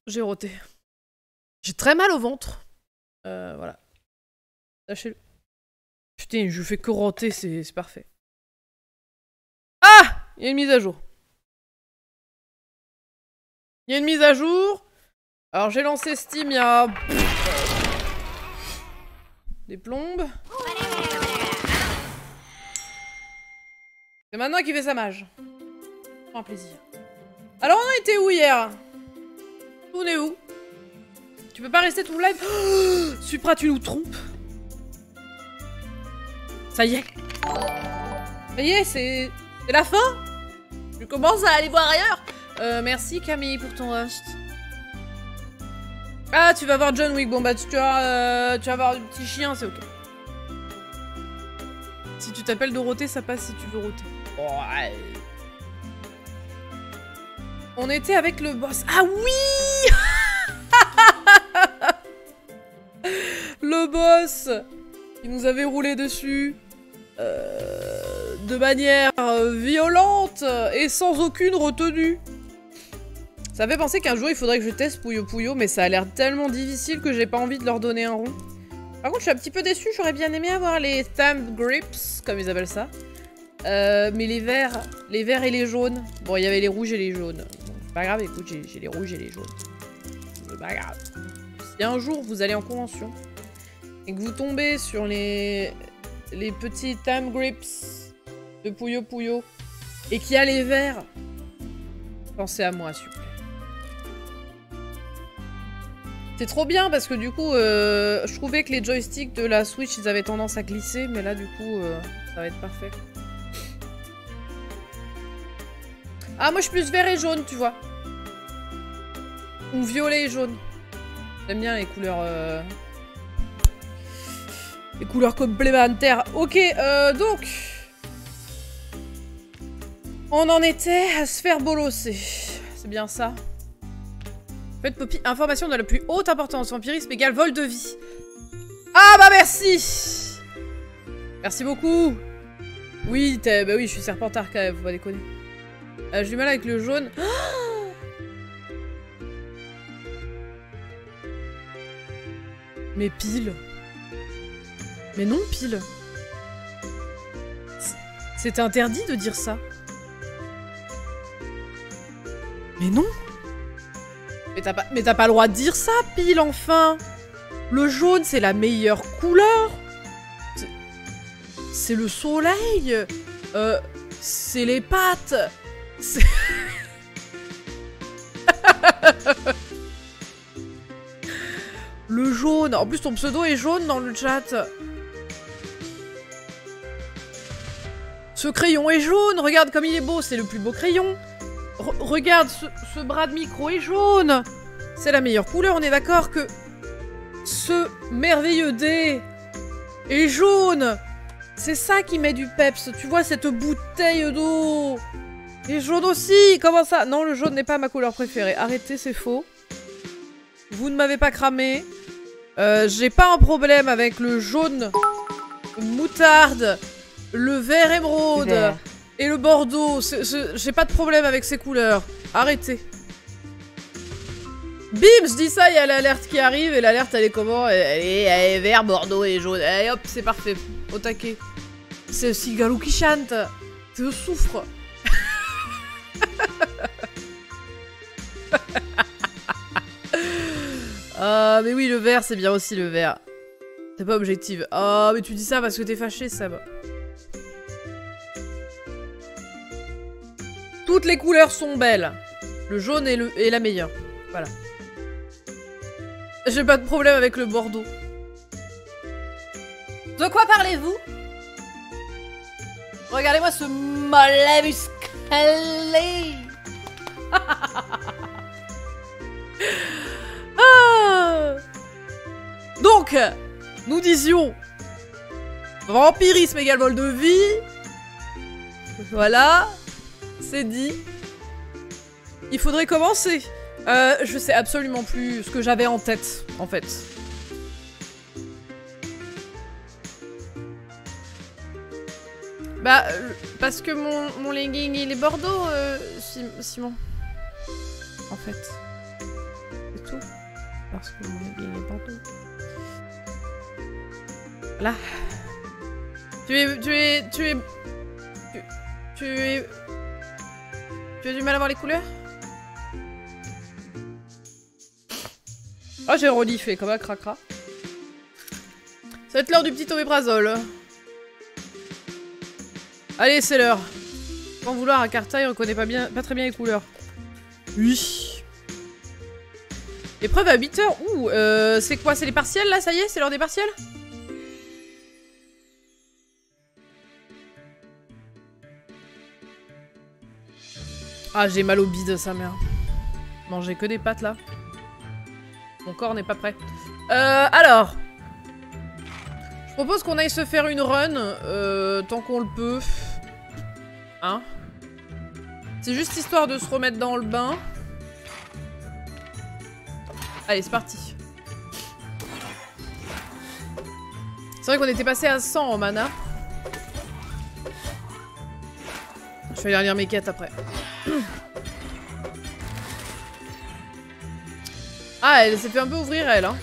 J'ai roté. J'ai très mal au ventre. Voilà. Sachez-le. Putain, je fais que roter, c'est parfait. Ah! Il y a une mise à jour. Il y a une mise à jour. Alors j'ai lancé Steam il y a... des plombes. C'est maintenant qu'il fait sa mage. Un plaisir. Alors on était où hier? On est où? Tu peux pas rester tout le live? Oh, Supra, tu nous trompes. Ça y est. Ça y est, c'est la fin. Je commence à aller voir ailleurs. Merci Camille pour ton host. Ah, tu vas voir John Wick. Bon bah tu vas voir le petit chien, c'est ok. Si tu t'appelles Dorothée, ça passe si tu veux roter. Ouais. On était avec le boss. Ah oui. Le boss qui nous avait roulé dessus de manière violente et sans aucune retenue. Ça fait penser qu'un jour il faudrait que je teste Puyo Puyo, mais ça a l'air tellement difficile que j'ai pas envie de leur donner un rond. Par contre je suis un petit peu déçue, j'aurais bien aimé avoir les thumb grips, comme ils appellent ça. Mais les verts et les jaunes. Bon, il y avait les rouges et les jaunes. Bon, c'est pas grave, écoute, j'ai les rouges et les jaunes. C'est pas grave. Si un jour vous allez en convention et que vous tombez sur les petits thumb grips de Puyo Puyo et qu'il y a les verts, pensez à moi, s'il vous plaît. C'est trop bien parce que du coup, je trouvais que les joysticks de la Switch, ils avaient tendance à glisser, mais là, du coup, ça va être parfait. Ah, moi, je suis plus vert et jaune, tu vois. Ou violet et jaune. J'aime bien les couleurs... les couleurs complémentaires. Ok, donc... On en était à se faire bolosser. C'est bien ça. En fait, Poppy, information de la plus haute importance. Vampirisme égale vol de vie. Ah bah merci. Merci beaucoup. Oui, bah oui, je suis Serpentard quand même, faut pas déconner. J'ai du mal avec le jaune. Mais pile. Mais non, pile. C'était interdit de dire ça. Mais non. Mais t'as pas le droit de dire ça, pile, enfin. Le jaune, c'est la meilleure couleur. C'est le soleil. C'est les pattes. C'est... Le jaune. En plus, ton pseudo est jaune dans le chat. Ce crayon est jaune. Regarde comme il est beau. C'est le plus beau crayon. Regarde, ce bras de micro est jaune. C'est la meilleure couleur. On est d'accord que ce merveilleux dé est jaune. C'est ça qui met du peps. Tu vois cette bouteille d'eau est jaune aussi. Comment ça? Non, le jaune n'est pas ma couleur préférée. Arrêtez, c'est faux. Vous ne m'avez pas cramé. J'ai pas un problème avec le jaune moutarde, le vert émeraude et le bordeaux. J'ai pas de problème avec ces couleurs. Arrêtez. Bim, je dis ça, il y a l'alerte qui arrive et l'alerte elle est comment? Elle est vert, bordeaux et jaune. Allez hop, c'est parfait. Au taquet. C'est Sigalou qui chante. C'est le soufre. Ah, mais oui, le vert, c'est bien aussi le vert. T'es pas objective. Ah, mais tu dis ça parce que t'es fâché, Seb. Toutes les couleurs sont belles. Le jaune est la meilleure. Voilà. J'ai pas de problème avec le bordeaux. De quoi parlez-vous? Regardez-moi ce mollet musclé. Ah. Donc, nous disions vampirisme égale vol de vie. Voilà, c'est dit. Il faudrait commencer. Je sais absolument plus ce que j'avais en tête, en fait. Bah, parce que mon legging, il est bordeaux, Simon. En fait. C'est tout. Parce que mon bien est partout. Là. Tu as du mal à voir les couleurs? Oh, j'ai rediffé comme un cracra. Ça va être l'heure du petit oméprazole. Allez, c'est l'heure. Sans vouloir, Akarta, il reconnaît pas très bien les couleurs. Oui. Épreuve à 8 h. Ouh, c'est quoi? C'est les partiels là? Ça y est, c'est l'heure des partiels? Ah, j'ai mal au bide, sa mère. Manger que des pâtes là. Mon corps n'est pas prêt. Alors. Je propose qu'on aille se faire une run, tant qu'on le peut. Hein? C'est juste histoire de se remettre dans le bain. Allez, c'est parti. C'est vrai qu'on était passé à 100 en mana. Je vais aller lire mes quêtes après. Ah, elle s'est fait un peu ouvrir, elle, hein.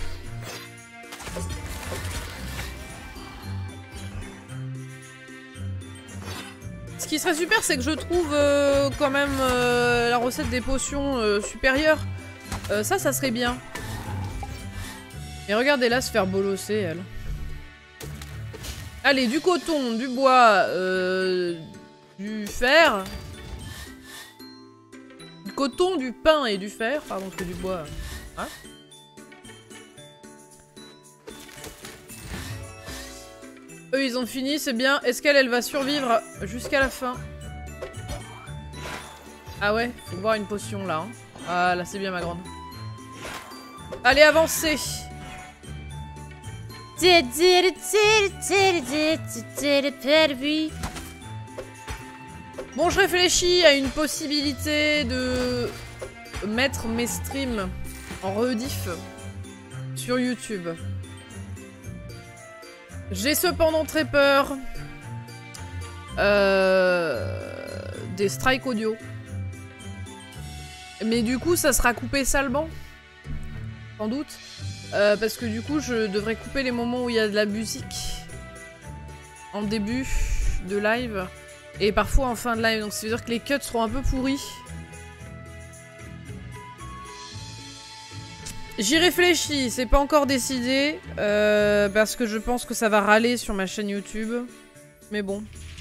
Ce qui serait super, c'est que je trouve quand même la recette des potions supérieure. Ça serait bien. Et regardez-la se faire bolosser, elle. Allez, du coton, du bois, du fer. Du coton, du pain et du fer. Pardon, parce que du bois... Hein? Eux, ils ont fini, c'est bien. Est-ce qu'elle va survivre jusqu'à la fin? Ah ouais, faut boire une potion, là. Hein. Ah, là, c'est bien, ma grande. Allez, avancez. Bon, je réfléchis à une possibilité de mettre mes streams en rediff sur YouTube. J'ai cependant très peur des strikes audio. Mais du coup, ça sera coupé salement. Sans doute. Parce que du coup, je devrais couper les moments où il y a de la musique. En début de live. Et parfois en fin de live. Donc ça veut dire que les cuts seront un peu pourris. J'y réfléchis, c'est pas encore décidé. Parce que je pense que ça va râler sur ma chaîne YouTube. Mais bon.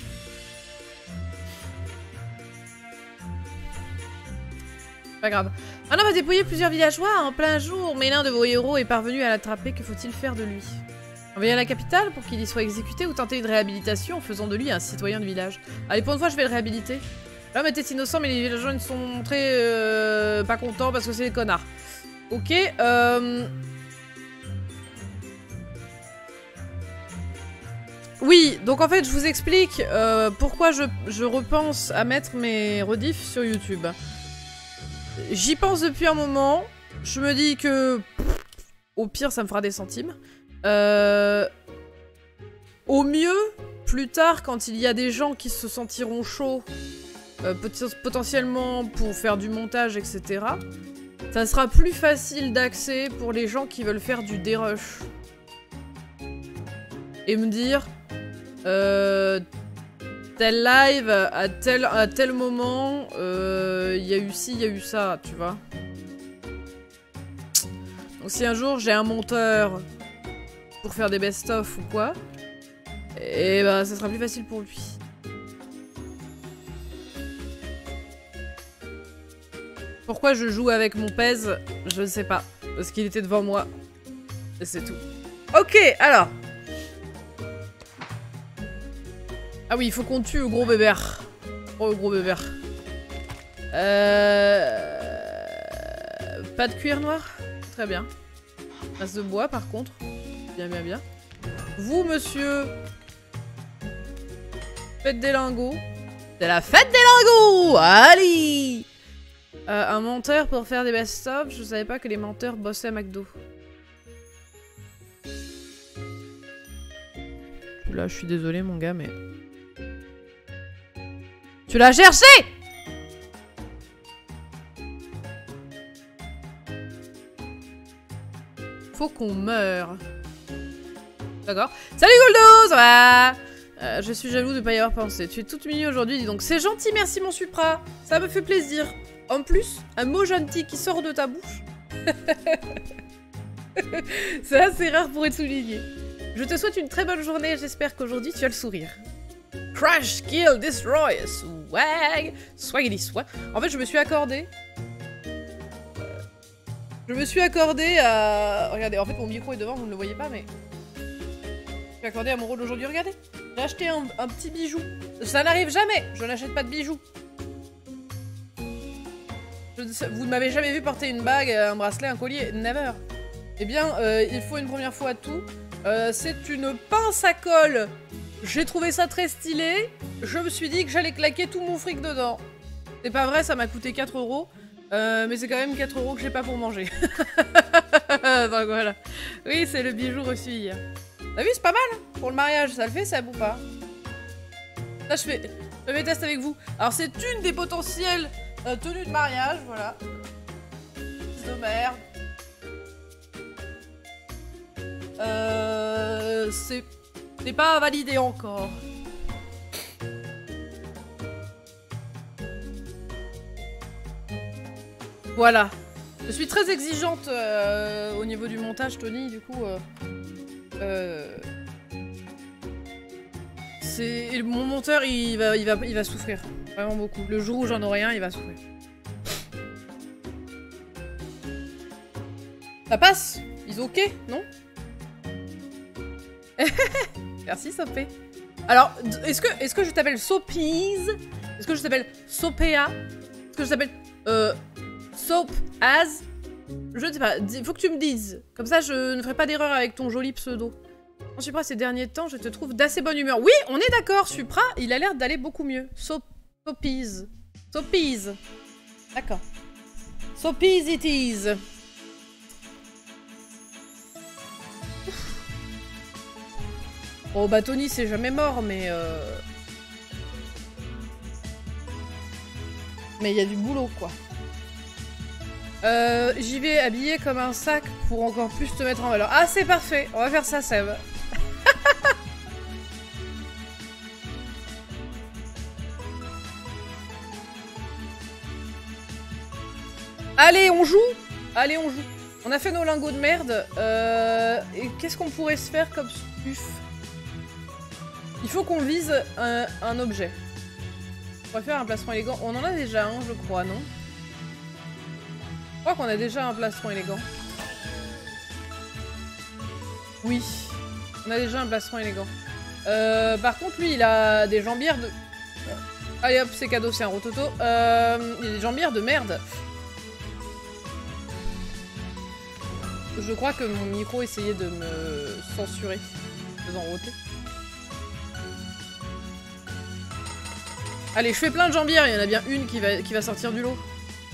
Pas grave. Un homme a dépouillé plusieurs villageois en plein jour, mais l'un de vos héros est parvenu à l'attraper. Que faut-il faire de lui? Envoyer à la capitale pour qu'il y soit exécuté ou tenter une réhabilitation en faisant de lui un citoyen de village? Allez, pour une fois, je vais le réhabiliter. L'homme était innocent, mais les villageois ne sont montrés pas contents parce que c'est des connards. Ok, oui, donc en fait, je vous explique pourquoi je repense à mettre mes rediffs sur YouTube. J'y pense depuis un moment. Je me dis que... au pire, ça me fera des centimes. Au mieux, plus tard, quand il y a des gens qui se sentiront chauds, potentiellement pour faire du montage, etc., ça sera plus facile d'accès pour les gens qui veulent faire du dérush. Et me dire... tel live, à tel moment, il y a eu ci, il y a eu ça, tu vois. Donc si un jour j'ai un monteur pour faire des best-of ou quoi, et bah ça sera plus facile pour lui. Pourquoi je joue avec mon pèse, je ne sais pas. Parce qu'il était devant moi. Et c'est tout. Ok, alors. Ah oui, il faut qu'on tue le gros bébert. Oh, le gros bébert. Pas de cuir noir? Très bien. Masse de bois, par contre. Bien, bien, bien. Vous, monsieur. Fête des lingots. C'est la fête des lingots! Allez! Un menteur pour faire des best-of. Je savais pas que les menteurs bossaient à McDo. Là, je suis désolée, mon gars, mais... Tu l'as cherché! Faut qu'on meure. D'accord. Salut Goldo, ça va? Je suis jaloux de pas y avoir pensé. Tu es toute mignonne aujourd'hui, dis donc. C'est gentil, merci mon Supra. Ça me fait plaisir. En plus, un mot gentil qui sort de ta bouche. C'est assez rare pour être souligné. Je te souhaite une très bonne journée. J'espère qu'aujourd'hui tu as le sourire. Crash, kill, destroy, swag, swaggity swag. En fait, je me suis accordé. À... Regardez, en fait, mon micro est devant, vous ne le voyez pas, mais... Je me suis accordé à mon rôle d'aujourd'hui, regardez. J'ai acheté un petit bijou. Ça n'arrive jamais, je n'achète pas de bijoux. Vous ne m'avez jamais vu porter une bague, un bracelet, un collier, never. Eh bien, il faut une première fois tout. C'est une pince à colle. J'ai trouvé ça très stylé. Je me suis dit que j'allais claquer tout mon fric dedans. C'est pas vrai, ça m'a coûté 4 €. Mais c'est quand même 4 € que j'ai pas pour manger. Donc voilà. Oui, c'est le bijou reçu hier. T'as vu, c'est pas mal hein, pour le mariage. Ça le fait, ça ou pas? Là, je fais mes tests avec vous. Alors, c'est une des potentielles tenues de mariage, voilà. De merde. C'est pas validé encore. Voilà. Je suis très exigeante au niveau du montage, Tony, du coup... Mon monteur, il va souffrir. Vraiment beaucoup. Le jour où j'en aurai un, il va souffrir. Ça passe? Ils ok, non? Merci, Sopé. Alors, est-ce que je t'appelle Sopies? Est-ce que je t'appelle Sopéa? Est-ce que je t'appelle... Soap as? Je ne sais pas, faut que tu me dises. Comme ça, je ne ferai pas d'erreur avec ton joli pseudo. En Supra, ces derniers temps, je te trouve d'assez bonne humeur. Oui, on est d'accord, Supra, il a l'air d'aller beaucoup mieux. Sopies. Sopies. D'accord. Sopies it is. Oh bah Tony, c'est jamais mort, mais... Mais il y a du boulot, quoi. J'y vais habillé comme un sac pour encore plus te mettre en valeur. Ah, c'est parfait. On va faire ça, Seb. Allez, on joue. Allez, on joue. On a fait nos lingots de merde. Et qu'est-ce qu'on pourrait se faire comme stuff? Il faut qu'on vise un objet. On va faire un plastron élégant. On en a déjà un, je crois, non? Je crois qu'on a déjà un plastron élégant. Oui, on a déjà un plastron élégant. Par contre, lui, il a des jambières de... Allez hop, c'est cadeau, c'est un rototo. Il a des jambières de merde. Je crois que mon micro essayait de me censurer. En faisant roter. Allez, je fais plein de jambières, il y en a bien une qui va sortir du lot.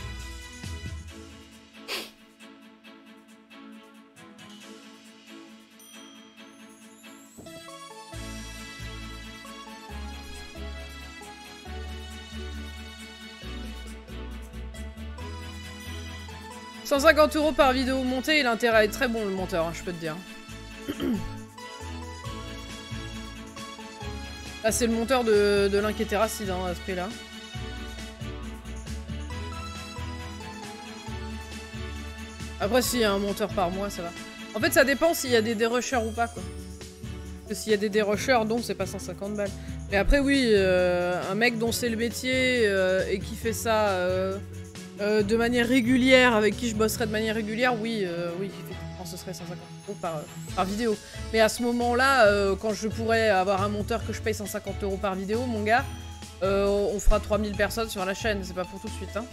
« 150 € par vidéo montée, et l'intérêt est très bon, le monteur, hein, je peux te dire. » Ah, c'est le monteur de l'Inquiétéracide, hein, à ce prix-là. Après, s'il y a un monteur par mois, ça va. En fait, ça dépend s'il y a des dérushers ou pas, quoi. Parce que s'il y a des dérushers, donc c'est pas 150 balles. Mais après, oui, un mec dont c'est le métier et qui fait ça de manière régulière, avec qui je bosserais de manière régulière, oui, oui, effectivement, ce serait 150 € par vidéo. Mais à ce moment-là, quand je pourrais avoir un monteur que je paye 150 € par vidéo, mon gars, on fera 3000 personnes sur la chaîne, c'est pas pour tout de suite, hein.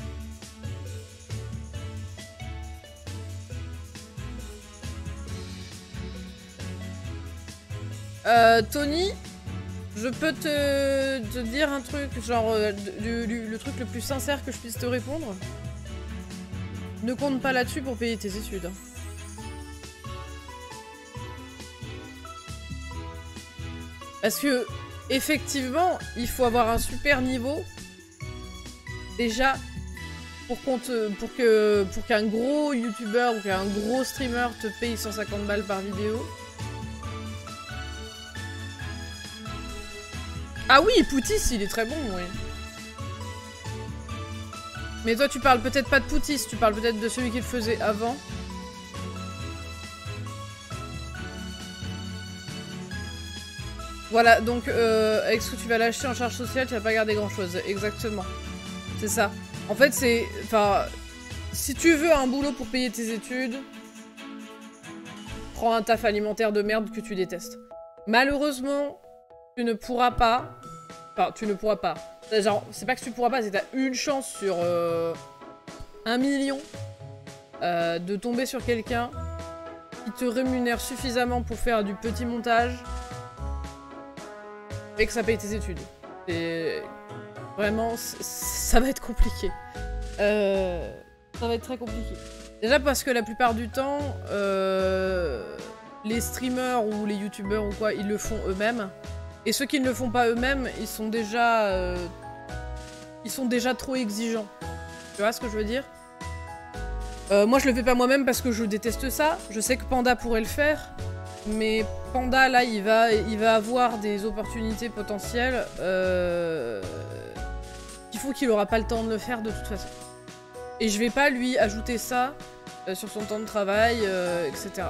Tony, je peux te dire un truc, genre le truc le plus sincère que je puisse te répondre. Ne compte pas là-dessus pour payer tes études. Hein. Parce que, effectivement, il faut avoir un super niveau, déjà, pour qu'un gros youtubeur ou qu'un gros streamer te paye 150 balles par vidéo. Ah oui, Poutis, il est très bon, oui. Mais toi, tu parles peut-être pas de Poutis, tu parles peut-être de celui qui le faisait avant. Voilà, donc avec ce que tu vas lâcher en charge sociale, tu vas pas garder grand-chose. Exactement. C'est ça. En fait, c'est... Enfin, si tu veux un boulot pour payer tes études, prends un taf alimentaire de merde que tu détestes. Malheureusement, tu ne pourras pas... Enfin, tu ne pourras pas. Genre, c'est pas que tu pourras pas, c'est que t'as une chance sur 1 million de tomber sur quelqu'un qui te rémunère suffisamment pour faire du petit montage et que ça paye tes études. Et vraiment, ça va être compliqué. Ça va être très compliqué. Déjà parce que la plupart du temps, les streamers ou les youtubeurs ou quoi, ils le font eux-mêmes. Et ceux qui ne le font pas eux-mêmes, ils sont déjà trop exigeants. Tu vois ce que je veux dire? Moi, je le fais pas moi-même parce que je déteste ça. Je sais que Panda pourrait le faire. Mais Panda, là, il va avoir des opportunités potentielles. Il faut qu'il aura pas le temps de le faire de toute façon. Et je vais pas lui ajouter ça sur son temps de travail, etc.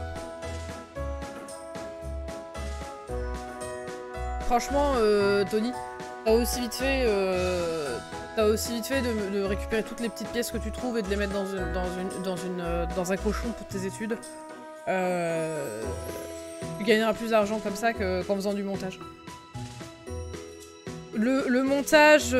Franchement, Tony, t'as aussi vite fait de récupérer toutes les petites pièces que tu trouves et de les mettre dans un cochon pour tes études. Tu gagneras plus d'argent comme ça qu'en faisant du montage. Le montage...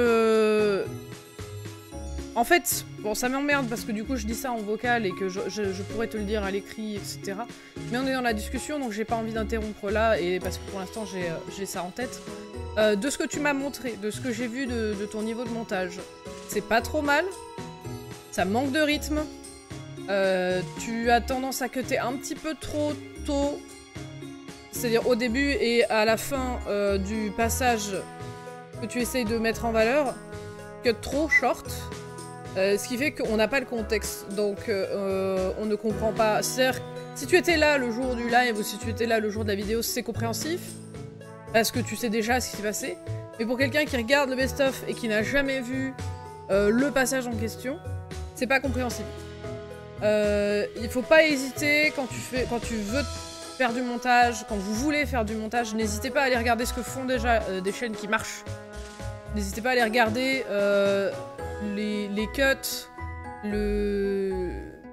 En fait, bon, ça m'emmerde parce que du coup je dis ça en vocal et que je pourrais te le dire à l'écrit, etc. Mais on est dans la discussion, donc j'ai pas envie d'interrompre là, et parce que pour l'instant j'ai ça en tête. De ce que tu m'as montré, de ce que j'ai vu de ton niveau de montage, c'est pas trop mal. Ça manque de rythme. Tu as tendance à cutter un petit peu trop tôt. C'est-à-dire au début et à la fin du passage que tu essayes de mettre en valeur. Cut trop short. Ce qui fait qu'on n'a pas le contexte, donc on ne comprend pas. C'est-à-dire, si tu étais là le jour du live ou si tu étais là le jour de la vidéo, c'est compréhensif, parce que tu sais déjà ce qui s'est passé. Mais pour quelqu'un qui regarde le best-of et qui n'a jamais vu le passage en question, c'est pas compréhensible. Il faut pas hésiter quand tu veux faire du montage, quand vous voulez faire du montage, n'hésitez pas à aller regarder ce que font déjà des chaînes qui marchent. N'hésitez pas à aller regarder les cuts, le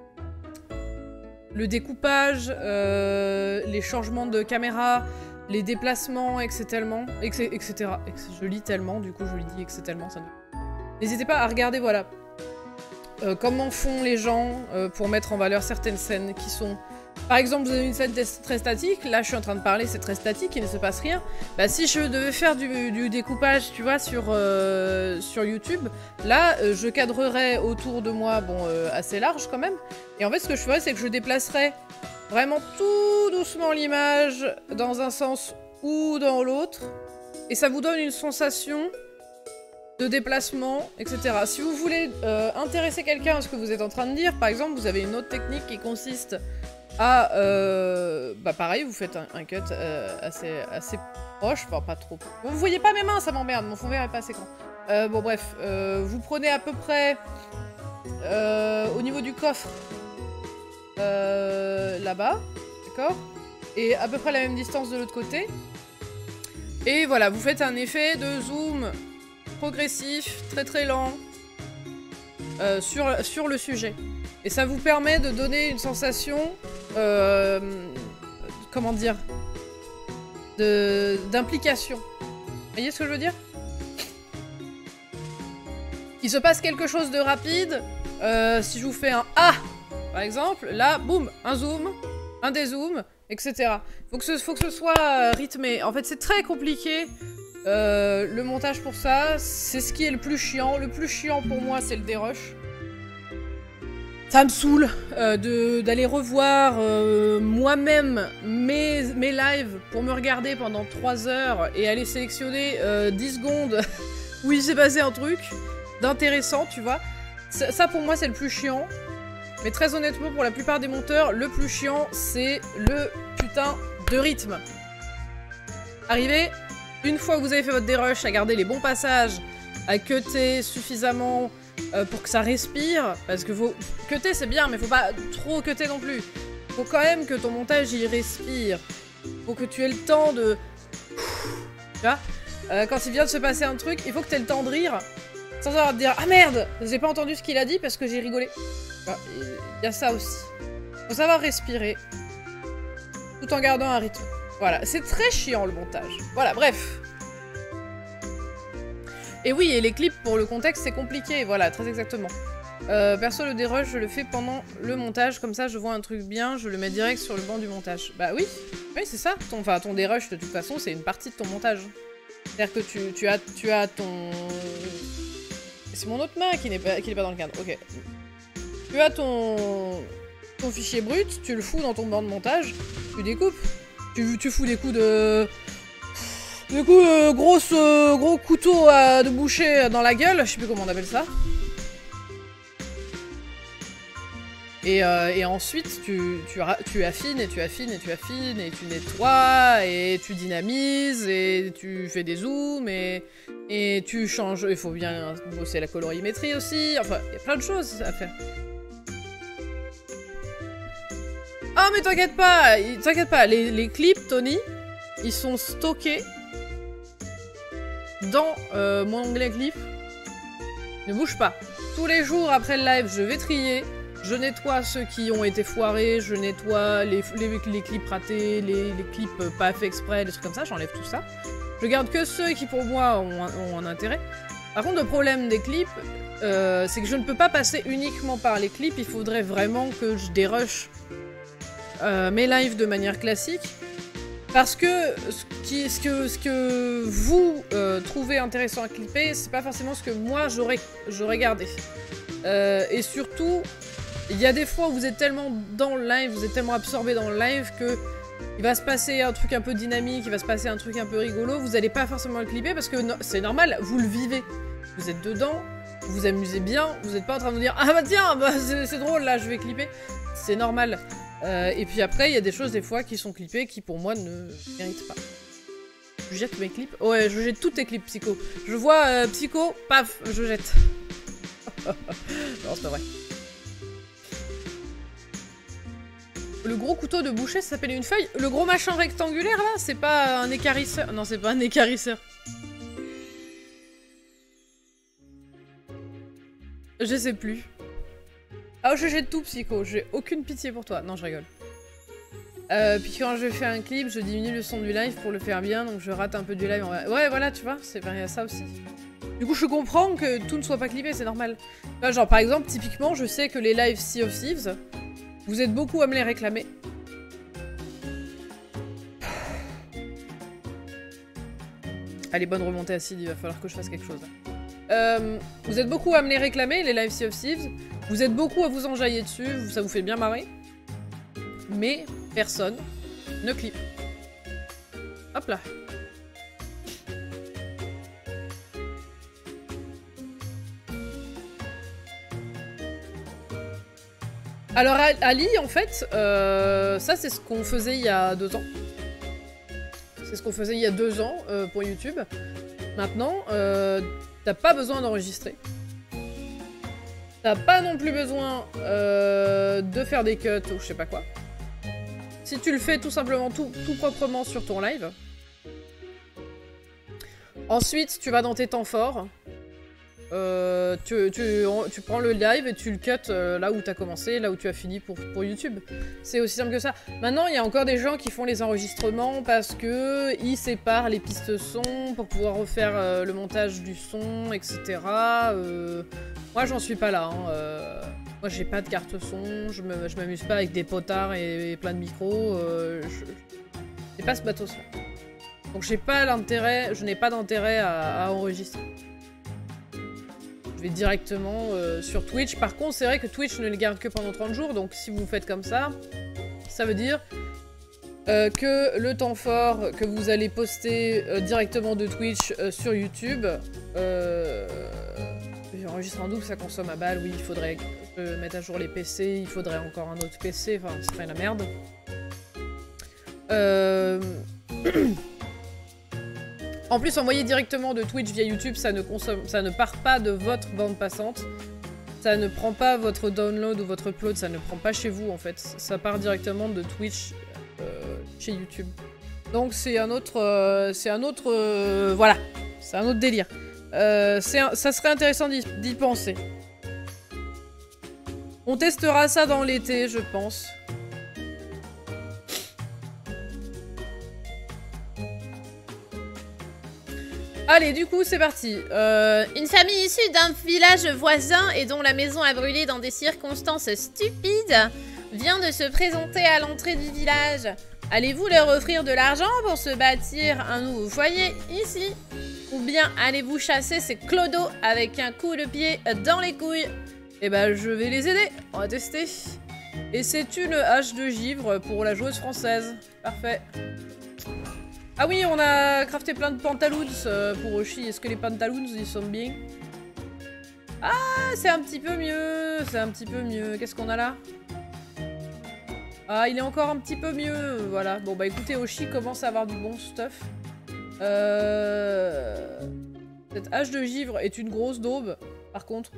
découpage, les changements de caméra, les déplacements, etc. Je lis tellement, du coup je lui dis etc. N'hésitez pas à regarder, voilà, comment font les gens pour mettre en valeur certaines scènes qui sont... Par exemple, vous avez une scène très statique, là je suis en train de parler, c'est très statique, il ne se passe rien. Bah si je devais faire du découpage, tu vois, sur YouTube, là je cadrerais autour de moi, bon, assez large quand même. Et en fait ce que je ferais, c'est que je déplacerais vraiment tout doucement l'image dans un sens ou dans l'autre. Et ça vous donne une sensation de déplacement, etc. Si vous voulez intéresser quelqu'un à ce que vous êtes en train de dire, par exemple, vous avez une autre technique qui consiste à... bah pareil, vous faites un cut assez proche, enfin pas trop. Vous voyez pas mes mains, ça m'emmerde, mon fond vert est pas assez grand. Bon bref, vous prenez à peu près au niveau du coffre, là-bas, d'accord? Et à peu près la même distance de l'autre côté. Et voilà, vous faites un effet de zoom progressif, très très lent, sur le sujet. Et ça vous permet de donner une sensation, comment dire, d'implication. Vous voyez ce que je veux dire? Il se passe quelque chose de rapide, si je vous fais un A, par exemple, là, boum, un zoom, un dézoom, etc. Faut que ce soit rythmé. En fait, c'est très compliqué. Le montage pour ça, c'est ce qui est le plus chiant. Le plus chiant pour moi, c'est le dérush. Ça me saoule d'aller revoir moi-même mes lives pour me regarder pendant 3 heures et aller sélectionner 10 secondes où il s'est passé un truc d'intéressant, tu vois. Ça pour moi c'est le plus chiant. Mais très honnêtement, pour la plupart des monteurs, le plus chiant, c'est le putain de rythme. Arrivez, une fois que vous avez fait votre dérush, à garder les bons passages, à cutter suffisamment pour que ça respire. Parce que cutter c'est bien, mais faut pas trop cutter non plus. Faut quand même que ton montage il respire. Faut que tu aies le temps de... Tu vois, quand il vient de se passer un truc, il faut que tu aies le temps de rire. Sans avoir à te dire « Ah merde, j'ai pas entendu ce qu'il a dit parce que j'ai rigolé. » Il y a ça aussi. Faut savoir respirer. Tout en gardant un rythme. Voilà, c'est très chiant le montage. Voilà, bref. Et oui, et les clips, pour le contexte, c'est compliqué. Voilà, très exactement. Perso, le dérush, je le fais pendant le montage. Comme ça, je vois un truc bien, je le mets direct sur le banc du montage. Bah oui, oui, c'est ça. Ton dérush, de toute façon, c'est une partie de ton montage. C'est-à-dire que tu as ton... C'est mon autre main qui n'est pas dans le cadre. Ok. Tu as ton fichier brut, tu le fous dans ton banc de montage, tu découpes. Tu fous des coups de... gros couteaux de boucher dans la gueule, je sais plus comment on appelle ça. Et ensuite, tu affines, et tu affines, et tu affines, et tu nettoies, et tu dynamises, et tu fais des zooms, et tu changes... Il faut bien bosser la colorimétrie aussi, enfin, il y a plein de choses à faire. Ah mais t'inquiète pas, les clips, Tony, ils sont stockés dans mon onglet clip. Ne bouge pas. Tous les jours après le live, je vais trier. Je nettoie ceux qui ont été foirés, je nettoie les clips ratés, les clips pas faits exprès, des trucs comme ça, j'enlève tout ça. Je garde que ceux qui pour moi ont un intérêt. Par contre, le problème des clips, c'est que je ne peux pas passer uniquement par les clips, il faudrait vraiment que je dérush mes lives de manière classique. Parce que ce que vous trouvez intéressant à clipper, c'est pas forcément ce que moi j'aurais gardé. Et surtout, il y a des fois où vous êtes tellement dans le live, vous êtes tellement absorbé dans le live que il va se passer un truc un peu dynamique, il va se passer un truc un peu rigolo, vous allez pas forcément le clipper parce que c'est normal, vous le vivez. Vous êtes dedans, vous vous amusez bien, vous n'êtes pas en train de vous dire « Ah bah tiens, bah, c'est drôle là, je vais clipper ». C'est normal. Et puis après, il y a des choses des fois qui sont clippées qui pour moi ne méritent pas. Je jette mes clips. Ouais, je jette tous tes clips, Psycho. Je vois Psycho, paf, je jette. Non, c'est pas vrai. Le gros couteau de boucher, ça s'appelle une feuille. Le gros machin rectangulaire, là, c'est pas un écarisseur. Non, c'est pas un écarisseur. Je sais plus. Ah, je jette tout, Psycho. J'ai aucune pitié pour toi. Non, je rigole. Puis quand je fais un clip, je diminue le son du live pour le faire bien, donc je rate un peu du live. Ouais, voilà, tu vois, c'est vrai, ça aussi. Du coup, je comprends que tout ne soit pas clippé, c'est normal. Enfin, genre, par exemple, typiquement, je sais que les lives Sea of Thieves, vous êtes beaucoup à me les réclamer. Allez, bonne remontée acide, il va falloir que je fasse quelque chose. Vous êtes beaucoup à me les réclamer, les lives Sea of Thieves. Vous êtes beaucoup à vous enjailler dessus, ça vous fait bien marrer. Mais personne ne clip. Hop là. Alors Ali, en fait, ça c'est ce qu'on faisait il y a 2 ans. C'est ce qu'on faisait il y a 2 ans pour YouTube. Maintenant, t'as pas besoin d'enregistrer. T'as pas non plus besoin de faire des cuts ou je sais pas quoi. Si tu le fais tout simplement tout proprement sur ton live. Ensuite, tu vas dans tes temps forts. Tu prends le live et tu le cut là où tu as commencé, là où tu as fini pour YouTube. C'est aussi simple que ça. Maintenant, il y a encore des gens qui font les enregistrements parce que ils séparent les pistes son pour pouvoir refaire le montage du son, etc. Moi, j'en suis pas là. Hein. Moi, j'ai pas de carte son, je m'amuse pas avec des potards et plein de micros. J'ai pas ce matos-là. Donc, je n'ai pas d'intérêt à enregistrer. Je vais directement sur Twitch. Par contre, c'est vrai que Twitch ne les garde que pendant 30 jours. Donc, si vous faites comme ça, ça veut dire que le temps fort que vous allez poster directement de Twitch sur YouTube... enregistrer en double, ça consomme à balle. Oui, il faudrait mettre à jour les PC, il faudrait encore un autre PC, enfin, ce serait la merde. En plus, envoyer directement de Twitch via YouTube, ça ne part pas de votre bande passante. Ça ne prend pas votre download ou votre upload, ça ne prend pas chez vous en fait. Ça part directement de Twitch chez YouTube. Donc c'est un autre... voilà. C'est un autre délire. Ça serait intéressant d'y penser. On testera ça dans l'été, je pense. Allez, du coup, c'est parti. Une famille issue d'un village voisin et dont la maison a brûlé dans des circonstances stupides vient de se présenter à l'entrée du village. Allez-vous leur offrir de l'argent pour se bâtir un nouveau foyer ici? Ou bien allez-vous chasser ces clodos avec un coup de pied dans les couilles? Eh ben, je vais les aider. On va tester. Et c'est une hache de givre pour la joueuse française. Parfait. Ah oui, on a crafté plein de pantaloons pour Oshi. Est-ce que les pantaloons, ils sont bien? Ah, c'est un petit peu mieux. C'est un petit peu mieux. Qu'est-ce qu'on a là? Ah, il est encore un petit peu mieux. Voilà. Bon, bah écoutez, Oshi commence à avoir du bon stuff. Cette hache de givre est une grosse daube, par contre.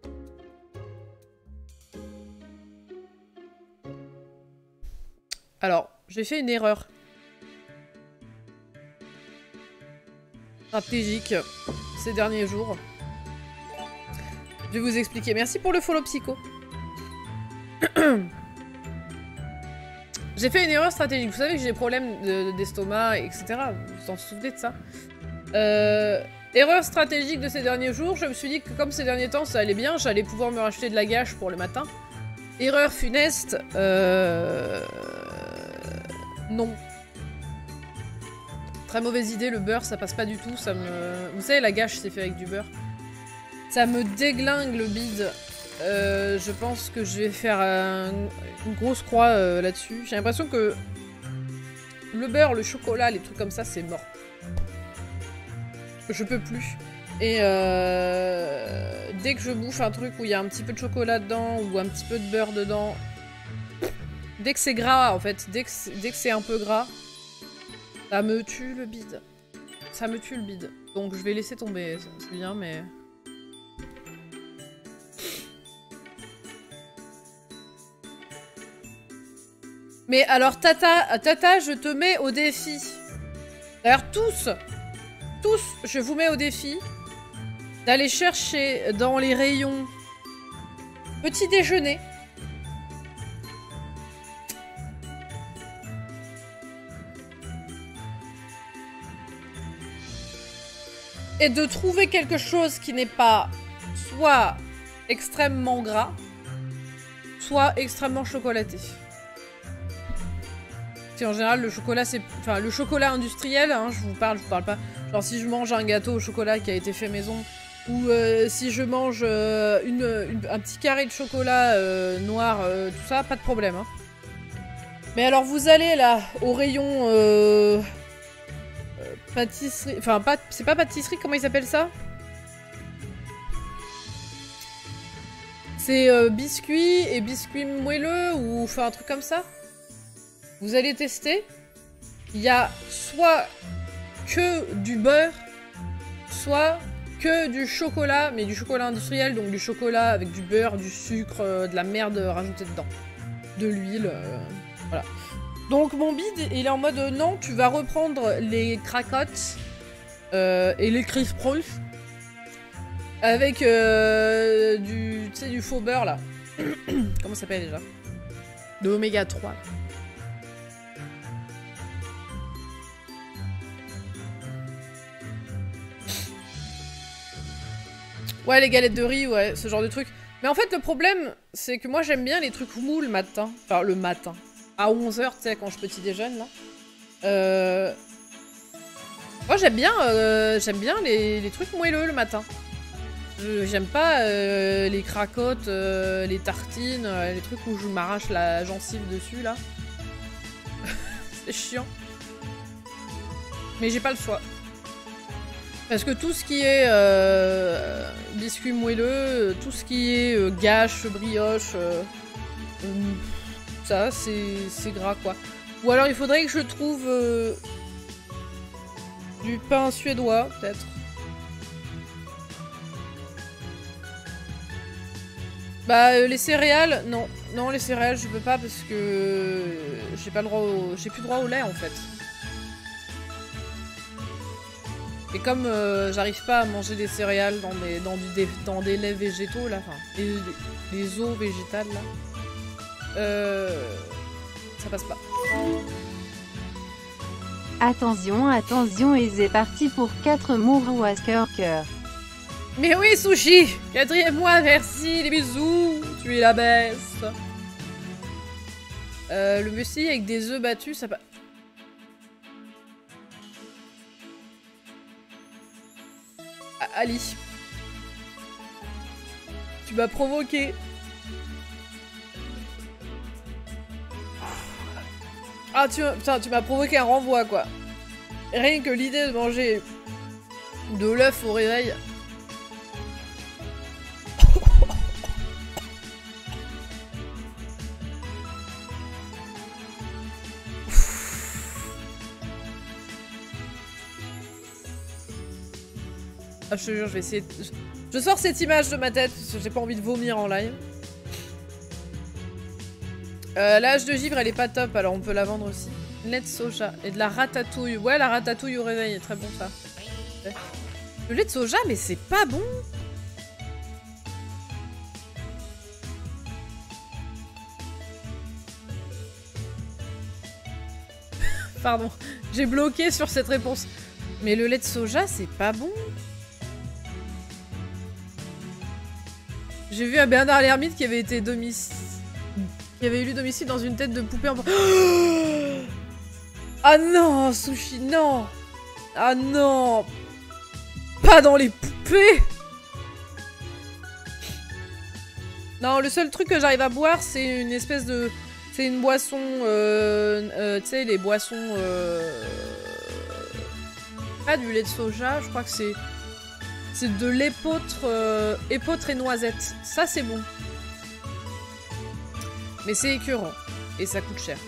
Alors, j'ai fait une erreur stratégique ces derniers jours. Je vais vous expliquer. Merci pour le follow psycho. J'ai fait une erreur stratégique. Vous savez que j'ai des problèmes d'estomac, etc. Vous en souvenez de ça? Erreur stratégique de ces derniers jours. Je me suis dit que comme ces derniers temps ça allait bien, j'allais pouvoir me racheter de la gâche pour le matin. Erreur funeste. Non. Très mauvaise idée, le beurre, ça passe pas du tout. Ça me... Vous savez, la gâche, c'est fait avec du beurre. Ça me déglingue le bide. Je pense que je vais faire une grosse croix là-dessus. J'ai l'impression que le beurre, le chocolat, les trucs comme ça, c'est mort. Je peux plus. Et dès que je bouffe un truc où il y a un petit peu de chocolat dedans ou un petit peu de beurre dedans, dès que c'est gras en fait, dès que c'est un peu gras, ça me tue le bide. Ça me tue le bide. Donc je vais laisser tomber, c'est bien mais... Mais alors Tata, je te mets au défi. D'ailleurs tous, je vous mets au défi d'aller chercher dans les rayons petit déjeuner et de trouver quelque chose qui n'est pas soit extrêmement gras, soit extrêmement chocolaté. En général, le chocolat, c'est... Enfin, le chocolat industriel, hein, je vous parle pas. Genre, si je mange un gâteau au chocolat qui a été fait maison, ou si je mange un petit carré de chocolat noir, tout ça, pas de problème. Hein. Mais alors, vous allez, là, au rayon... pâtisserie... Enfin, c'est pas pâtisserie, comment ils appellent ça? C'est biscuits et biscuits moelleux, ou... Enfin, un truc comme ça. Vous allez tester. Il y a soit que du beurre, soit que du chocolat, mais du chocolat industriel, donc du chocolat avec du beurre, du sucre, de la merde rajoutée dedans. De l'huile, voilà. Donc mon bide, il est en mode non, tu vas reprendre les cracottes et les Criss Pross avec du faux beurre là. Comment ça s'appelle déjà? De Oméga 3. Ouais, les galettes de riz, ouais, ce genre de trucs. Mais en fait, le problème, c'est que moi, j'aime bien les trucs mous le matin. Enfin, le matin. À 11 h, tu sais, quand je petit déjeune, là. Moi, j'aime bien les trucs moelleux le matin. J'aime pas les cracottes, les tartines, les trucs où je m'arrache la gencive dessus, là. C'est chiant. Mais j'ai pas le choix. Parce que tout ce qui est biscuit moelleux, tout ce qui est gâche, brioche, ça c'est gras quoi. Ou alors il faudrait que je trouve du pain suédois peut-être. Bah les céréales, non. Non les céréales je peux pas parce que j'ai pas le droit au... j'ai plus droit au lait en fait. Et comme j'arrive pas à manger des céréales dans des laits végétaux là, enfin les eaux végétales là, ça passe pas. Attention, attention, et c'est parti pour 4 mots à cœur. Mais oui Sushi, 4e mois, merci, les bisous, tu es la best. Le muesli avec des œufs battus, ça passe. Ali. Tu m'as provoqué. Ah, tu m'as provoqué un renvoi, quoi. Rien que l'idée de manger de l'œuf au réveil. Ah, je te jure, je vais essayer de... Je sors cette image de ma tête, parce que j'ai pas envie de vomir en live. La hache de givre, elle est pas top, alors on peut la vendre aussi. Lait de soja et de la ratatouille. Ouais, la ratatouille au réveil est très bon, ça. Le lait de soja, mais c'est pas bon. Pardon, j'ai bloqué sur cette réponse. Mais le lait de soja, c'est pas bon. J'ai vu un Bernard l'ermite qui avait été domicile... qui avait élu domicile dans une tête de poupée en... Ah non, Sushi, non. Ah non. Pas dans les poupées. Non, le seul truc que j'arrive à boire, c'est une espèce de... C'est une boisson... tu sais, les boissons... Pas du lait de soja, je crois que c'est... C'est de l'épeautre... épeautre et noisette. Ça, c'est bon. Mais c'est écœurant. Et ça coûte cher.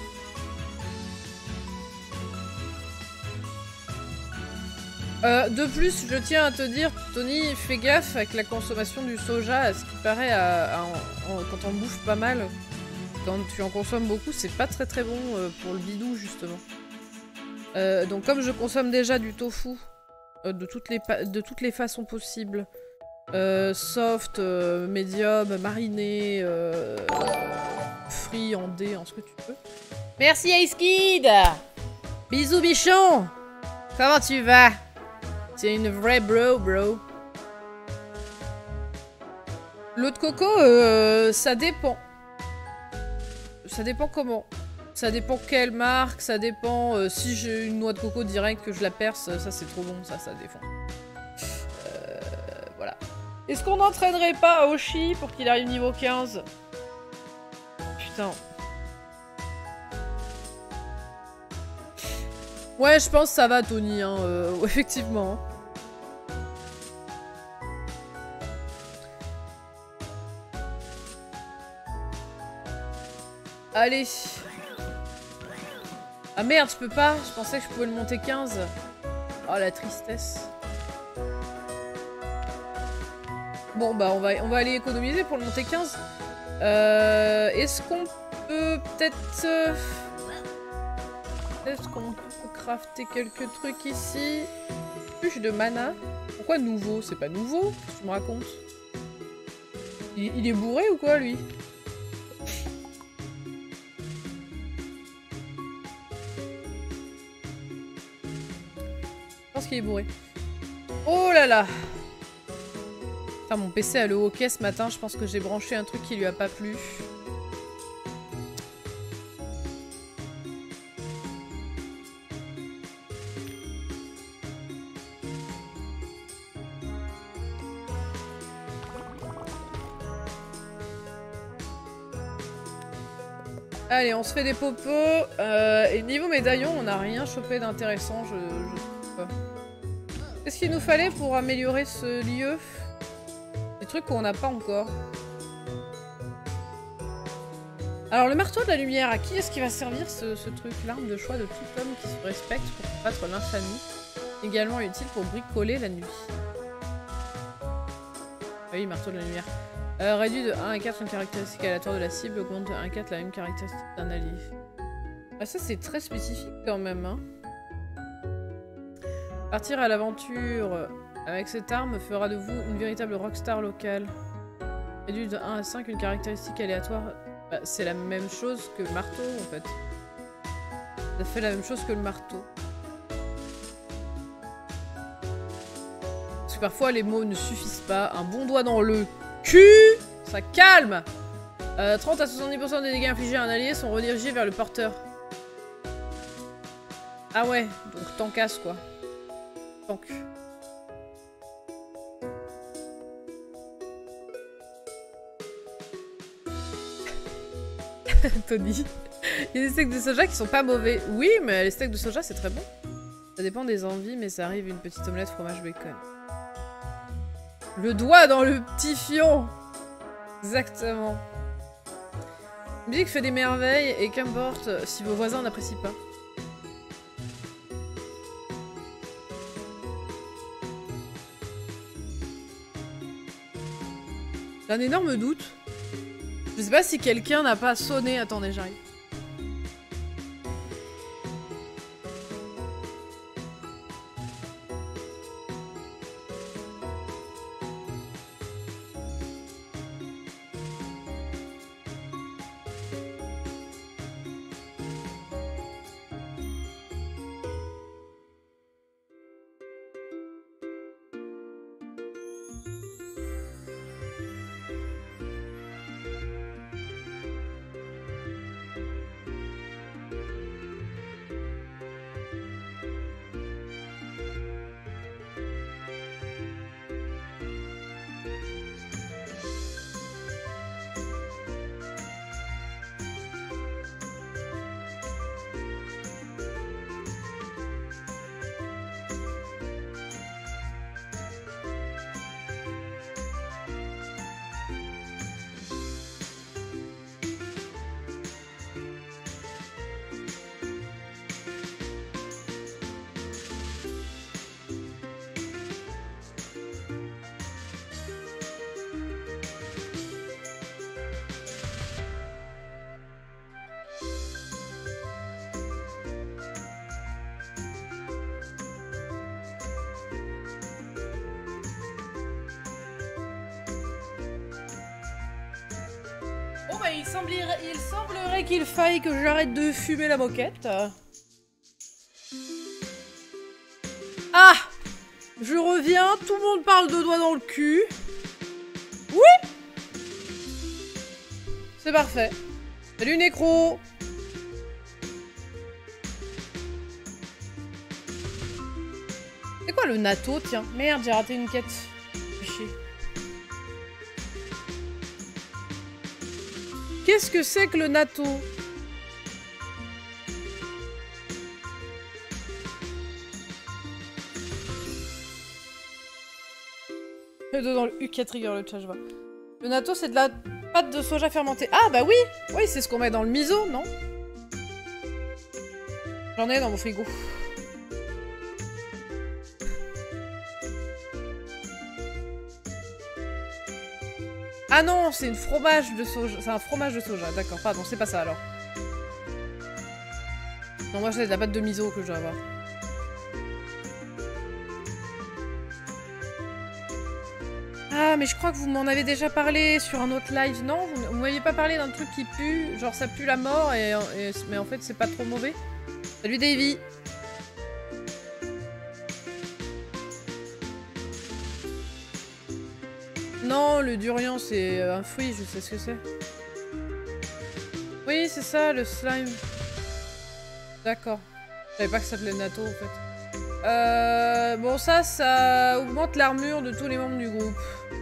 De plus, je tiens à te dire, Tony, fais gaffe avec la consommation du soja. À ce qui paraît, quand on bouffe pas mal, quand tu en consommes beaucoup, c'est pas très très bon pour le bidou, justement. Donc comme je consomme déjà du tofu, de toutes les façons possibles, soft, medium, mariné, frit, en dé, en ce que tu peux. Merci Ice Kid. Bisous bichon. Comment tu vas? C'est une vraie bro. L'eau de coco, ça dépend. Ça dépend comment. Ça dépend quelle marque, ça dépend si j'ai une noix de coco direct que je la perce, ça c'est trop bon, ça dépend. Voilà. Est-ce qu'on n'entraînerait pas Oshi pour qu'il arrive niveau 15? Putain. Ouais, je pense que ça va, Tony, hein, effectivement. Allez. Ah merde, je peux pas. Je pensais que je pouvais le monter 15. Oh, la tristesse. Bon, bah, on va aller économiser pour le monter 15. Est-ce qu'on peut peut-être... Est-ce qu'on peut crafter quelques trucs ici? Plus de mana. Pourquoi nouveau? C'est pas nouveau? Qu'est-ce que tu me racontes? Il est bourré ou quoi, lui? Je pense qu'il est bourré. Oh là là! Putain, mon PC a le hockey ce matin. Je pense que j'ai branché un truc qui lui a pas plu. Allez, on se fait des popos. Et niveau médaillon, on n'a rien chopé d'intéressant, je trouve pas. Qu'est-ce qu'il nous fallait pour améliorer ce lieu? Des trucs qu'on n'a pas encore. Alors le marteau de la lumière, à qui est-ce qu'il va servir ce truc? L'arme de choix de tout homme qui se respecte pour combattre l'infamie. Également utile pour bricoler la nuit. Ah oui, marteau de la lumière. Réduit de 1 à 4 une caractéristique aléatoire de la cible, augmente de 1 à 4 la même caractéristique d'un allié. Ah ça c'est très spécifique quand même, hein. Partir à l'aventure avec cette arme fera de vous une véritable rockstar locale. Réduit de 1 à 5 une caractéristique aléatoire. Bah, c'est la même chose que le marteau en fait. Ça fait la même chose que le marteau. Parce que parfois les mots ne suffisent pas. Un bon doigt dans le cul, ça calme. 30 à 70% des dégâts infligés à un allié sont redirigés vers le porteur. Ah ouais, donc tankasse quoi. Tank. Tony. Il y a des steaks de soja qui sont pas mauvais. Oui, mais les steaks de soja c'est très bon. Ça dépend des envies, mais ça arrive une petite omelette fromage bacon. Le doigt dans le petit fion. Exactement. La musique fait des merveilles et qu'importe si vos voisins n'apprécient pas. J'ai un énorme doute. Je sais pas si quelqu'un n'a pas sonné. Attendez, j'arrive. Il semblerait qu'il faille que j'arrête de fumer la moquette. Ah! Je reviens, tout le monde parle de doigts dans le cul. Oui! C'est parfait. Salut Nécro! C'est quoi le natto, tiens? Merde, j'ai raté une quête. Fais chier. Qu'est-ce que c'est que le natto? Le dos dans le U4 trigger le chat, je vois. Le natto, c'est de la pâte de soja fermentée. Ah bah oui! Oui, c'est ce qu'on met dans le miso, non? J'en ai dans mon frigo. Ah non, c'est une fromage de soja. C'est un fromage de soja, d'accord. Pardon, c'est pas ça alors. Non, moi c'est de la pâte de miso que je dois avoir. Ah, mais je crois que vous m'en avez déjà parlé sur un autre live, non? Vous m'aviez pas parlé d'un truc qui pue, genre ça pue la mort, mais en fait c'est pas trop mauvais. Salut Davy! Non, le durian c'est un fruit, je sais ce que c'est. Oui, c'est ça, le slime. D'accord. Je savais pas que ça s'appelait natto en fait. Bon, ça augmente l'armure de tous les membres du groupe.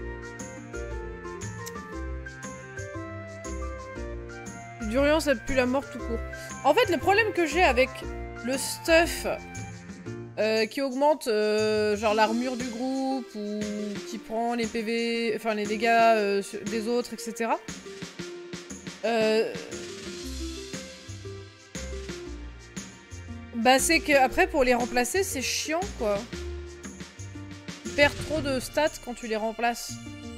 Le durian, ça pue la mort tout court. En fait, le problème que j'ai avec le stuff qui augmente genre l'armure du groupe ou qui prend les PV, enfin les dégâts des autres, etc. Bah c'est que après pour les remplacer c'est chiant quoi. Tu perds trop de stats quand tu les remplaces.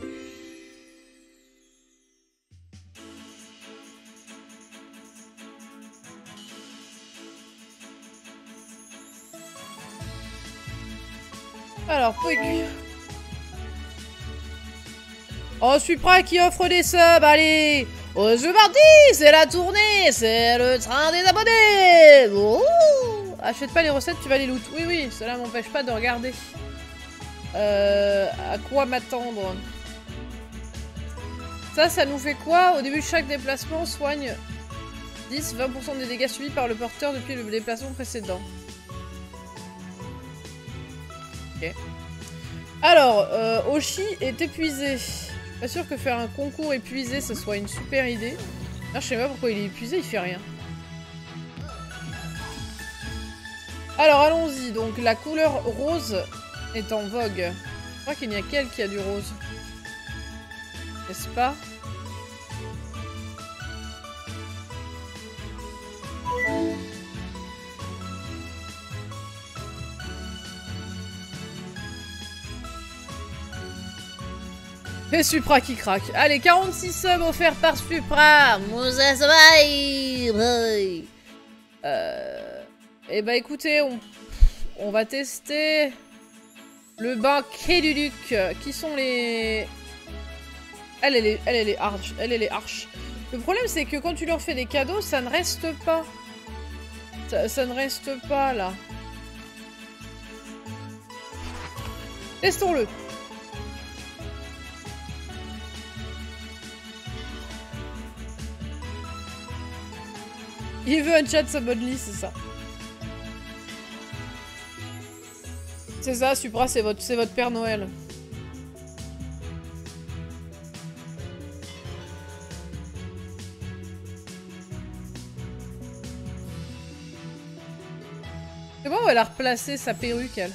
Alors, quick. Oh, Supra qui offre des subs, allez. Oh, c'est parti, c'est la tournée, c'est le train des abonnés. Oh, achète pas les recettes, tu vas les loot. Oui, oui, cela m'empêche pas de regarder. À quoi m'attendre? Ça nous fait quoi? Au début de chaque déplacement, soigne 10-20% des dégâts subis par le porteur depuis le déplacement précédent. Ok. Alors, Oshi est épuisé. Je suis pas sûr que faire un concours épuisé, ce soit une super idée. Là, je sais pas pourquoi il est épuisé, il fait rien. Alors, allons-y. Donc, la couleur rose est en vogue. Je crois qu'il n'y a qu'elle qui a du rose. N'est-ce pas? Et Supra qui craque. Allez, 46 subs offerts par Supra. Et bah écoutez, on va tester le banquet du duc. Qui sont les... Elle est arche. Elle est arche. Le problème, c'est que quand tu leur fais des cadeaux, ça ne reste pas. Ça ne reste pas, là. Testons-le. Il veut un chat Subonly, c'est ça. C'est ça, Supra, c'est votre Père Noël. C'est bon, elle a replacé sa perruque, elle.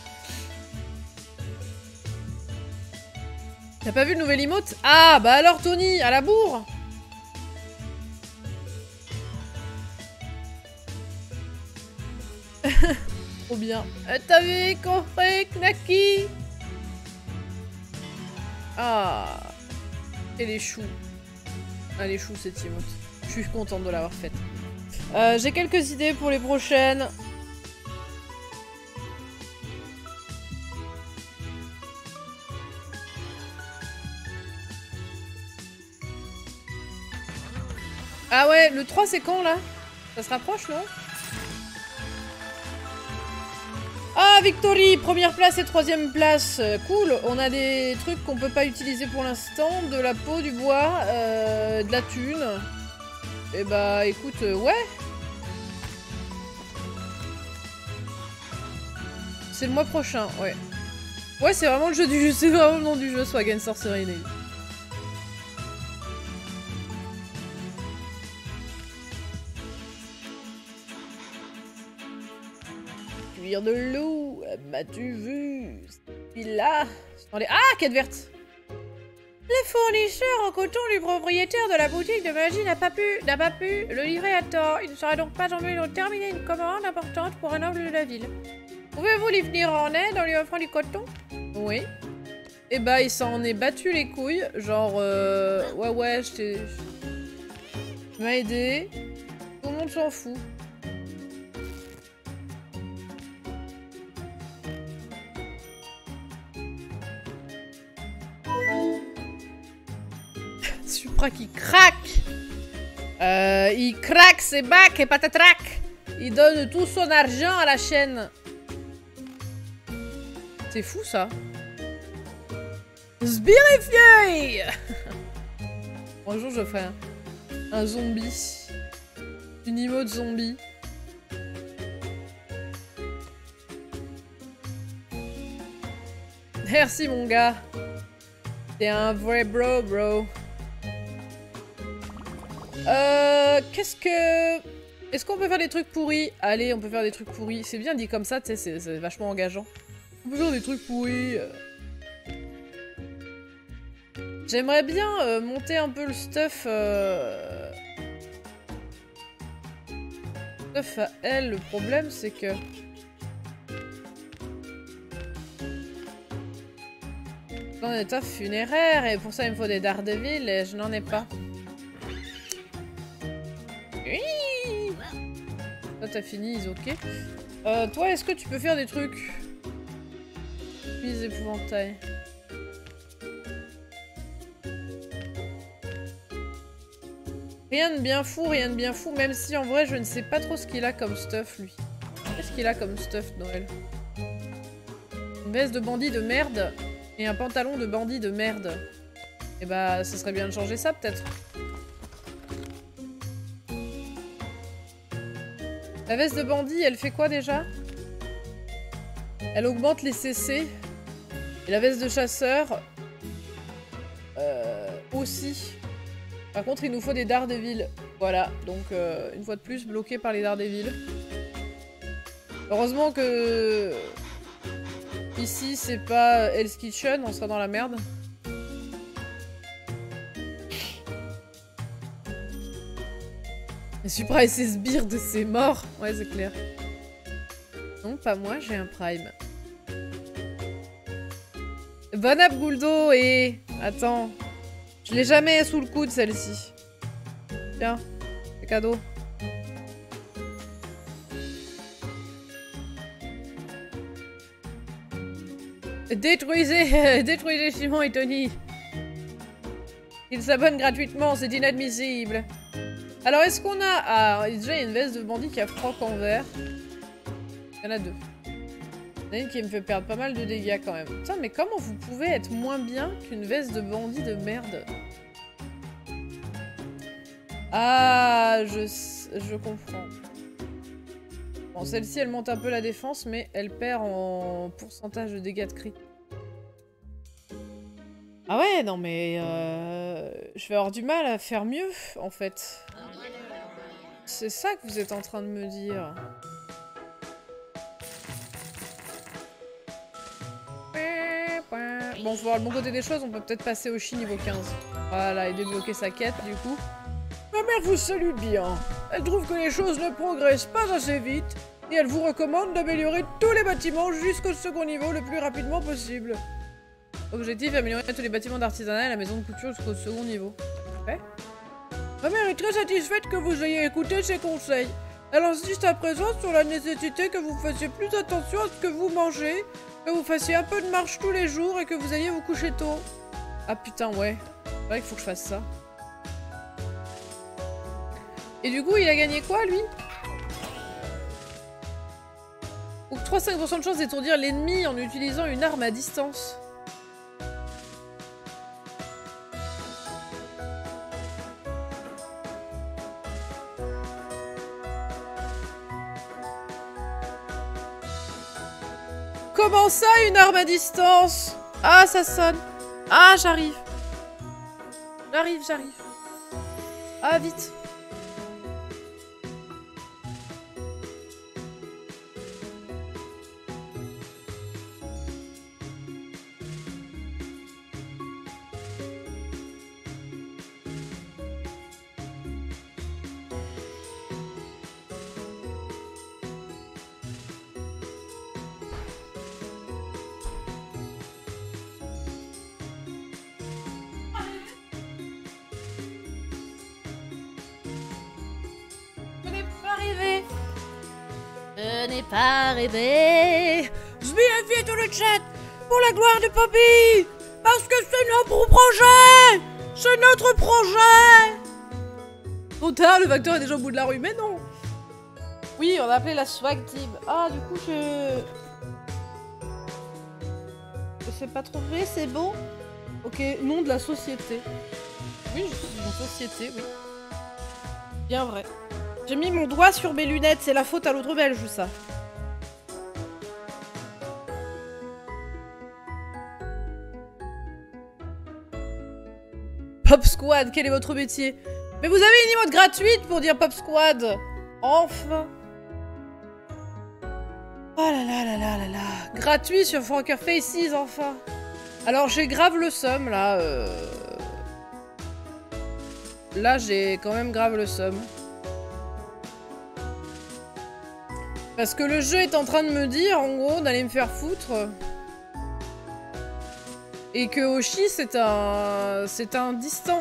T'as pas vu le nouvel emote? Ah, bah alors, Tony, à la bourre. Trop bien. T'as vu, compris, Naki? Ah. Et les choux. Ah, les choux, cette emote. Je suis contente de l'avoir faite. J'ai quelques idées pour les prochaines. Ah ouais, le 3 c'est quand là? Ça se rapproche, non? Ah, Victory! Première place et troisième place. Cool, on a des trucs qu'on peut pas utiliser pour l'instant. De la peau, du bois, de la thune. Et bah écoute, ouais. C'est le mois prochain, ouais. Ouais, c'est vraiment le jeu du jeu, c'est vraiment le nom du jeu, Swag & Sorcery Day. Cuir de loup, m'as-tu vu? Celui-là. Ah, quête verte. Le fournisseur en coton du propriétaire de la boutique de magie n'a pas pu le livrer à temps. Il ne sera donc pas en mesure de terminer une commande importante pour un noble de la ville. Pouvez-vous lui venir en aide en lui offrant du coton? Oui. Et bah, il s'en est battu les couilles. Genre, ouais, je t'ai... Tu m'as aidé. Tout le monde s'en fout. Supra qui craque. Il craque ses bacs et patatrac. Il donne tout son argent à la chaîne. C'est fou ça. Sbirifié. Un jour je ferai un zombie. Une emote zombie. Merci mon gars. T'es un vrai bro. Qu'est-ce que... Est-ce qu'on peut faire des trucs pourris? Allez, on peut faire des trucs pourris. C'est bien dit comme ça, tu sais, c'est vachement engageant. On peut faire des trucs pourris. J'aimerais bien monter un peu le stuff... Stuff à elle. Le problème, c'est que... Dans un état funéraire, et pour ça, il me faut des Daredevil, et je n'en ai pas. Oui. Toi, t'as fini, ils ok. Toi, est-ce que tu peux faire des trucs? Puis épouvantail. Rien de bien fou, même si en vrai je ne sais pas trop ce qu'il a comme stuff lui. Qu'est-ce qu'il a comme stuff Noël? Une veste de bandit de merde et un pantalon de bandit de merde. Et bah ça serait bien de changer ça peut-être. La veste de bandit elle fait quoi déjà? Elle augmente les CC. Et la veste de chasseur aussi. Par contre, il nous faut des Daredevil. Voilà, donc une fois de plus, bloqué par les Daredevil. Heureusement que... Ici, c'est pas Hell's Kitchen, on sera dans la merde. Je suis prêt à essayer ce sbire de ses morts. Ouais, c'est clair. Non, pas moi, j'ai un Prime. Bon app, Gouldo, et... Attends... Je l'ai jamais sous le coude, celle-ci. Tiens, c'est cadeau. Détruisez, détruisez Simon et Tony. Ils s'abonnent gratuitement, c'est inadmissible. Alors, est-ce qu'on a... Ah, déjà, il y a une veste de bandit qui a froc en vert. Il y en a deux. Il y en a une qui me fait perdre pas mal de dégâts quand même. Putain, mais comment vous pouvez être moins bien qu'une veste de bandit de merde? Ah, je comprends. Bon, celle-ci, elle monte un peu la défense, mais elle perd en pourcentage de dégâts de crit. Ah ouais, non mais... je vais avoir du mal à faire mieux, en fait. C'est ça que vous êtes en train de me dire. Bon, faut voir le bon côté des choses, on peut peut-être passer au chi niveau 15. Voilà, et débloquer sa quête, du coup. Ma mère vous salue bien. Elle trouve que les choses ne progressent pas assez vite, et elle vous recommande d'améliorer tous les bâtiments jusqu'au second niveau le plus rapidement possible. Objectif, améliorer tous les bâtiments d'artisanat et la maison de couture jusqu'au second niveau. Ouais. Ma mère est très satisfaite que vous ayez écouté ses conseils. Elle insiste à présent sur la nécessité que vous fassiez plus attention à ce que vous mangez, que vous fassiez un peu de marche tous les jours et que vous alliez vous coucher tôt. Ah putain, ouais. C'est vrai qu'il faut que je fasse ça. Et du coup, il a gagné quoi, lui? Ou 3-5% de chance d'étourdir l'ennemi en utilisant une arme à distance. Comment ça, une arme à distance? Ah, ça sonne. Ah, j'arrive. J'arrive. Ah, vite. Je n'ai pas rêvé. Zbiafiez tout le chat pour la gloire de Poppy. Parce que c'est notre projet. C'est notre projet. Trop tard, le facteur est déjà au bout de la rue. Mais non. Oui, on a appelé la swag team. Ah, du coup, je sais pas trouver, c'est bon. Ok, nom de la société. Oui, je suis une société, oui. Bien vrai. J'ai mis mon doigt sur mes lunettes, c'est la faute à l'autre belge, ça. Pop Squad, quel est votre métier? Mais vous avez une emote gratuite pour dire Pop Squad. Enfin. Oh là là là là là là. Gratuit sur Poker Faces, enfin. Alors j'ai grave le seum, là. Là, j'ai quand même grave le seum. Parce que le jeu est en train de me dire, en gros, d'aller me faire foutre. Et que Oshi, c'est un distant.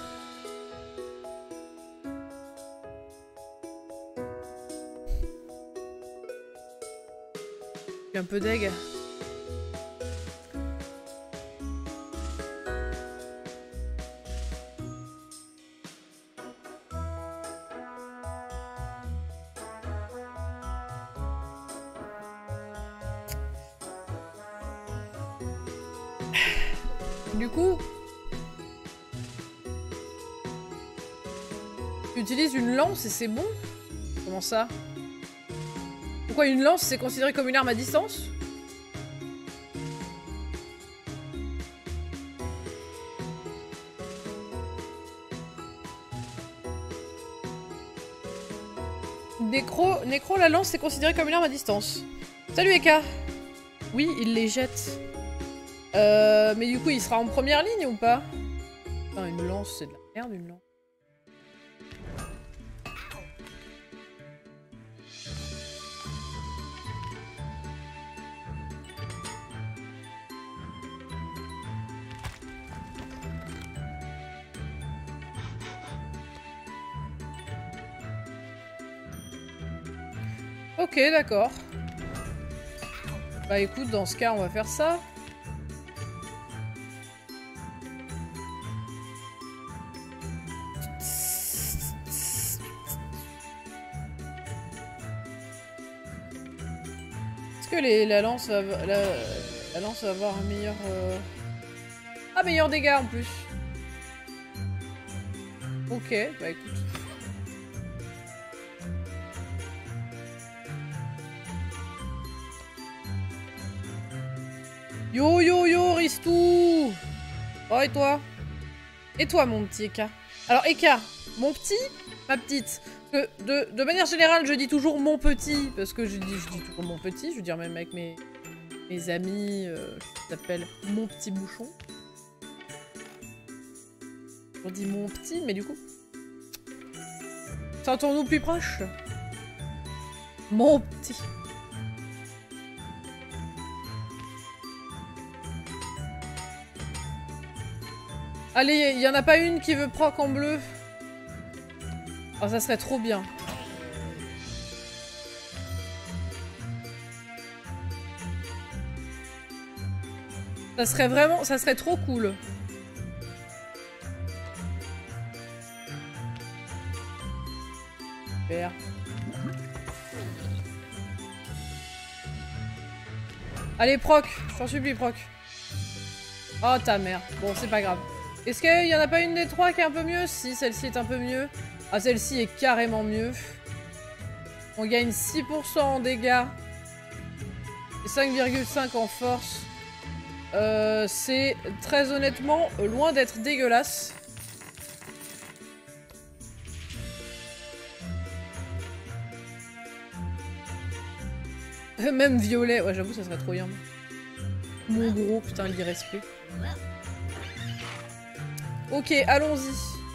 Je suis un peu deg. Du coup, tu utilises une lance et c'est bon? Comment ça? Pourquoi une lance c'est considéré comme une arme à distance? Nécro, la lance c'est considéré comme une arme à distance. Salut Eka! Oui, il les jette. Mais du coup, il sera en première ligne ou pas? Putain, une lance, c'est de la merde, une lance. Ok, d'accord. Bah écoute, dans ce cas, on va faire ça. Est-ce que la lance va avoir un meilleur... Ah, meilleur dégâts en plus. Ok, bah écoute. Yo yo yo Ristou. Oh et toi? Et toi mon petit Eka? Alors Eka, mon petit, ma petite. De manière générale je dis toujours mon petit. Parce que je dis toujours mon petit. Je veux dire même avec mes amis, je t'appelle mon petit bouchon. On dit mon petit, mais du coup... Sentons-nous plus proches? Mon petit. Allez, il y en a pas une qui veut proc en bleu? Oh, ça serait trop bien. Ça serait vraiment... Ça serait trop cool. Super. Allez, proc. Je t'en supplie, proc. Oh, ta mère. Bon, c'est pas grave. Est-ce qu'il y en a pas une des trois qui est un peu mieux? Si, celle-ci est un peu mieux. Ah, celle-ci est carrément mieux. On gagne 6% en dégâts. Et 5,5 en force. C'est très honnêtement loin d'être dégueulasse. Même violet. Ouais, j'avoue, ça serait trop bien. Mon gros, putain, l'irrespect. Ok, allons-y.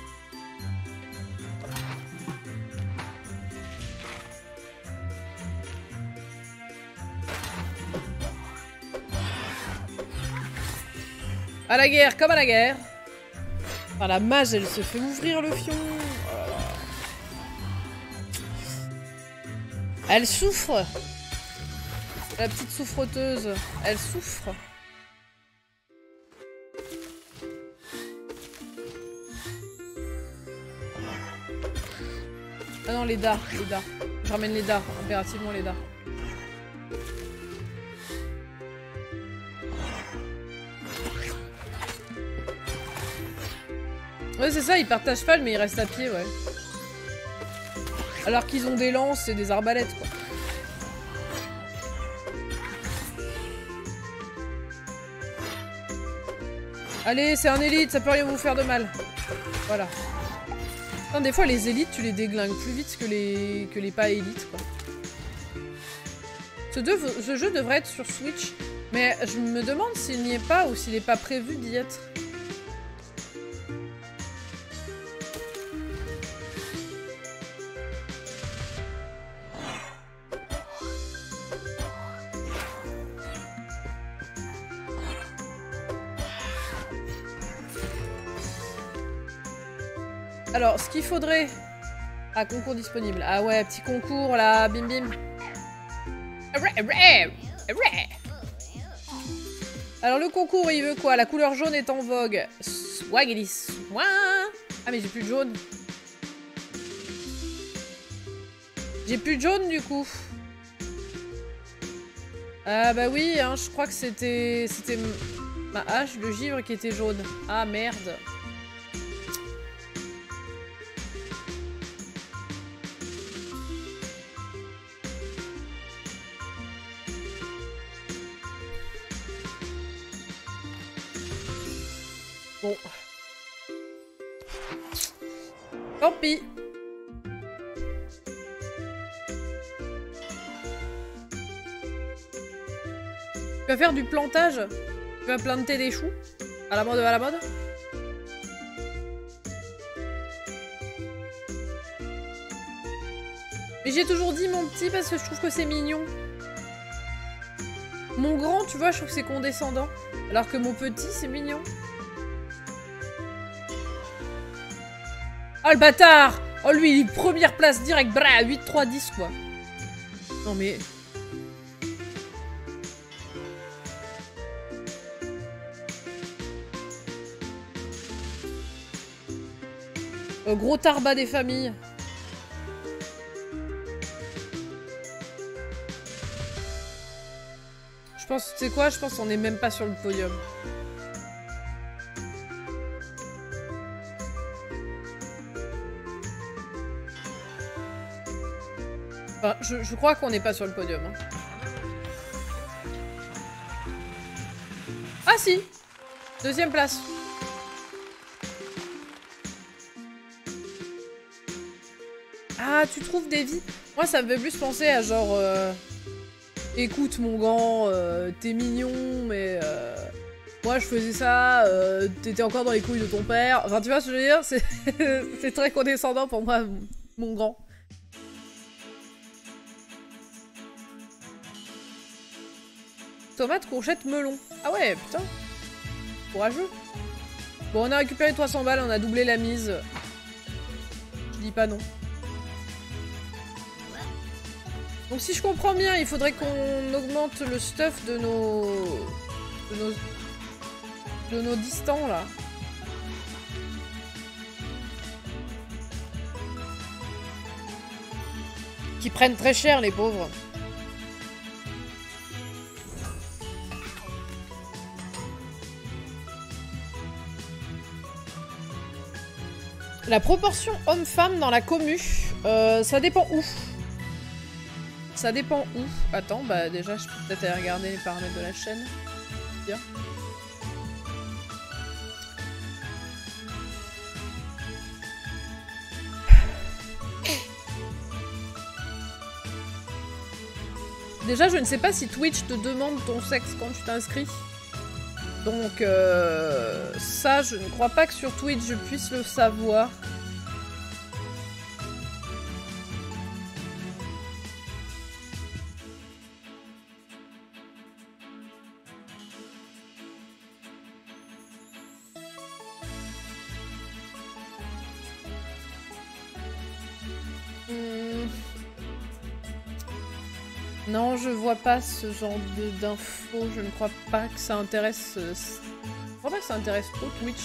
À la guerre, comme à la guerre. Ah, la mage, elle se fait ouvrir le fion. Oh là là. Elle souffre. La petite souffreteuse. Elle souffre. Ah non, les dards, les dards. Je ramène les dards, impérativement les dards. Ouais, c'est ça, ils partent à cheval, mais ils restent à pied, ouais. Alors qu'ils ont des lances et des arbalètes, quoi. Allez, c'est un élite, ça peut rien vous faire de mal. Voilà. Enfin, des fois, les élites, tu les déglingues plus vite que les pas élites, quoi. Ce jeu devrait être sur Switch, mais je me demande s'il n'y est pas ou s'il n'est pas prévu d'y être. Alors, ce qu'il faudrait... Ah, concours disponible. Ah ouais, petit concours, là, bim bim. Alors, le concours, il veut quoi? La couleur jaune est en vogue. Swaggity swag. Ah, mais j'ai plus de jaune. J'ai plus de jaune, du coup. Ah, bah oui, hein, je crois que c'était ma hache de givre qui était jaune. Ah, merde. Bon. Tant pis. Tu vas faire du plantage? Tu vas planter des choux? À la mode, à la mode? Mais j'ai toujours dit mon petit parce que je trouve que c'est mignon. Mon grand, tu vois, je trouve que c'est condescendant. Alors que mon petit, c'est mignon. Oh le bâtard! Oh lui, il est première place direct, bra, 8-3-10 quoi. Non mais... gros tarbat des familles. Je pense, tu sais quoi? Je pense qu'on est même pas sur le podium. Enfin, je crois qu'on n'est pas sur le podium. Hein. Ah si! Deuxième place. Ah, tu trouves des vies? Moi, ça me fait plus penser à genre... écoute, mon grand, t'es mignon, mais... moi, je faisais ça, t'étais encore dans les couilles de ton père. Enfin, tu vois ce que je veux dire? C'est très condescendant pour moi, mon grand. Tomate, courgette, melon. Ah ouais, putain. Courageux. Bon, on a récupéré 300 balles, on a doublé la mise. Je dis pas non. Donc si je comprends bien, il faudrait qu'on augmente le stuff de nos distants, là. Qui prennent très cher, les pauvres. La proportion homme-femme dans la commu, ça dépend où. Ça dépend où. Attends, bah déjà, je peux peut-être aller regarder les paramètres de la chaîne. Bien. Déjà, je ne sais pas si Twitch te demande ton sexe quand tu t'inscris. Donc, ça, je ne crois pas que sur Twitch, je puisse le savoir. Non, je vois pas ce genre d'infos. Je ne crois pas que ça intéresse... Je crois pas que ça intéresse trop Twitch.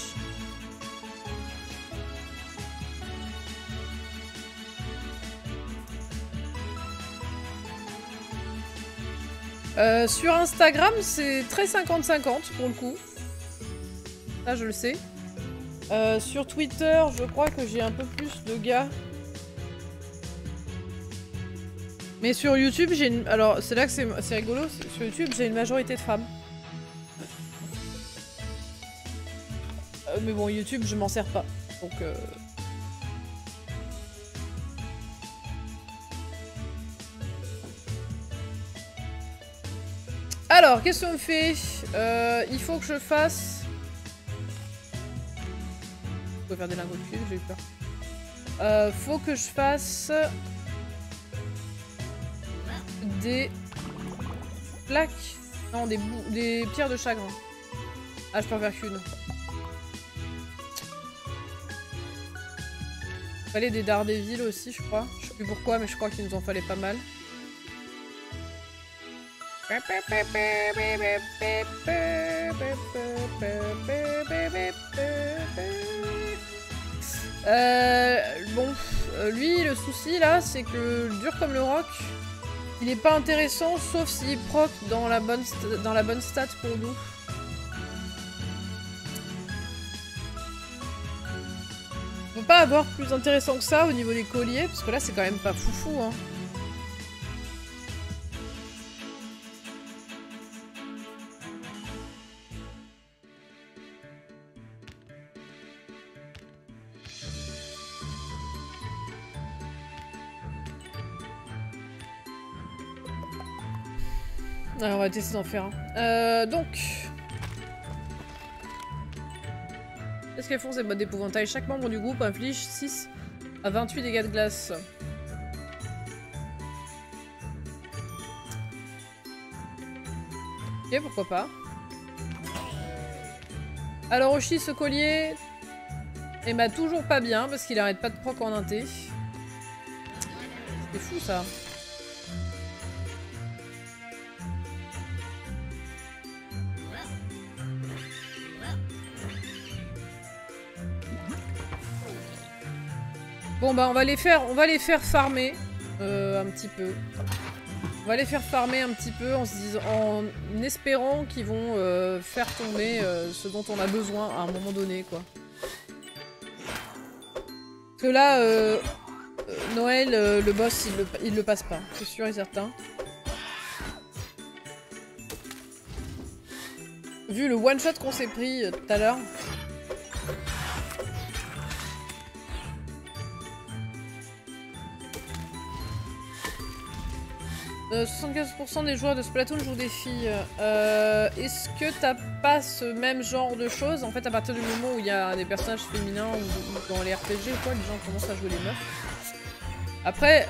Sur Instagram, c'est très 50-50 pour le coup. Ça, je le sais. Sur Twitter, je crois que j'ai un peu plus de gars. Mais sur YouTube, j'ai une... Alors, c'est là que c'est rigolo. Sur YouTube, j'ai une majorité de femmes. Mais bon, YouTube, je m'en sers pas. Donc... Alors, qu'est-ce qu'on fait? Il faut que je fasse... Je peux faire des lingots de cuivre, j'ai eu peur. Faut que je fasse... des... plaques. Non, des pierres de chagrin. Ah, je peux en faire qu'une. Il fallait des Daredevil aussi, je crois. Je sais plus pourquoi, mais je crois qu'il nous en fallait pas mal. Bon, lui, le souci là, c'est que dur comme le roc, il est pas intéressant, sauf s'il proc dans la bonne stat pour nous. On peut pas avoir plus intéressant que ça au niveau des colliers, parce que là c'est quand même pas foufou, hein. Alors, on va tester d'en faire un. Donc... Qu'est-ce qu'elles font ces bottes d'épouvantail? Chaque membre du groupe inflige 6 à 28 dégâts de glace. Ok, pourquoi pas. Alors Oshi, ce collier... il m'a toujours pas bien parce qu'il arrête pas de proc en inté. C'est fou ça. Bon bah on va les faire farmer un petit peu. On va les faire farmer un petit peu en espérant qu'ils vont faire tomber ce dont on a besoin à un moment donné quoi. Parce que là, Noël, le boss il le passe pas, c'est sûr et certain. Vu le one shot qu'on s'est pris tout à l'heure. 75% des joueurs de Splatoon jouent des filles. Est-ce que t'as pas ce même genre de choses? En fait, à partir du moment où il y a des personnages féminins ou dans les RPG ou quoi, les gens commencent à jouer les meufs. Après,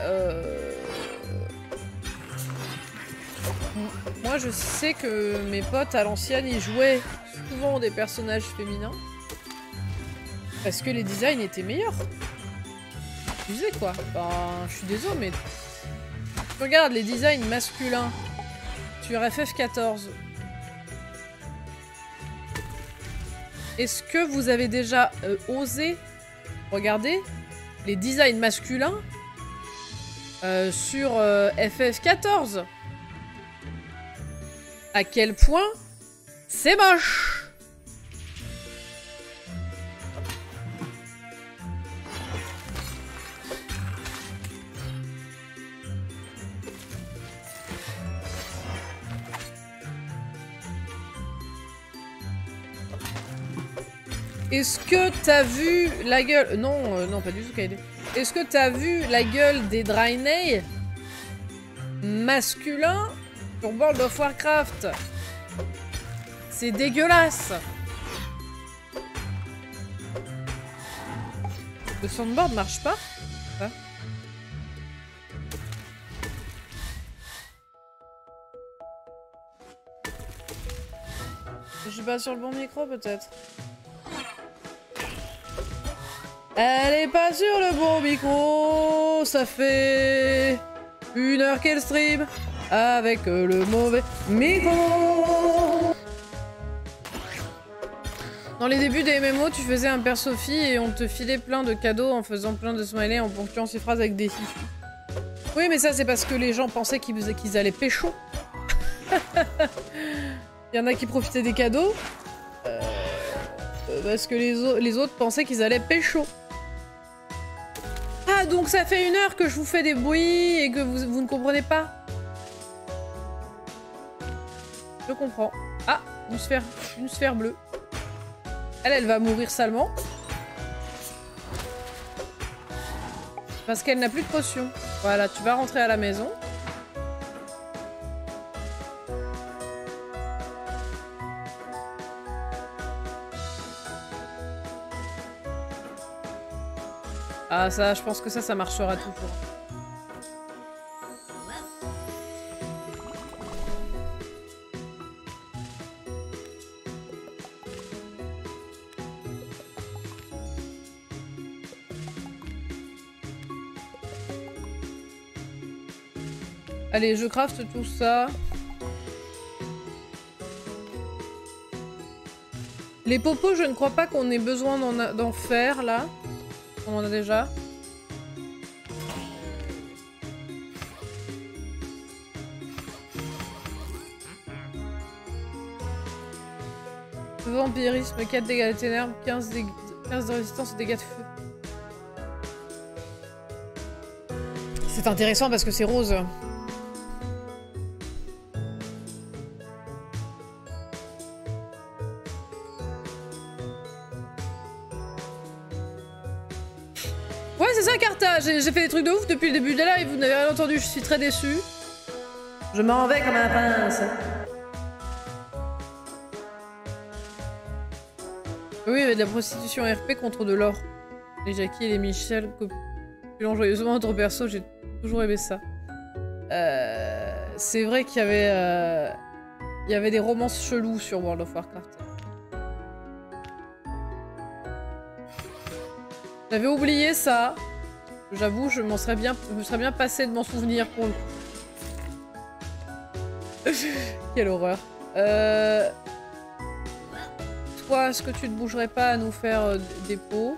moi je sais que mes potes à l'ancienne, ils jouaient souvent des personnages féminins. Parce que les designs étaient meilleurs. Tu sais quoi? Ben, je suis désolé, mais... Regarde les designs masculins sur FF14. Est-ce que vous avez déjà osé regarder les designs masculins sur FF14? À quel point c'est moche! Est-ce que t'as vu la gueule... Non, non, pas du tout, Kaede. Est-ce que t'as vu la gueule des Draenei masculins sur World of Warcraft? C'est dégueulasse. Le soundboard marche pas? Hein? Je suis pas sur le bon micro, peut-être. Elle est pas sur le bon micro. Ça fait 1 heure qu'elle stream avec le mauvais micro. Dans les débuts des MMO, tu faisais un père Sophie et on te filait plein de cadeaux en faisant plein de smileys, en ponctuant ces phrases avec des filles. Oui, mais ça c'est parce que les gens pensaient qu'ils allaient pécho. Il y en a qui profitaient des cadeaux. Parce que les autres pensaient qu'ils allaient pécho. Ah, donc ça fait 1 heure que je vous fais des bruits et que vous ne comprenez pas. Je comprends. Ah, une sphère bleue. Elle va mourir salement. Parce qu'elle n'a plus de potion. Voilà, tu vas rentrer à la maison. Ah ça, je pense que ça marchera toujours. Allez, je crafte tout ça. Les popos, je ne crois pas qu'on ait besoin d'en faire, là. On en a déjà. Vampirisme, 4 dégâts de ténèbres, 15 de résistance et dégâts de feu. C'est intéressant parce que c'est rose. Ouais, c'est ça, Carta. J'ai fait des trucs de ouf depuis le début de la live. Vous n'avez rien entendu, je suis très déçue. Je m'en vais comme un prince. Oui, il y avait de la prostitution RP contre de l'or. Les Jackie et les Michel copulant joyeusement entre persos, j'ai toujours aimé ça. C'est vrai qu'il y avait des romances chelous sur World of Warcraft. J'avais oublié ça. J'avoue, je me serais bien passé de m'en souvenir pour le coup. Quelle horreur. Toi, est-ce que tu ne bougerais pas à nous faire des pots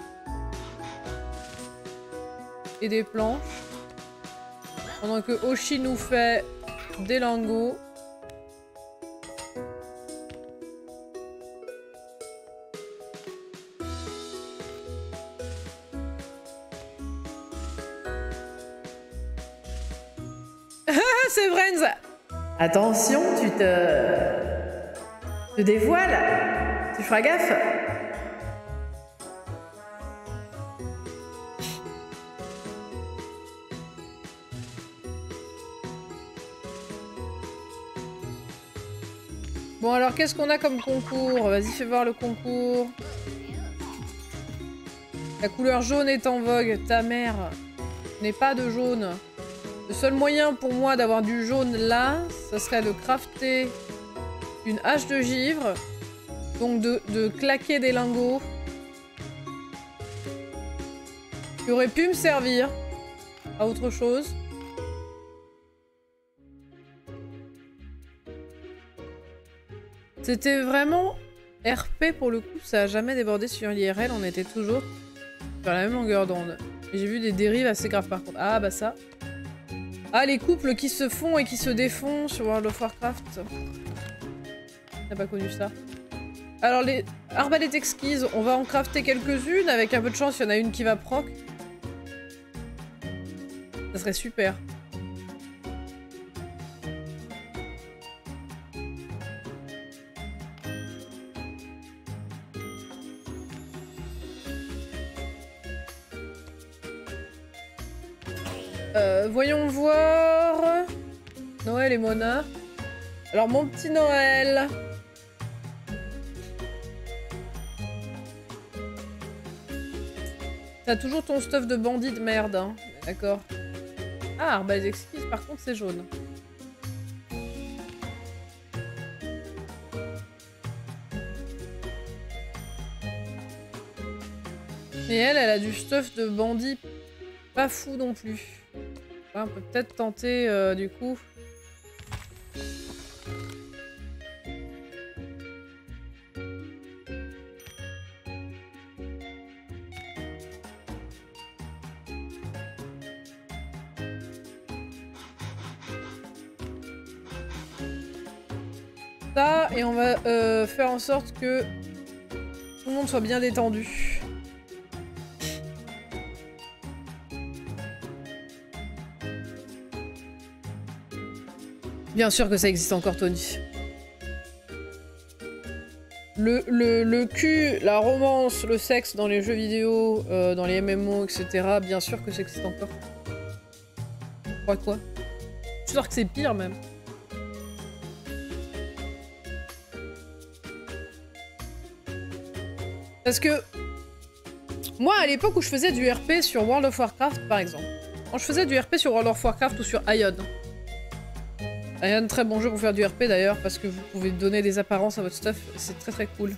et des planches pendant que Oshi nous fait des lingots. C'est Vrenz. Attention, tu te dévoiles. Tu feras gaffe. Bon alors qu'est-ce qu'on a comme concours? Vas-y fais voir le concours. La couleur jaune est en vogue. Ta mère n'est pas de jaune. Le seul moyen pour moi d'avoir du jaune là, ça serait de crafter une hache de givre. Donc de claquer des lingots. Qui aurait pu me servir à autre chose. C'était vraiment RP pour le coup, ça a jamais débordé sur l'IRL, on était toujours sur la même longueur d'onde. Et j'ai vu des dérives assez graves par contre. Ah bah ça. Ah les couples qui se font et qui se défont sur World of Warcraft. T'as pas connu ça? Alors les arbalètes exquises, on va en crafter quelques-unes, avec un peu de chance il y en a une qui va proc. Ça serait super. Voyons voir... Noël et Mona. Alors mon petit Noël... T'as toujours ton stuff de bandit de merde, hein. D'accord. Ah, arbalète exquise, par contre c'est jaune. Et elle a du stuff de bandit pas fou non plus. Ouais, on peut peut-être tenter du coup. Ça, et on va faire en sorte que tout le monde soit bien détendu. Bien sûr que ça existe encore, Tony. Le cul, la romance, le sexe dans les jeux vidéo, dans les MMO, etc. Bien sûr que ça existe encore. Tu crois quoi? Je suis sûr que c'est pire même. Parce que Moi, à l'époque où je faisais du RP sur World of Warcraft, par exemple. Quand je faisais du RP sur World of Warcraft ou sur Ion. Ion, très bon jeu pour faire du RP d'ailleurs, parce que vous pouvez donner des apparences à votre stuff. C'est très très cool.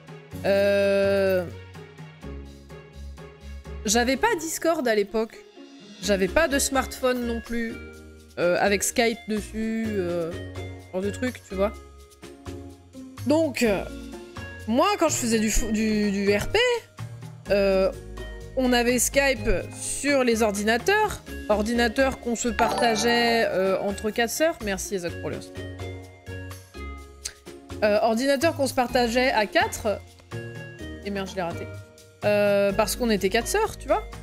J'avais pas Discord à l'époque. J'avais pas de smartphone non plus. Avec Skype dessus. Genre de trucs, tu vois. Donc, moi, quand je faisais du RP, on avait Skype sur les ordinateurs. Ordinateurs qu'on se partageait entre 4 sœurs. Merci, Ezak Prolers. Ordinateur qu'on se partageait à 4. Et merde, je l'ai raté. Parce qu'on était 4 sœurs, tu vois.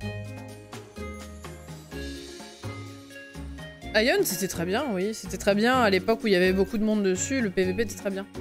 Ion, c'était très bien, oui. C'était très bien à l'époque où il y avait beaucoup de monde dessus. Le PVP était très bien.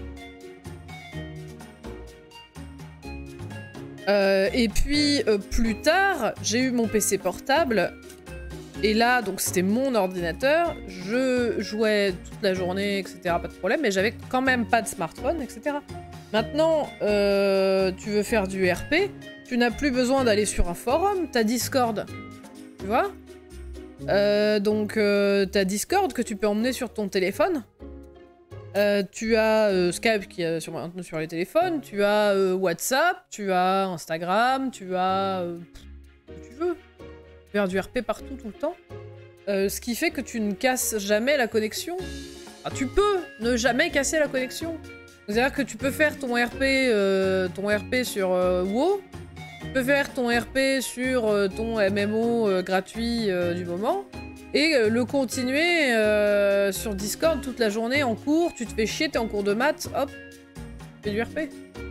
Et puis, plus tard, j'ai eu mon PC portable. Et là, donc c'était mon ordinateur. Je jouais toute la journée, etc. Pas de problème. Mais j'avais quand même pas de smartphone, etc. Maintenant, tu veux faire du RP. Tu n'as plus besoin d'aller sur un forum. T'as Discord. Tu vois ? Donc, t'as Discord que tu peux emmener sur ton téléphone. Tu as Skype qui est maintenant sur les téléphones. Tu as WhatsApp. Tu as Instagram. Tu as... ce que tu veux. Faire du RP partout, tout le temps. Ce qui fait que tu ne casses jamais la connexion. Ah, tu peux ne jamais casser la connexion. C'est-à-dire que tu peux faire ton RP sur WoW. Tu peux faire ton RP sur ton MMO gratuit du moment. Et le continuer sur Discord toute la journée en cours. Tu te fais chier, t'es en cours de maths, hop, tu fais du RP.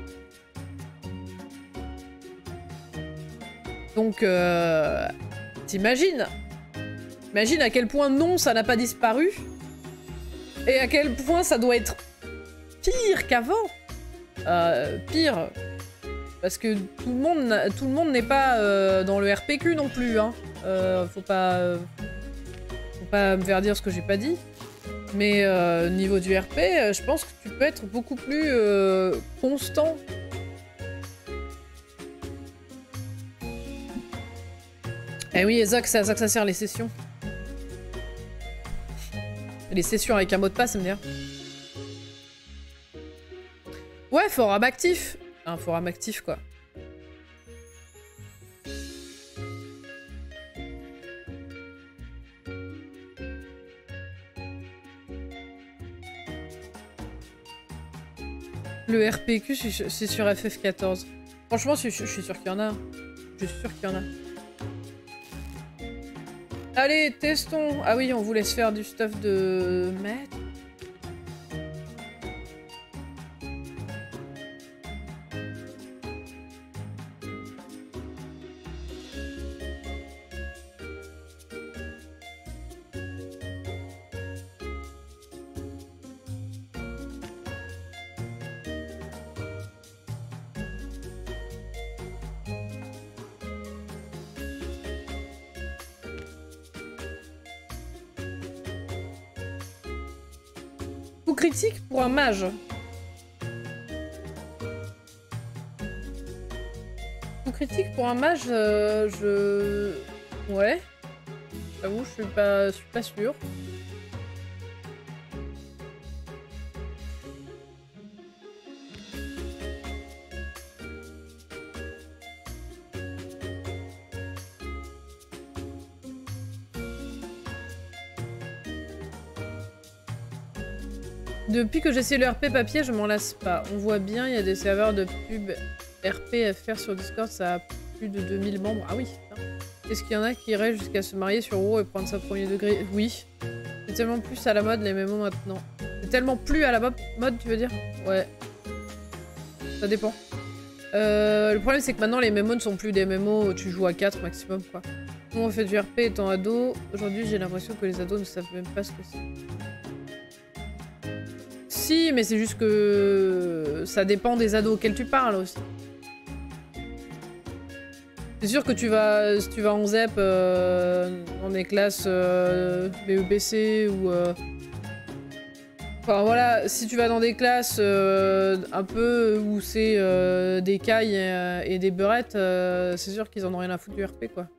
Donc, t'imagines? Imagine à quel point non, ça n'a pas disparu. Et à quel point ça doit être pire qu'avant. Pire. Parce que tout le monde n'est pas dans le RPQ non plus. Hein. Faut pas me faire dire ce que j'ai pas dit. Mais niveau du RP, je pense que tu peux être beaucoup plus constant. Eh oui, Ezak, c'est à ça que ça sert les sessions. Les sessions avec un mot de passe, ça me dire. Ouais, forum actif. Un forum actif, quoi. Le RPQ, c'est sur FF14. Franchement, je suis sûr qu'il y en a. Je suis sûr qu'il y en a. Allez, testons. Ah oui, on voulait se faire du stuff de maître. Critique pour un mage. Coup critique pour un mage, ouais. J'avoue, je suis pas sûre. Depuis que j'essaie le RP papier, je m'en lasse pas. On voit bien, il y a des serveurs de pub RPFR sur Discord, ça a plus de 2000 membres. Ah oui, est-ce qu'il y en a qui iraient jusqu'à se marier sur WoW et prendre ça premier degré? Oui. C'est tellement plus à la mode les MMO maintenant. C'est tellement plus à la mode, tu veux dire? Ouais. Ça dépend. Le problème c'est que maintenant les MMO ne sont plus des MMO où tu joues à 4 maximum, quoi. Nous on fait du RP étant ado. Aujourd'hui j'ai l'impression que les ados ne savent même pas ce que c'est. Si, mais c'est juste que ça dépend des ados auxquels tu parles aussi. C'est sûr que si tu vas en ZEP dans des classes BEPC ou Enfin voilà, si tu vas dans des classes un peu où c'est des cailles et des beurrettes, c'est sûr qu'ils en ont rien à foutre du RP quoi.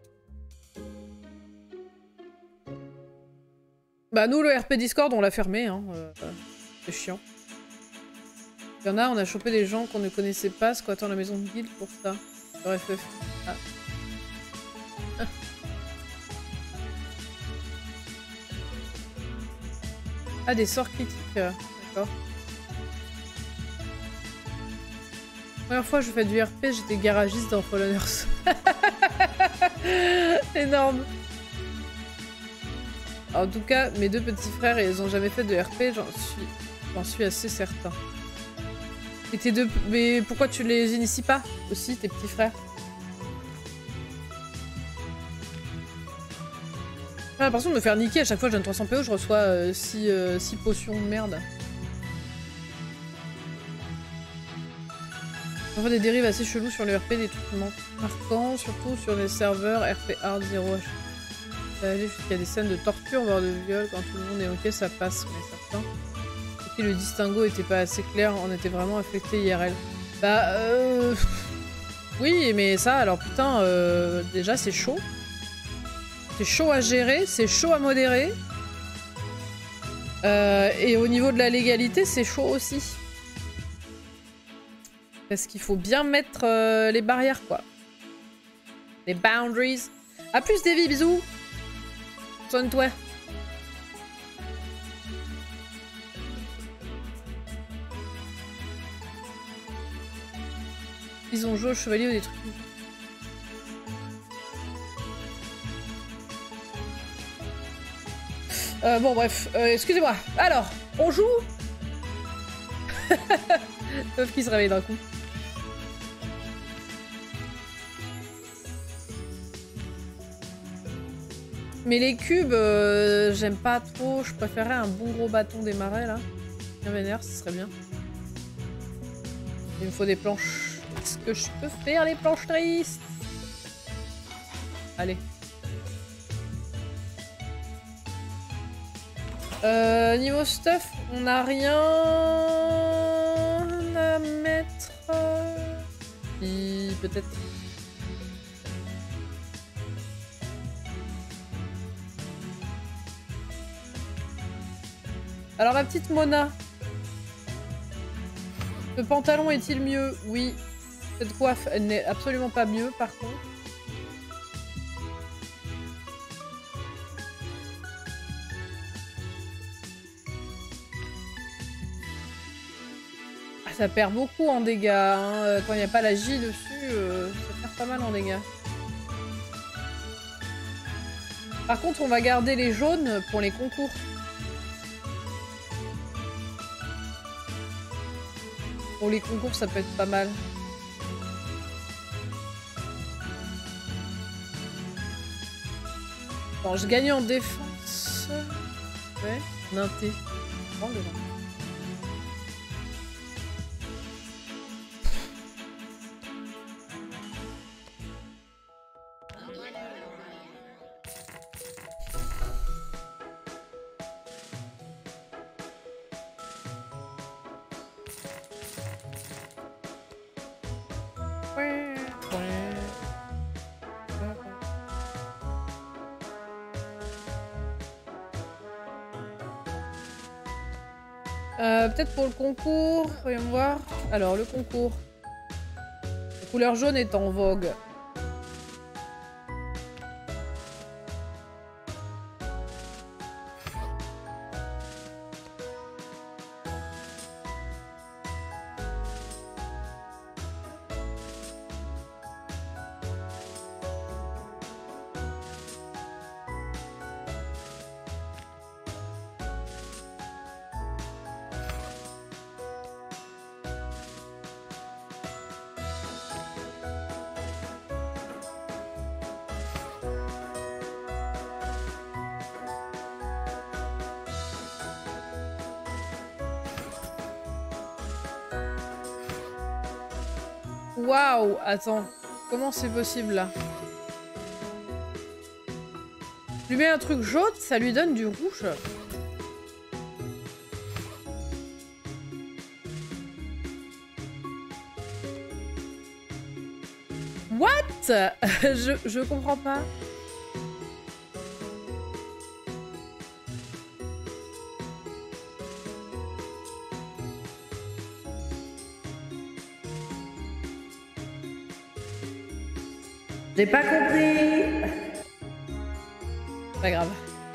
Bah nous le RP Discord on l'a fermé, hein. C'est chiant. Il y en a, on a chopé des gens qu'on ne connaissait pas, squattant la maison de guild pour ça. Sur FF. Ah. Ah, des sorts critiques. D'accord. Première fois que je fais du RP, j'étais garagiste dans Fall Honors. Énorme. En tout cas, mes deux petits frères, ils ont jamais fait de RP, j'en suis assez certain. Et tes deux... Mais pourquoi tu les inities pas aussi, tes petits frères? J'ai l'impression de me faire niquer à chaque fois que je donne 300 PO, je reçois 6 potions de merde. On voit des dérives assez chelous sur le RP, des trucs marquants, surtout sur les serveurs RP Hard 0H. Ça va aller jusqu'à des scènes de torture, voire de viol, quand tout le monde est ok, ça passe, mais certains. Et le distinguo était pas assez clair, on était vraiment affecté IRL. Bah, oui, mais ça, alors putain, déjà c'est chaud. C'est chaud à gérer, c'est chaud à modérer. Et au niveau de la légalité, c'est chaud aussi. Parce qu'il faut bien mettre les barrières, quoi. Les boundaries. A plus, Davy, bisous. Sonne-toi. Ils ont joué au chevalier ou des trucs. Bon bref, excusez-moi. Alors, on joue. Sauf qu'il se réveille d'un coup. Mais les cubes, j'aime pas trop. Je préférerais un bon gros bâton des marais là. Bien vénère, ce serait bien. Il me faut des planches. Est-ce que je peux faire les planches tristes? Allez. Niveau stuff, on n'a rien à mettre. Peut-être. Alors la petite Mona. Le pantalon est-il mieux? Oui. Cette coiffe, elle n'est absolument pas mieux par contre. Ça perd beaucoup en dégâts, hein. Quand il n'y a pas la J dessus, ça perd pas mal en dégâts. Par contre, on va garder les jaunes pour les concours. Pour les concours, ça peut être pas mal. Bon, je gagne en défense. Ouais, Ninté. Prends le vent. Peut-être pour le concours, voyons voir. Alors, le concours. La couleur jaune est en vogue. Waouh, attends, comment c'est possible là? Je lui mets un truc jaune, ça lui donne du rouge. vite. Je comprends pas. J'ai pas compris. Pas grave.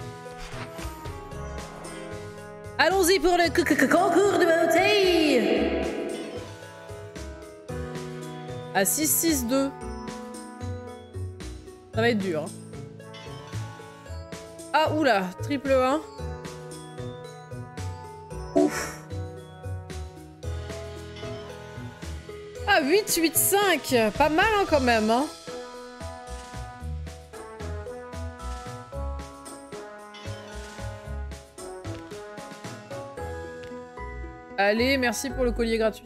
Allons-y pour le concours de beauté. À 6-6-2. Ça va être dur. Hein. Ah, oula, triple 1. Ouf. Ah, 8-8-5. Pas mal hein, quand même. Hein. Allez, merci pour le collier gratuit.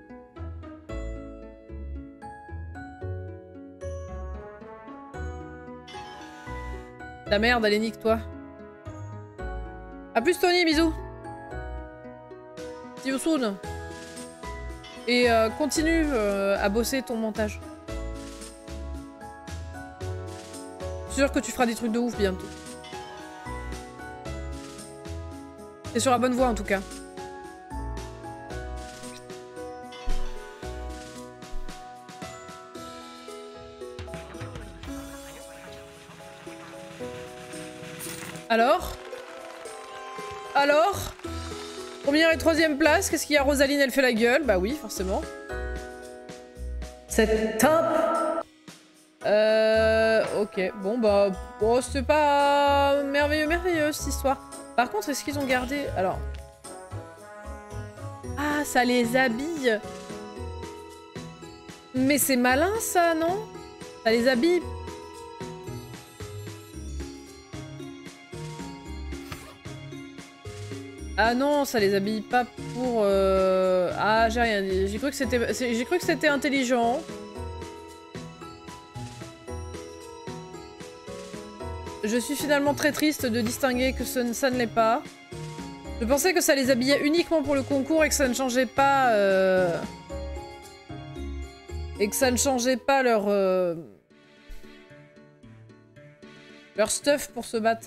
La merde, allez, nique-toi. A plus, Tony, bisous. See you soon. Et continue à bosser ton montage. Je suis sûr que tu feras des trucs de ouf bientôt. T'es sur la bonne voie, en tout cas. Alors première et troisième place, qu'est-ce qu'il y a? Rosaline, elle fait la gueule. Bah oui, forcément. C'est top. Ok, bon bah... Oh, c'était pas merveilleux cette histoire. Par contre, est-ce qu'ils ont gardé... Alors... Ah, ça les habille. Mais c'est malin ça, non? Ça les habille. Ah non, ça les habille pas pour... Ah, j'ai rien dit. J'ai cru que c'était intelligent. Je suis finalement très triste de distinguer que ça ne l'est pas. Je pensais que ça les habillait uniquement pour le concours et que ça ne changeait pas... Et que ça ne changeait pas leur... Leur stuff pour se battre.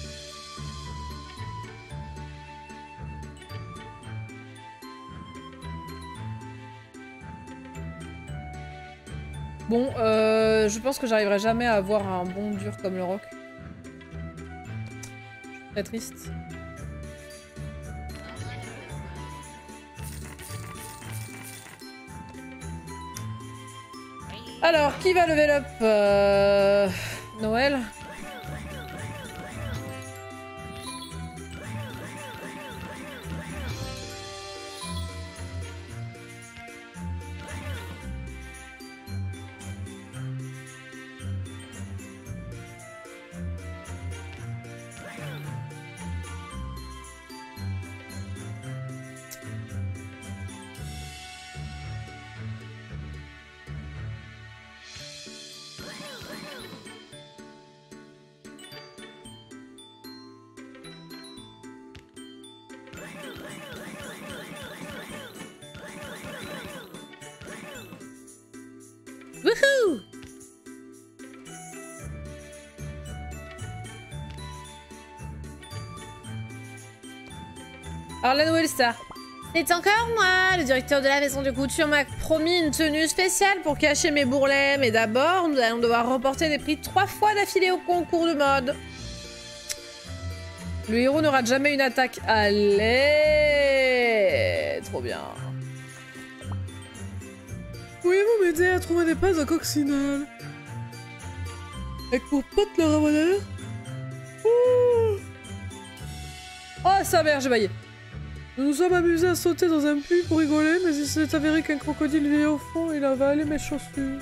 Bon, je pense que j'arriverai jamais à avoir un bon dur comme le roc. Je suis très triste. Alors, qui va level up Noël? Wouhou! Alors la nouvelle star. C'est encore moi, le directeur de la maison de couture m'a promis une tenue spéciale pour cacher mes bourrelets. Mais d'abord, nous allons devoir remporter des prix 3 fois d'affilée au concours de mode. Le héros ne rate jamais une attaque. Allez! Trop bien. Pouvez-vous m'aider à trouver des pages de coccinelle? Avec mon pote le ramoneur? Oh sa mère, j'ai baillé. Nous nous sommes amusés à sauter dans un puits pour rigoler, mais il s'est avéré qu'un crocodile vivait au fond et il a avalé mes chaussures.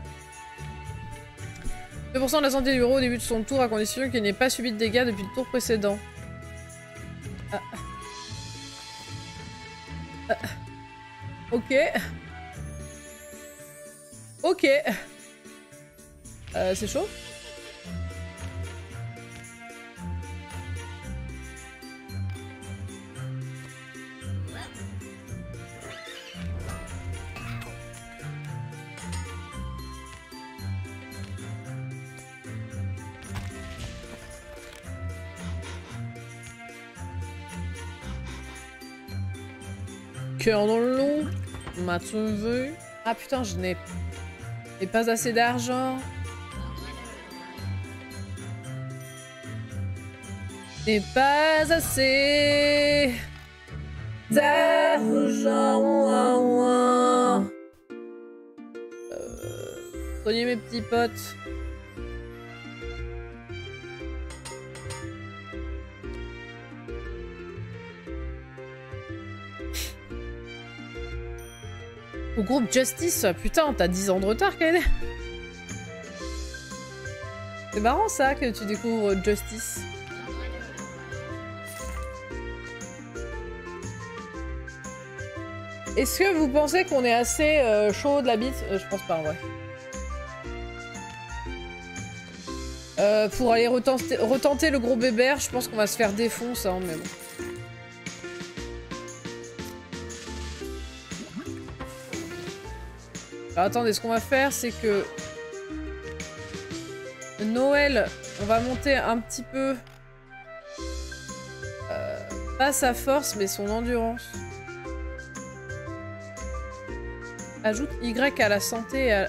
2% de la santé du héros au début de son tour à condition qu'il n'ait pas subi de dégâts depuis le tour précédent. Ok. Ok. C'est chaud. cœur dans le loup. M'as-tu vu? Ah putain, je n'ai pas assez d'argent. Je n'ai pas assez d'argent. Prenez mes petits potes. Au groupe Justice, putain, t'as 10 ans de retard, Kaede. C'est marrant ça que tu découvres Justice. Est-ce que vous pensez qu'on est assez chaud de la bite? Je pense pas en vrai. Pour aller retenter le gros bébert, je pense qu'on va se faire défoncer, hein, mais bon. Alors attendez, ce qu'on va faire, c'est que... Noël, on va monter un petit peu... pas sa force, mais son endurance. Ajoute Y à la santé et à...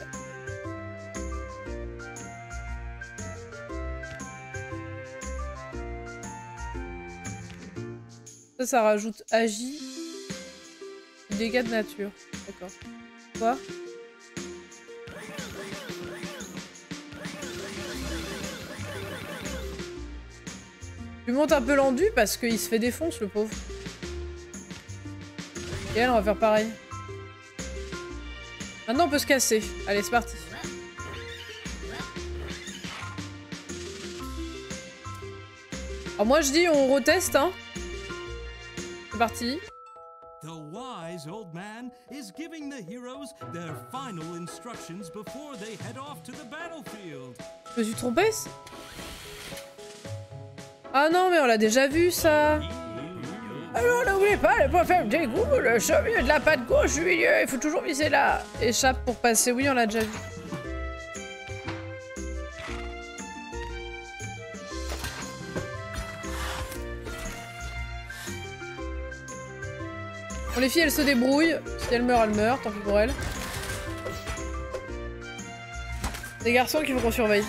Ça rajoute Agi. Dégâts de nature. D'accord. Quoi? Je lui monte un peu l'endu parce qu'il se fait défonce, le pauvre. Et elle, on va faire pareil. Maintenant, on peut se casser. Allez, c'est parti. Alors moi, je dis, on reteste, hein. C'est parti. The wise old man is giving the heroes their final instructions before they head off to the battlefield. Je me suis trompée? Ah non, mais on l'a déjà vu, ça. Alors n'oubliez pas, le point faible d'égout, le chevalier de la patte gauche du milieu, il faut toujours viser la échappe pour passer. Oui, on l'a déjà vu. Bon, les filles, elles se débrouillent. Si elles meurent, elles meurent. Tant pis pour elles. Les garçons qu'il faut qu'on surveille.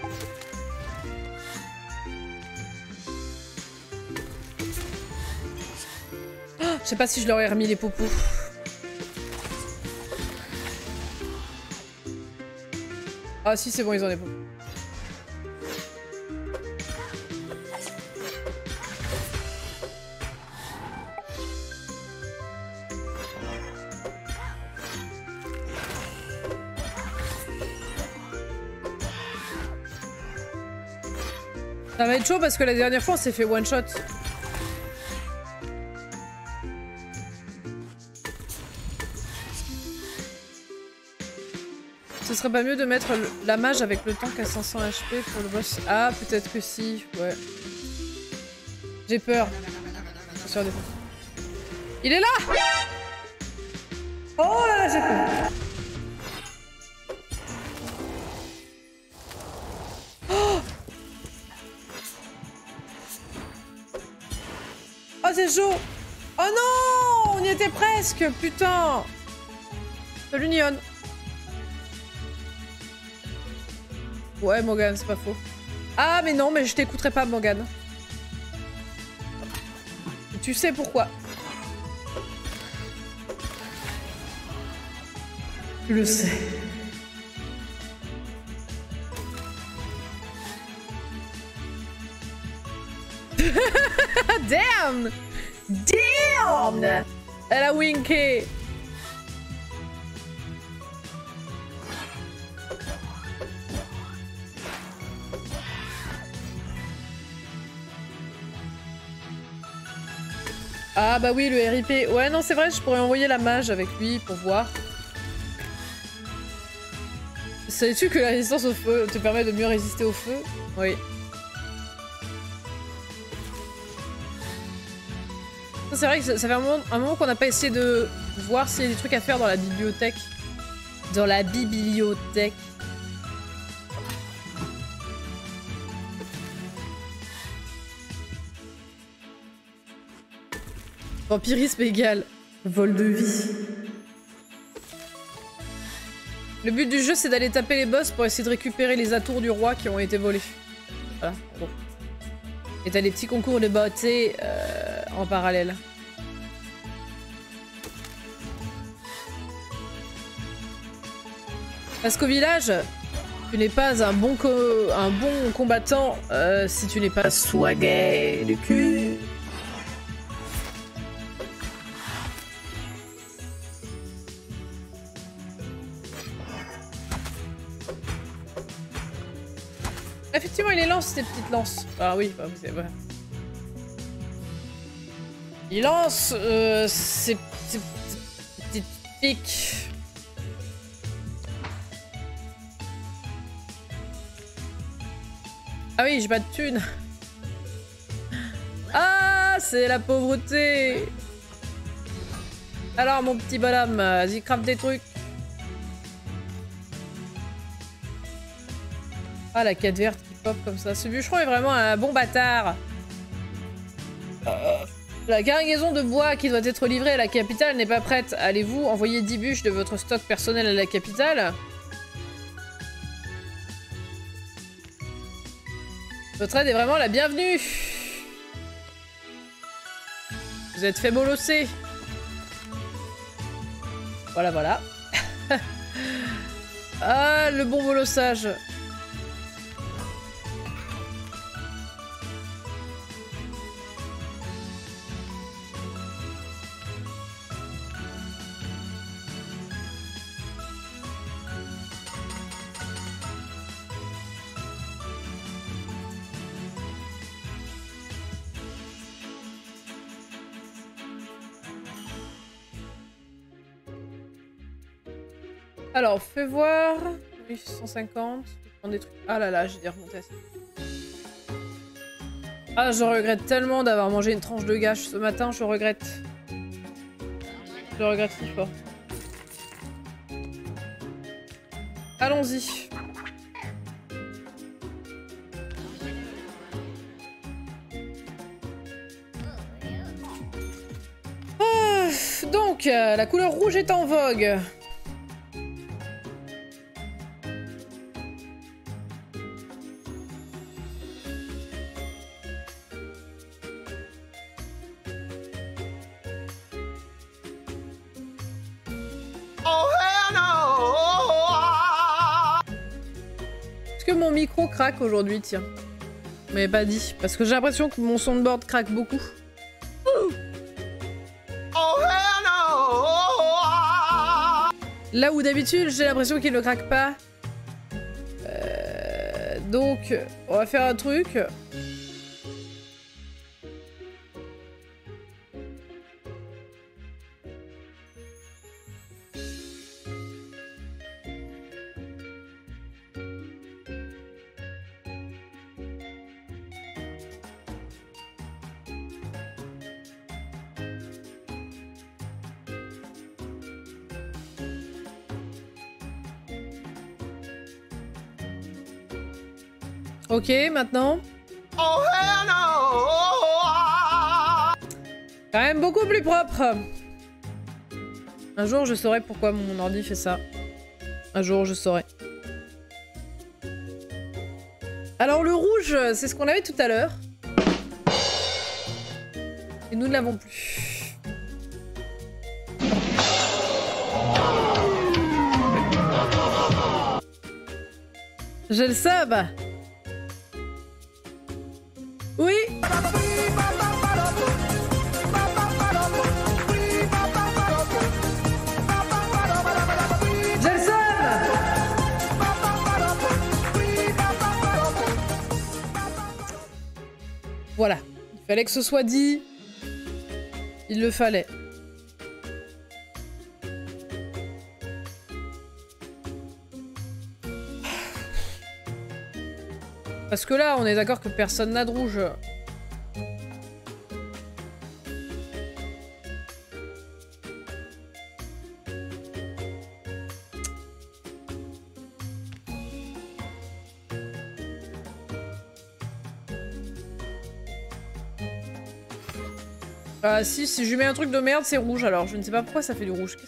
Oh, je sais pas si je leur ai remis les popos. Ah si, c'est bon, ils ont des popos. Ça va être chaud parce que la dernière fois on s'est fait one shot. Ce serait pas mieux de mettre la mage avec le tank à 500 HP pour le boss? Ah, peut-être que si, ouais. J'ai peur. Sur des... Il est là! Oh là là, j'ai peur. Oh, c'est chaud! Oh non! On y était presque! Putain! Salut Nyon! Ouais, Morgane, c'est pas faux. Ah, mais non, mais je t'écouterai pas, Morgane. Tu sais pourquoi. Tu le sais. Damn! Damn! Elle a winké! Ah bah oui, le RIP. Ouais, non, c'est vrai, je pourrais envoyer la mage avec lui pour voir. Savais-tu que la résistance au feu te permet de mieux résister au feu? Oui. C'est vrai que ça fait un moment qu'on n'a pas essayé de voir s'il y a des trucs à faire dans la bibliothèque. Dans la bibliothèque. Vampirisme égal Vol de vie. Le but du jeu, c'est d'aller taper les boss pour essayer de récupérer les atours du roi qui ont été volés. Voilà, en gros. Et t'as des petits concours de beauté en parallèle. Parce qu'au village, tu n'es pas un bon combattant si tu n'es pas swagué du cul. Effectivement, il les lance, ces petites lances. Ah oui, bah, c'est vrai. Il lance ces petites piques. Ah oui, j'ai pas de thunes. Ah, c'est la pauvreté. Alors, mon petit bonhomme, vas-y, crame des trucs. Ah, la quête verte qui pop comme ça. Ce bûcheron est vraiment un bon bâtard. La cargaison de bois qui doit être livrée à la capitale n'est pas prête. Allez-vous envoyer 10 bûches de votre stock personnel à la capitale? Votre aide est vraiment la bienvenue. Vous êtes fait molosser. Voilà, voilà. Ah, le bon molossage. Alors, fais voir. Oui, 150. Des trucs. Ah là là, j'ai dû remonter à ça. Ah, je regrette tellement d'avoir mangé une tranche de gâche ce matin, je regrette. Je regrette si fort. Allons-y. Ah, donc, la couleur rouge est en vogue. Mon micro craque aujourd'hui, tiens. Mais pas dit, parce que j'ai l'impression que mon soundboard craque beaucoup. Là où d'habitude j'ai l'impression qu'il ne craque pas. Donc, on va faire un truc. Ok, maintenant. Quand même beaucoup plus propre. Un jour, je saurai pourquoi mon ordi fait ça. Un jour, je saurai. Alors, le rouge, c'est ce qu'on avait tout à l'heure. Et nous ne l'avons plus. J'ai le sub. Oui. J'ai le sub. Voilà. Il fallait que ce soit dit. Il le fallait. Parce que là, on est d'accord que personne n'a de rouge. Ah si je lui mets un truc de merde, c'est rouge alors. Je ne sais pas pourquoi ça fait du rouge.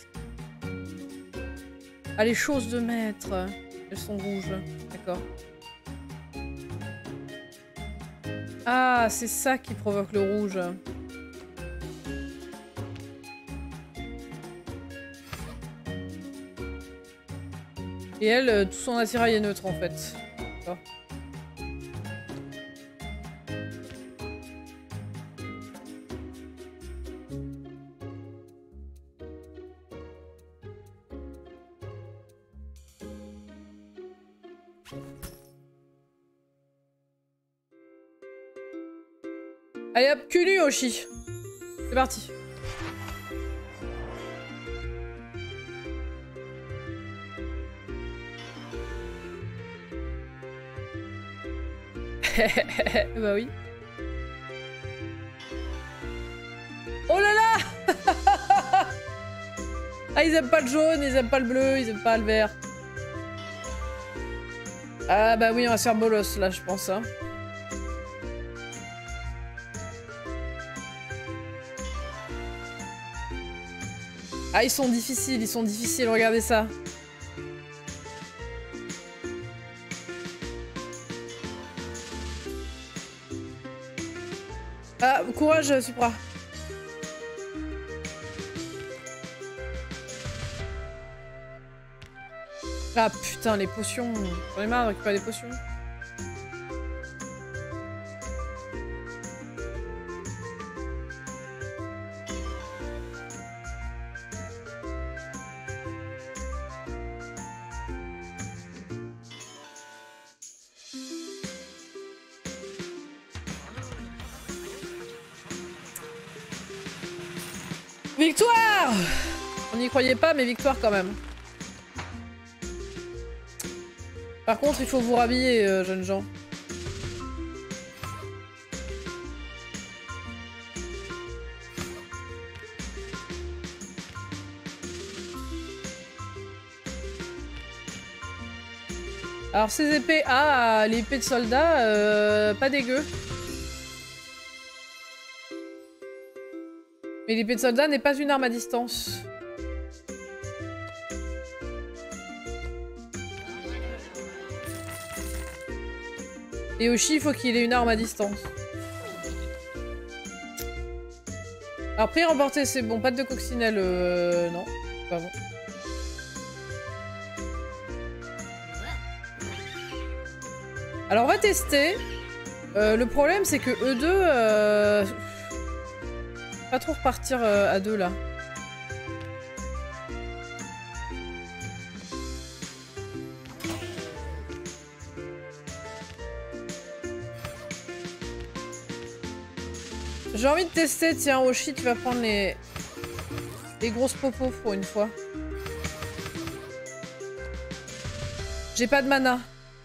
Ah, les choses de maître. Elles sont rouges. D'accord. Ah, c'est ça qui provoque le rouge. Et elle, tout son attirail est neutre en fait. D'accord. Allez hop, cul nu, Oshi. C'est parti. Bah oui. Oh là là. Ah, ils aiment pas le jaune, ils aiment pas le bleu, ils aiment pas le vert. Ah bah oui, on va se faire bolos là, je pense. Hein. Ah, ils sont difficiles, regardez ça. Ah, courage, Supra. Ah putain, les potions. J'en ai marre de récupérer des potions. Victoire! On n'y croyait pas, mais victoire quand même. Par contre, il faut vous rhabiller, jeunes gens. Alors, ces épées... Ah, l'épée de soldat, pas dégueu. Mais l'épée de soldat n'est pas une arme à distance. Et Oshi, il faut qu'il ait une arme à distance. Alors, prix remporté, c'est bon. Pâte de coccinelle, non. Pas bon. Alors, on va tester. Le problème, c'est que eux deux... Pas trop repartir à deux, là. J'ai envie de tester, tiens, Oshi, tu vas prendre les grosses popos pour une fois. J'ai pas de mana.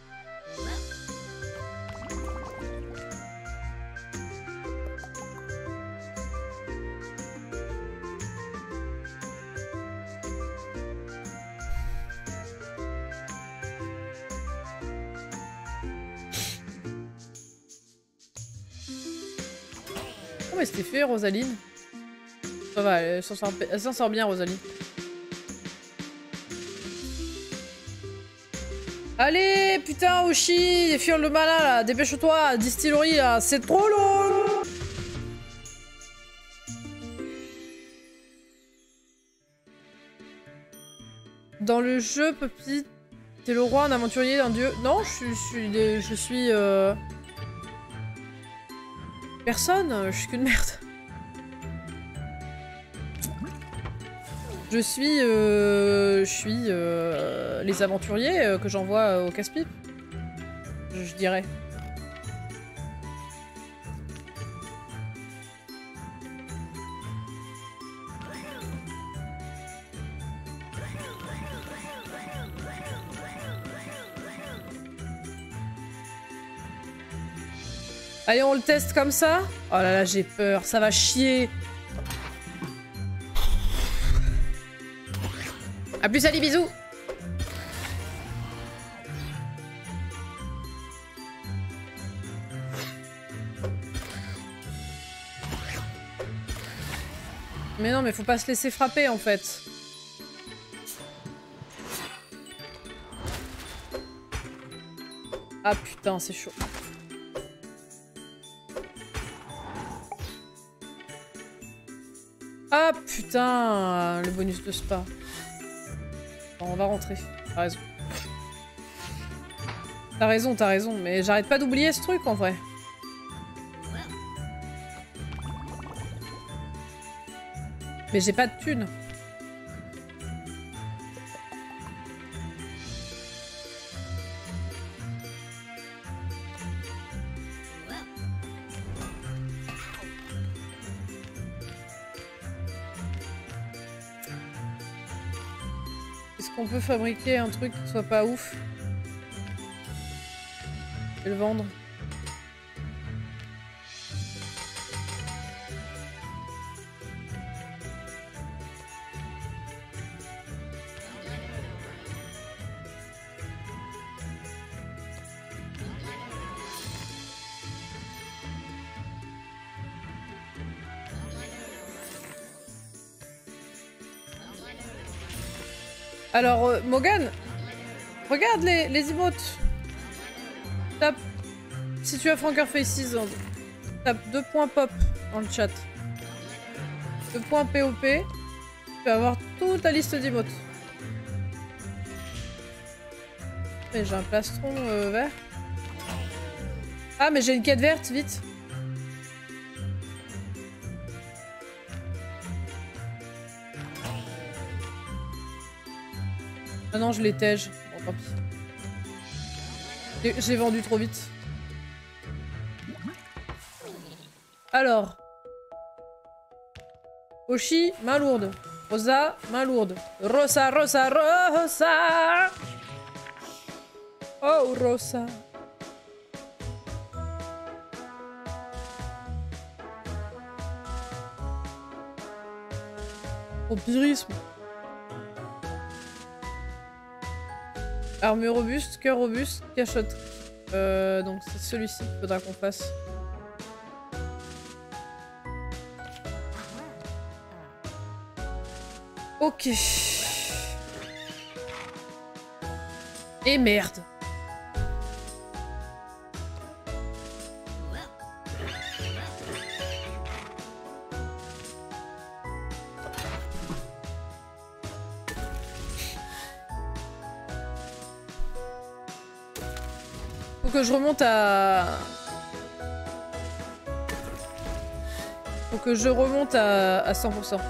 Mais c'était fait, Rosaline. Ça va, elle s'en sort bien, Rosaline. Allez, putain, Oshi, les fioles de mana, là, dépêche-toi, distillerie, là, c'est trop long. Dans le jeu, Poppy, t'es le roi, un aventurier, un dieu. Non, je suis personne, je suis qu'une merde. Je suis les aventuriers que j'envoie au casse-pipe. Je dirais. Allez, on le teste comme ça. Oh là là, j'ai peur, ça va chier. A plus, allez, bisous. Mais non, mais faut pas se laisser frapper en fait. Ah putain, c'est chaud. Ah putain, le bonus de spa. Bon, on va rentrer. T'as raison. T'as raison, mais j'arrête pas d'oublier ce truc en vrai. Mais j'ai pas de thunes. Est-ce qu'on peut fabriquer un truc qui soit pas ouf et le vendre? Alors, Morgane, regarde les emotes. Tape. Si tu as Franker Faces, tape 2 points pop dans le chat. 2 points POP. Tu vas avoir toute la liste d'emotes. Mais j'ai un plastron vert. Ah, mais j'ai une quête verte, vite. Ah non, je les tège. Bon, tant pis. J'ai vendu trop vite. Alors. Oshi, main lourde. Rosa, main lourde. Rosa, Rosa, Rosa. Oh, Rosa. Vampirisme. Armure robuste, cœur robuste, cachotterie. Donc c'est celui-ci qu'il faudra qu'on fasse. Ok. Et merde. Faut que je remonte à... Faut que je remonte à 100%.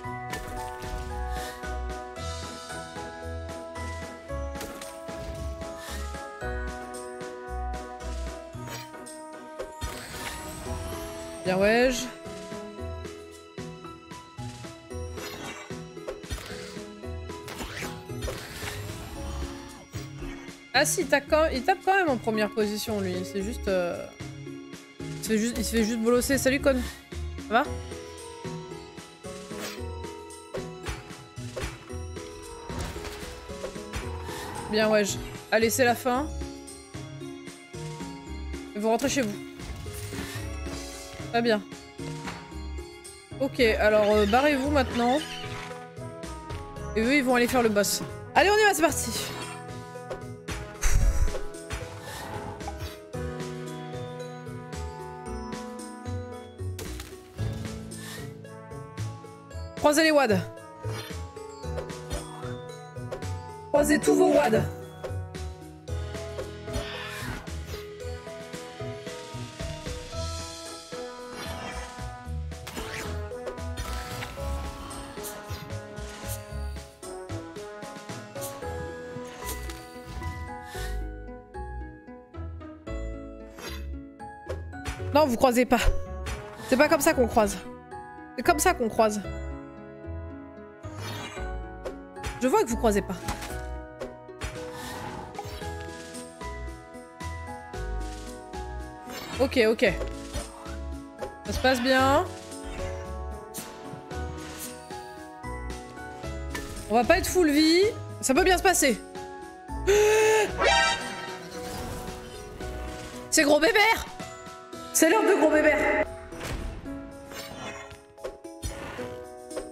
Bien ouais. Ah si, il tape quand même en première position lui, c'est juste... Il se fait juste bolosser. Salut Con. Ça va? Bien ouais. Allez, c'est la fin. Et vous rentrez chez vous. Très bien. Ok, alors barrez-vous maintenant. Et eux, ils vont aller faire le boss. Allez, on y va, c'est parti. Croisez les wads. Croisez tous vos wads. Non, vous croisez pas. C'est pas comme ça qu'on croise. C'est comme ça qu'on croise. Je vois que vous croisez pas. Ok, ok. Ça se passe bien. On va pas être full vie. Ça peut bien se passer. C'est gros bébert. C'est l'heure de gros bébert.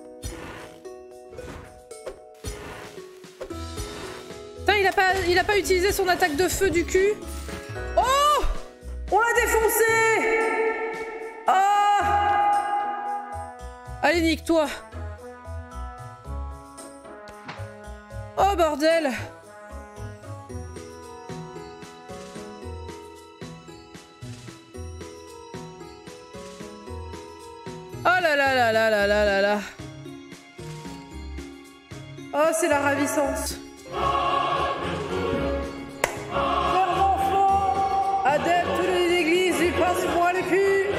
il a pas utilisé son attaque de feu du cul. Oh! On l'a défoncé! Ah! Allez, nique-toi. Oh, bordel! Oh là là là là là là là là. Oh, c'est la ravissance. Chers enfants, adeptes de l'église du Passe-moi le cul,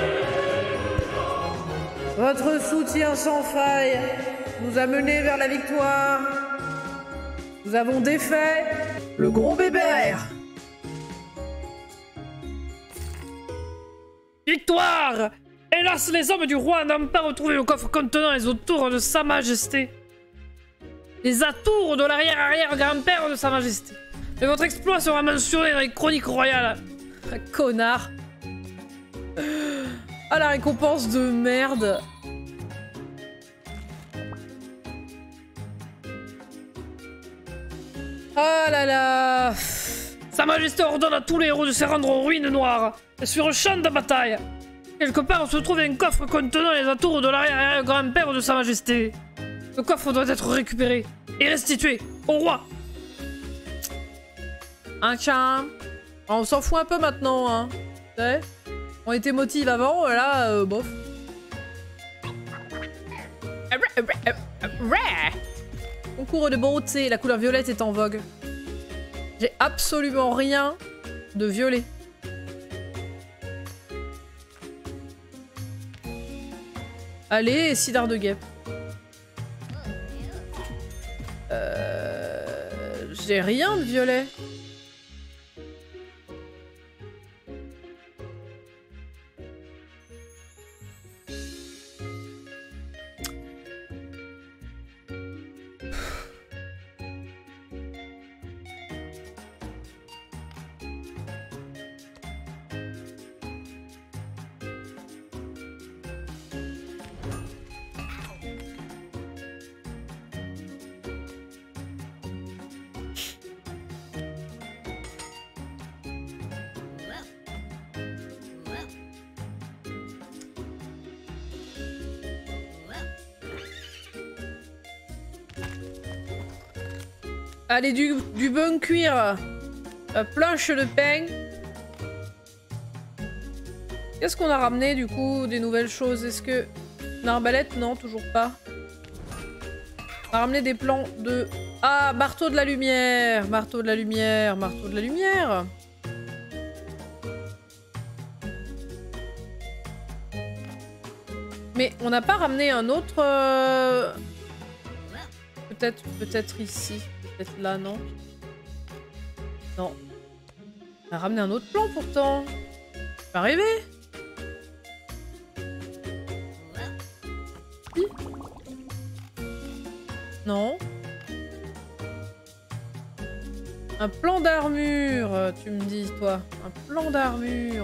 votre soutien sans faille nous a menés vers la victoire. Nous avons défait le gros bébert. Victoire! Hélas, les hommes du roi n'ont pas retrouvé le coffre contenant les atours de Sa Majesté. Les atours de l'arrière-arrière-grand-père de Sa Majesté. Mais votre exploit sera mentionné dans les chroniques royales. Ah, connard. Ah, la récompense de merde. Oh là là. Sa Majesté ordonne à tous les héros de se rendre aux ruines noires et sur le champ de bataille. Quelque part se trouve un coffre contenant les atours de l'arrière-arrière-grand-père de Sa Majesté. Le coffre doit être récupéré et restitué au roi. Un tien. On s'en fout un peu maintenant, hein. Tu sais, on était motive avant, là, bof. Concours de beauté, la couleur violette est en vogue. J'ai absolument rien de violet. Allez, cidre de guêpe. J'ai rien de violet. Allez, du bon cuir. Planche de pain. Qu'est-ce qu'on a ramené du coup? Des nouvelles choses. Est-ce que... Une arbalète? Non, toujours pas. On a ramené des plans de... Ah, marteau de la lumière. Marteau de la lumière. Marteau de la lumière. Mais on n'a pas ramené un autre... Peut-être ici. Peut-être là, non? Non. On a ramené un autre plan pourtant. C'est pas rêver. Si. Non. Un plan d'armure, tu me dis, toi. Un plan d'armure.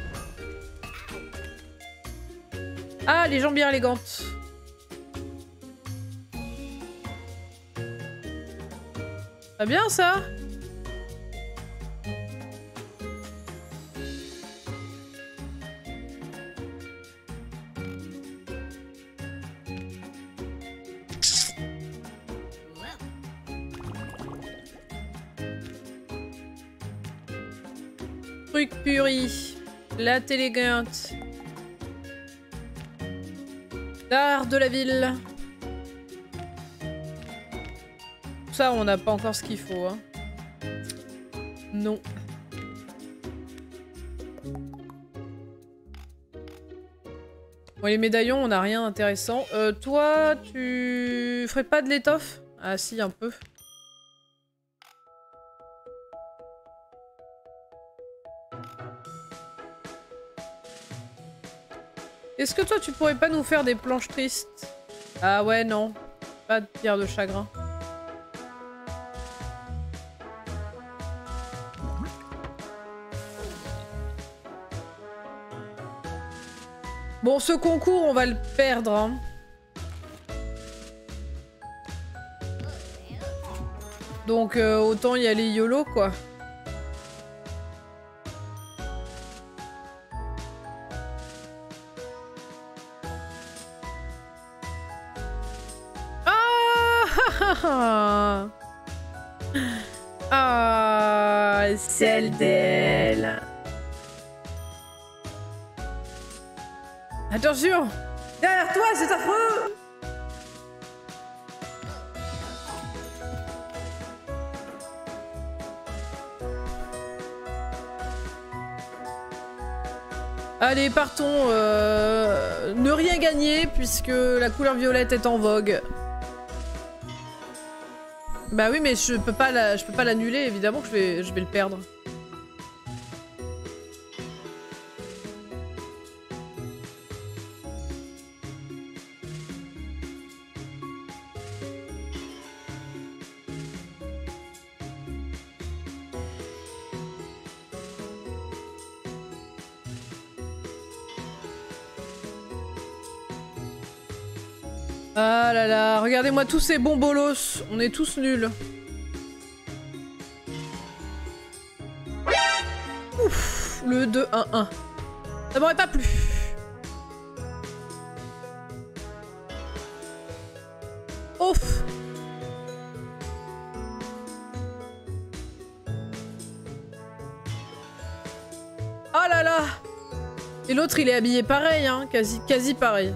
Ah, les jambières élégantes. Pas bien ça? Truc puri. Latte élégante. L'art de la ville. Ça, on n'a pas encore ce qu'il faut. Hein. Non. Bon, les médaillons, on n'a rien d'intéressant. Toi, tu ferais pas de l'étoffe? Ah si, un peu. Est-ce que toi, tu pourrais pas nous faire des planches tristes? Ah ouais, non. Pas de pierre de chagrin. Bon, ce concours, on va le perdre. Hein. Donc autant y aller YOLO quoi. Ah ah, celle d'elle. Attention! Derrière toi, c'est affreux! Allez, partons. Ne rien gagner puisque la couleur violette est en vogue. Bah oui, mais je peux pas l'annuler, évidemment que je vais le perdre. Ah là là, regardez-moi tous ces bons bolos, on est tous nuls. Ouf, le 2-1-1. Ça m'aurait pas plu. Ouf. Oh là là. Et l'autre il est habillé pareil, hein, quasi pareil.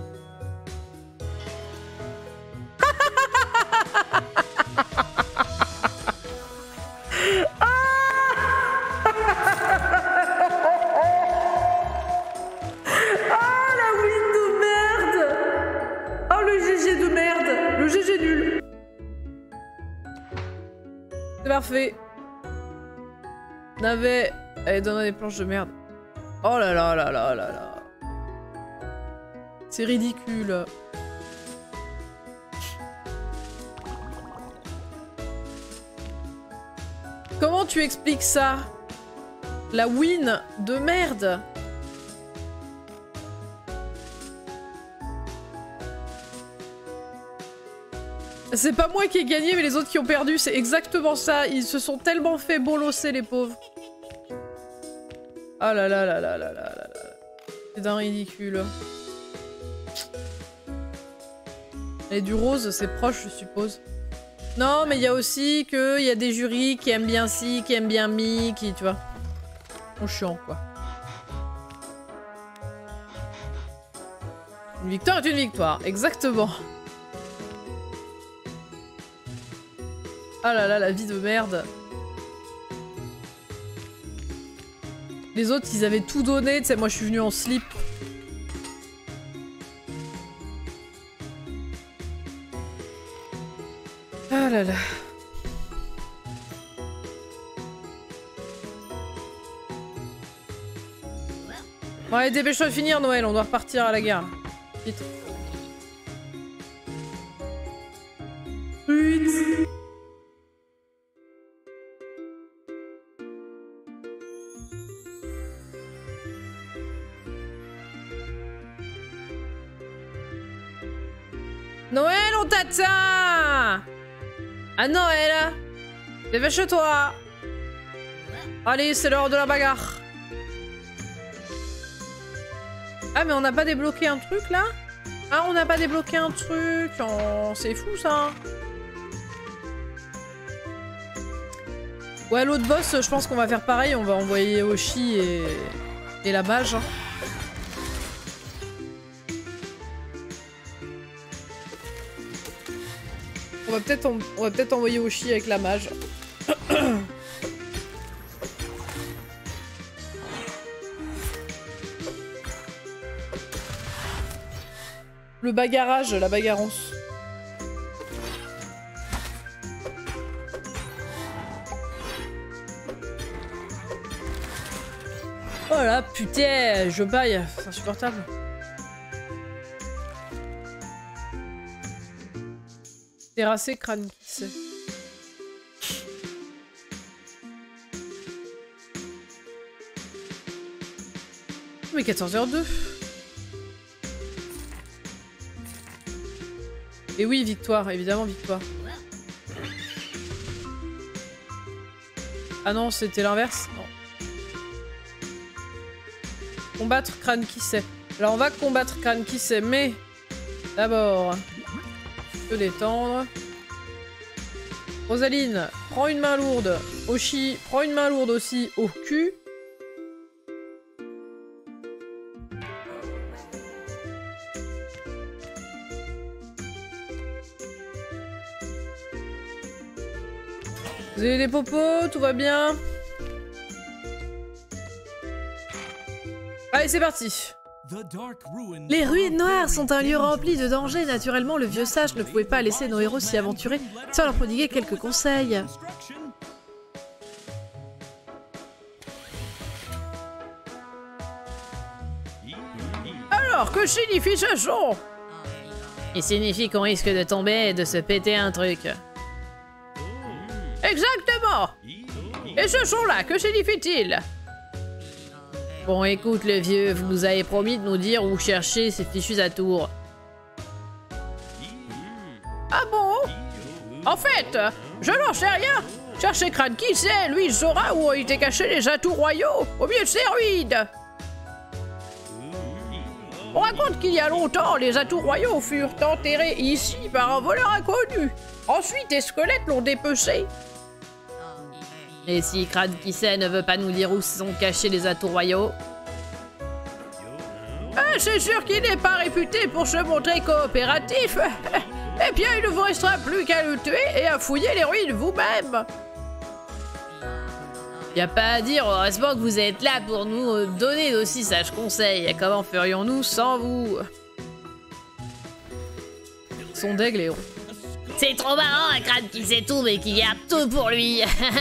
Parfait. Navet. Allez, donne des planches de merde. Oh là là là là là là. C'est ridicule. Comment tu expliques ça? La win de merde. C'est pas moi qui ai gagné, mais les autres qui ont perdu, c'est exactement ça. Ils se sont tellement fait bolosser, les pauvres. Ah là là là là là là là là. C'est d'un ridicule. Et du rose, c'est proche, je suppose. Non, mais il y a aussi qu'il y a des jurys qui aiment bien ci, qui aiment bien mi, qui, tu vois. Sont chiants, quoi. Une victoire est une victoire, exactement. Ah là là, la vie de merde. Les autres, ils avaient tout donné, tu sais, moi je suis venue en slip. Ah là là. Bon allez, dépêche-toi de finir Noël, on doit repartir à la gare. Vite. Vite. Noël, on t'attend! À Noël! Dépêche-toi! Allez, c'est l'heure de la bagarre! Ah, mais on n'a pas débloqué un truc, là? Ah, on n'a pas débloqué un truc! Oh, c'est fou, ça! Ouais, l'autre boss, je pense qu'on va faire pareil. On va envoyer Oshi et la mage. Hein. On va peut-être envoyer Oshi avec la mage. Le bagarrage, la bagarrance. Oh là, putain, je baille, c'est insupportable. Terrassé, crâne, qui sait. Mais 14h02. Et oui, victoire, évidemment, victoire. Ah non, c'était l'inverse. Non. Combattre crâne qui sait. Alors on va combattre crâne qui sait, mais d'abord, se détendre. Rosaline, prends une main lourde. Oshi, prends une main lourde aussi au cul. Vous avez des popos, tout va bien. Allez, c'est parti. Les ruines noires sont un lieu rempli de dangers. Naturellement, le vieux sage ne pouvait pas laisser nos héros s'y aventurer sans leur prodiguer quelques conseils. Alors, que signifie ce son? Il signifie qu'on risque de tomber et de se péter un truc. Exactement. Et ce son-là, que signifie-t-il? Bon, écoute, le vieux, vous nous avez promis de nous dire où chercher ces fichus atours. Ah bon? En fait, je n'en sais rien. Cherchez crâne qui sait, lui il saura où ont été cachés les atouts royaux, au milieu de ces ruines. On raconte qu'il y a longtemps, les atouts royaux furent enterrés ici par un voleur inconnu. Ensuite, les squelettes l'ont dépecé. Et si Crâne qui sait ne veut pas nous dire où sont cachés les atouts royaux? C'est sûr qu'il n'est pas réputé pour se montrer coopératif. Eh bien, il ne vous restera plus qu'à le tuer et à fouiller les ruines vous-même. Y a pas à dire, heureusement que vous êtes là pour nous donner d'aussi sages conseils. Comment ferions-nous sans vous? Son d'aigle et c'est trop marrant, un crâne qui sait tout mais qui garde tout pour lui.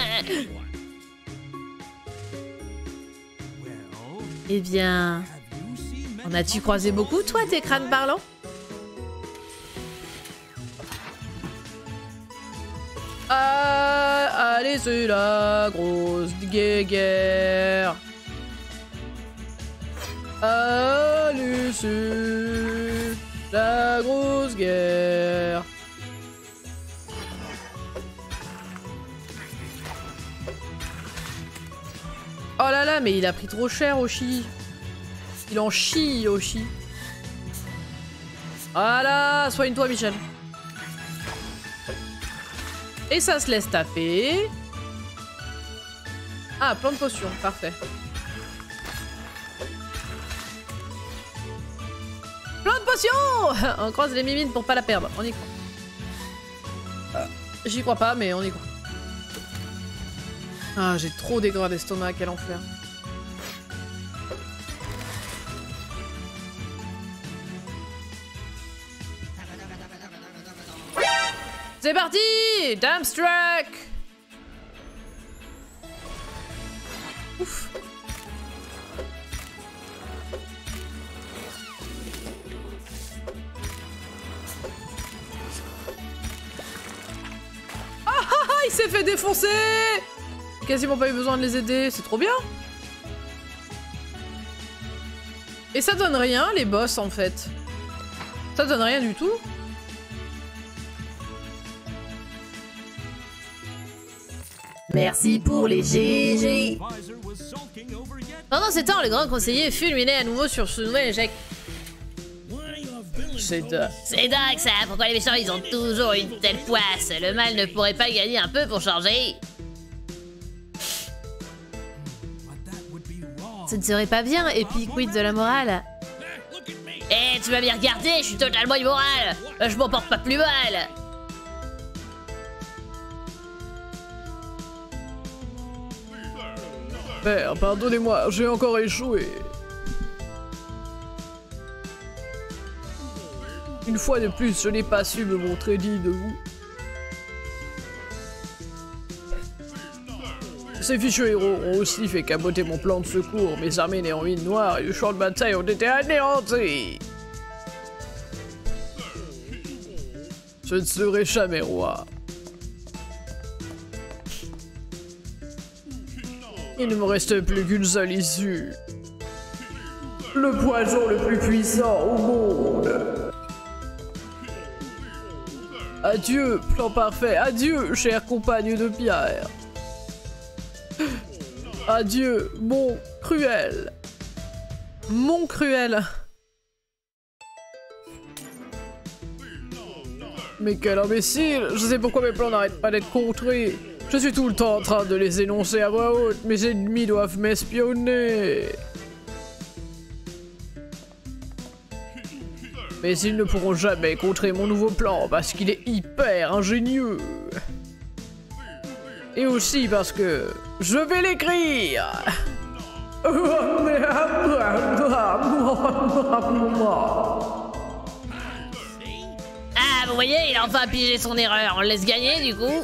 Eh bien, en as-tu croisé beaucoup, toi, tes crânes parlants? Allez, c'est la grosse guerre. Allez, c'est la grosse guerre. Oh là là, mais il a pris trop cher, Oshi. Il en chie, Oshi. Voilà, soigne-toi, Michel. Et ça se laisse taper. Ah, plein de potions, parfait. Plein de potions. On croise les mimines pour pas la perdre, on y croit. J'y crois pas, mais on y croit. Ah, j'ai trop d'aigreur d'estomac, quel enfer. C'est parti! Dumpstruck! Ouf. Ah ah ah! Il s'est fait défoncer! J'ai quasiment pas eu besoin de les aider, c'est trop bien! Et ça donne rien, les boss, en fait. Ça donne rien du tout. Merci pour les GG. Pendant ce temps, le grand conseiller fulminait à nouveau sur ce nouvel échec. C'est dingue. C'est dingue ça, pourquoi les méchants ils ont toujours une telle poisse? Le mal ne pourrait pas gagner un peu pour changer? Ce ne serait pas bien, et puis quid de la morale? Eh, tu m'as bien regardé, je suis totalement immoral. Je m'en porte pas plus mal. Père, pardonnez-moi, j'ai encore échoué. Une fois de plus, je n'ai pas su me montrer digne de vous. Ces fichus héros ont aussi fait capoter mon plan de secours. Mes armées en ruines noires et le champ de bataille ont été anéantis. Je ne serai jamais roi. Il ne me reste plus qu'une seule issue. Le poison le plus puissant au monde. Adieu, plan parfait. Adieu, chère compagne de pierre. Adieu, mon cruel. Mon cruel. Mais quel imbécile! Je sais pourquoi mes plans n'arrêtent pas d'être contrés. Je suis tout le temps en train de les énoncer à voix haute. Mes ennemis doivent m'espionner. Mais ils ne pourront jamais contrer mon nouveau plan parce qu'il est hyper ingénieux. Et aussi parce que je vais l'écrire. Ah, vous voyez, il a enfin pigé son erreur. On le laisse gagner, du coup.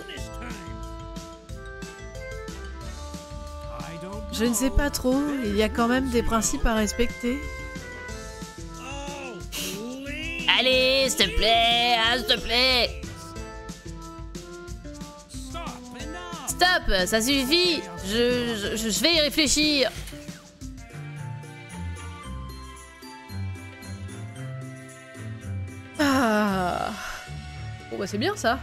Je ne sais pas trop, il y a quand même des principes à respecter. Allez, s'il te plaît, hein, s'il te plaît. Stop, ça suffit. Je vais y réfléchir. Ah. Bon bah c'est bien ça.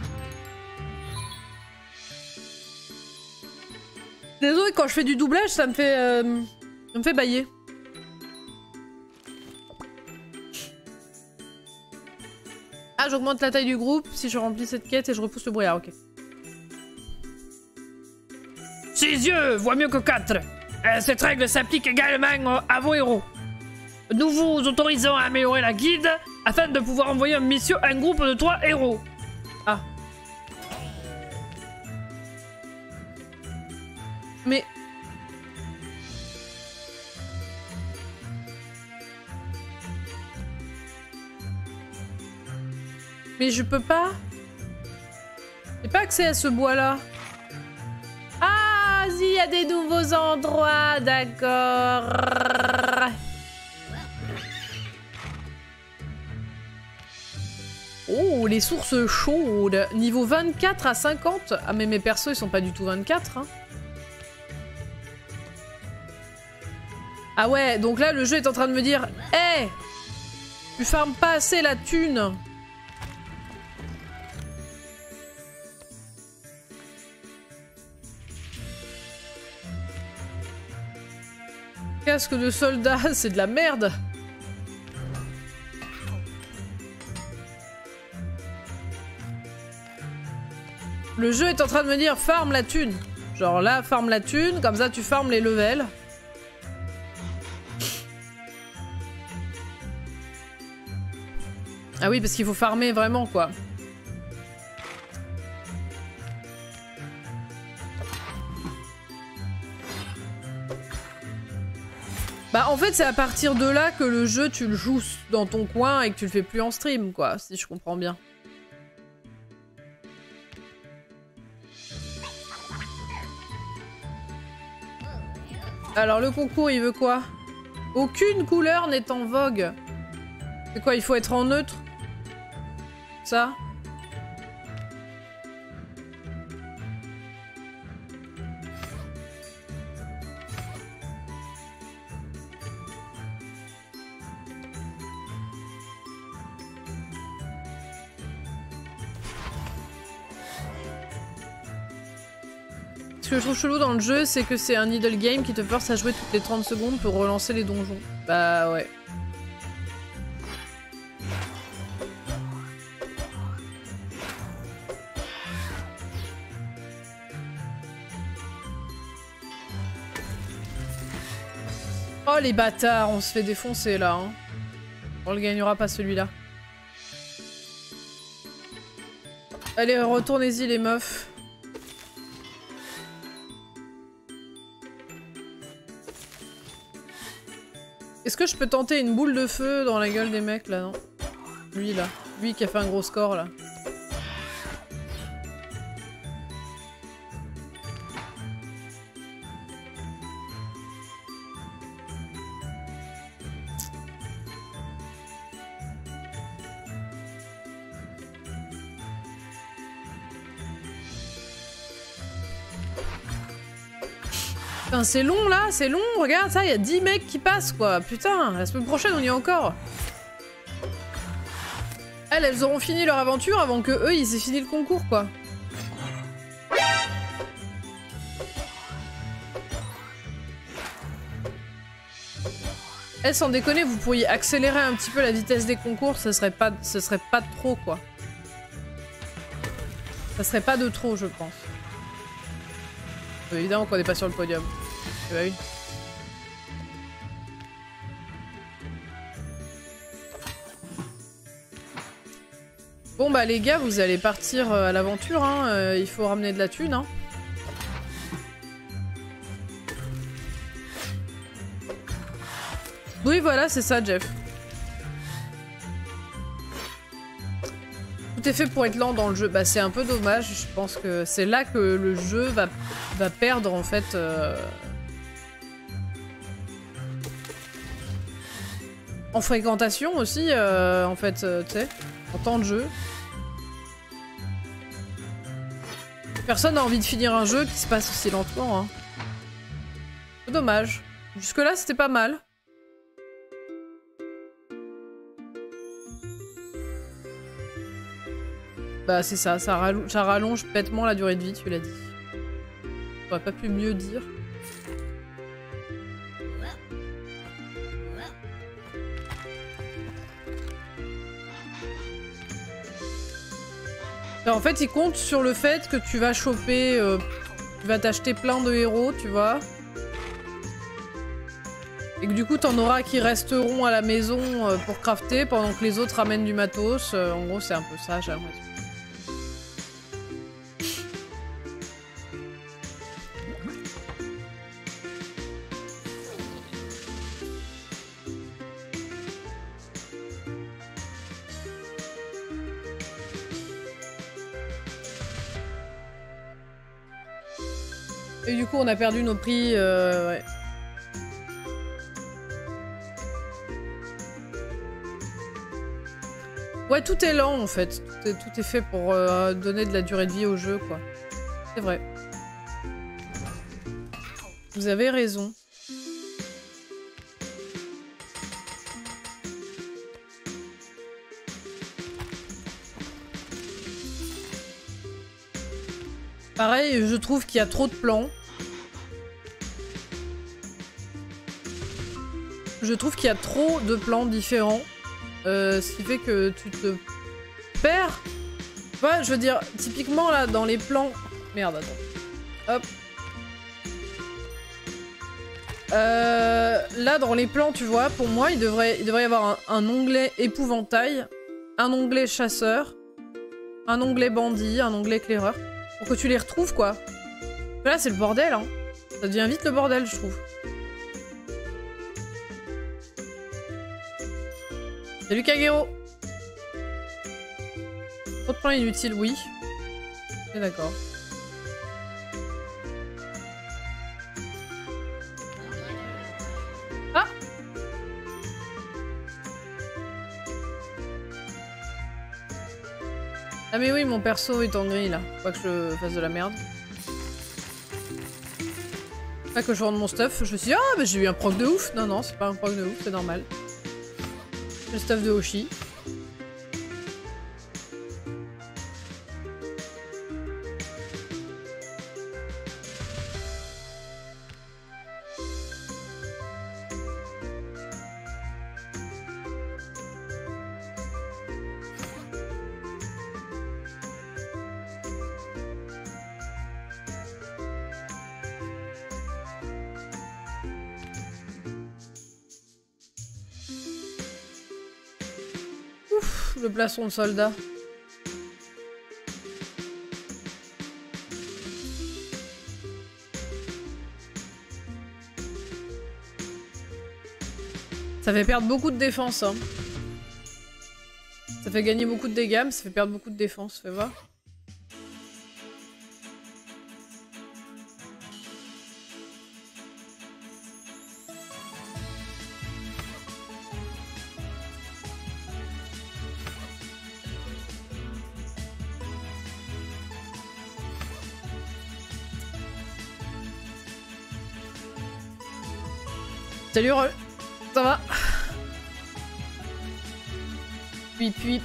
Désolé, quand je fais du doublage, ça me fait bailler. Ah, j'augmente la taille du groupe si je remplis cette quête et je repousse le brouillard, ok. 6 yeux voient mieux que 4. Cette règle s'applique également à vos héros. Nous vous autorisons à améliorer la guide afin de pouvoir envoyer en mission un groupe de 3 héros. Ah. Mais... Mais je peux pas... J'ai pas accès à ce bois-là. Ah, si, il y a des nouveaux endroits, d'accord. Oh, les sources chaudes. Niveau 24 à 50. Ah, mais mes persos, ils sont pas du tout 24, hein. Ah ouais, donc là, le jeu est en train de me dire « Hey, tu farmes pas assez la thune !» Casque de soldat, c'est de la merde. Le jeu est en train de me dire farm la thune. Genre là, farm la thune, comme ça tu farmes les levels. Ah oui, parce qu'il faut farmer vraiment, quoi. Bah en fait c'est à partir de là que le jeu tu le joues dans ton coin et que tu le fais plus en stream quoi, si je comprends bien. Alors le concours il veut quoi? Aucune couleur n'est en vogue. C'est quoi, il faut être en neutre? Ça? Ce que je trouve chelou dans le jeu, c'est que c'est un idle game qui te force à jouer toutes les 30 secondes pour relancer les donjons. Bah ouais. Oh les bâtards, on se fait défoncer là. Hein. On le gagnera pas celui-là. Allez, retournez-y les meufs. Est-ce que je peux tenter une boule de feu dans la gueule des mecs là, non? Lui là. Lui qui a fait un gros score là. Putain, c'est long là, c'est long, regarde ça, il y a 10 mecs qui passent quoi. Putain, la semaine prochaine on y est encore. Elles auront fini leur aventure avant que eux ils aient fini le concours quoi. Eh, sans déconner, vous pourriez accélérer un petit peu la vitesse des concours, ce serait pas de trop, quoi. Ça serait pas de trop, je pense. Évidemment qu'on n'est pas sur le podium. Eh bah oui. Bon bah les gars, vous allez partir à l'aventure, hein. Il faut ramener de la thune, hein. Oui voilà, c'est ça Jeff. Tout est fait pour être lent dans le jeu. Bah c'est un peu dommage, je pense que c'est là que le jeu va perdre en fait... En fréquentation aussi, en fait, tu sais, en temps de jeu. Personne n'a envie de finir un jeu qui se passe aussi lentement, hein. C'est dommage. Jusque-là, c'était pas mal. Bah c'est ça, ça rallonge bêtement la durée de vie, tu l'as dit. J'aurais pas pu mieux dire. Alors, en fait, il compte sur le fait que tu vas choper... tu vas t'acheter plein de héros, tu vois. Et que du coup, t'en auras qui resteront à la maison pour crafter pendant que les autres ramènent du matos. En gros, c'est un peu ça, j'ai l'impression. Et du coup, on a perdu nos prix, ouais. Ouais, tout est lent en fait. Tout est fait pour donner de la durée de vie au jeu, quoi. C'est vrai. Vous avez raison. Pareil, je trouve qu'il y a trop de plans. Je trouve qu'il y a trop de plans différents. Ce qui fait que tu te perds. Ouais, je veux dire, typiquement là, dans les plans... Merde, attends. Hop. Là, dans les plans, tu vois, pour moi, il devrait y avoir un onglet épouvantail, un onglet chasseur, un onglet bandit, un onglet éclaireur. Pour que tu les retrouves, quoi. Là, c'est le bordel, hein. Ça devient vite le bordel, je trouve. Salut Kagero. Trop de plans inutiles, oui. C'est d'accord. Ah! Ah mais oui, mon perso est en gris, là. Faut pas que je fasse de la merde. Faut pas que je vende mon stuff. Je me suis dit, ah, mais j'ai eu un proc de ouf. Non, non, c'est pas un proc de ouf, c'est normal. Le stuff de Hoshi. Le plastron de soldat. Ça fait perdre beaucoup de défense, hein. Ça fait gagner beaucoup de dégâts, mais ça fait perdre beaucoup de défense, fais voir. Salut Rol, ça va? Puis.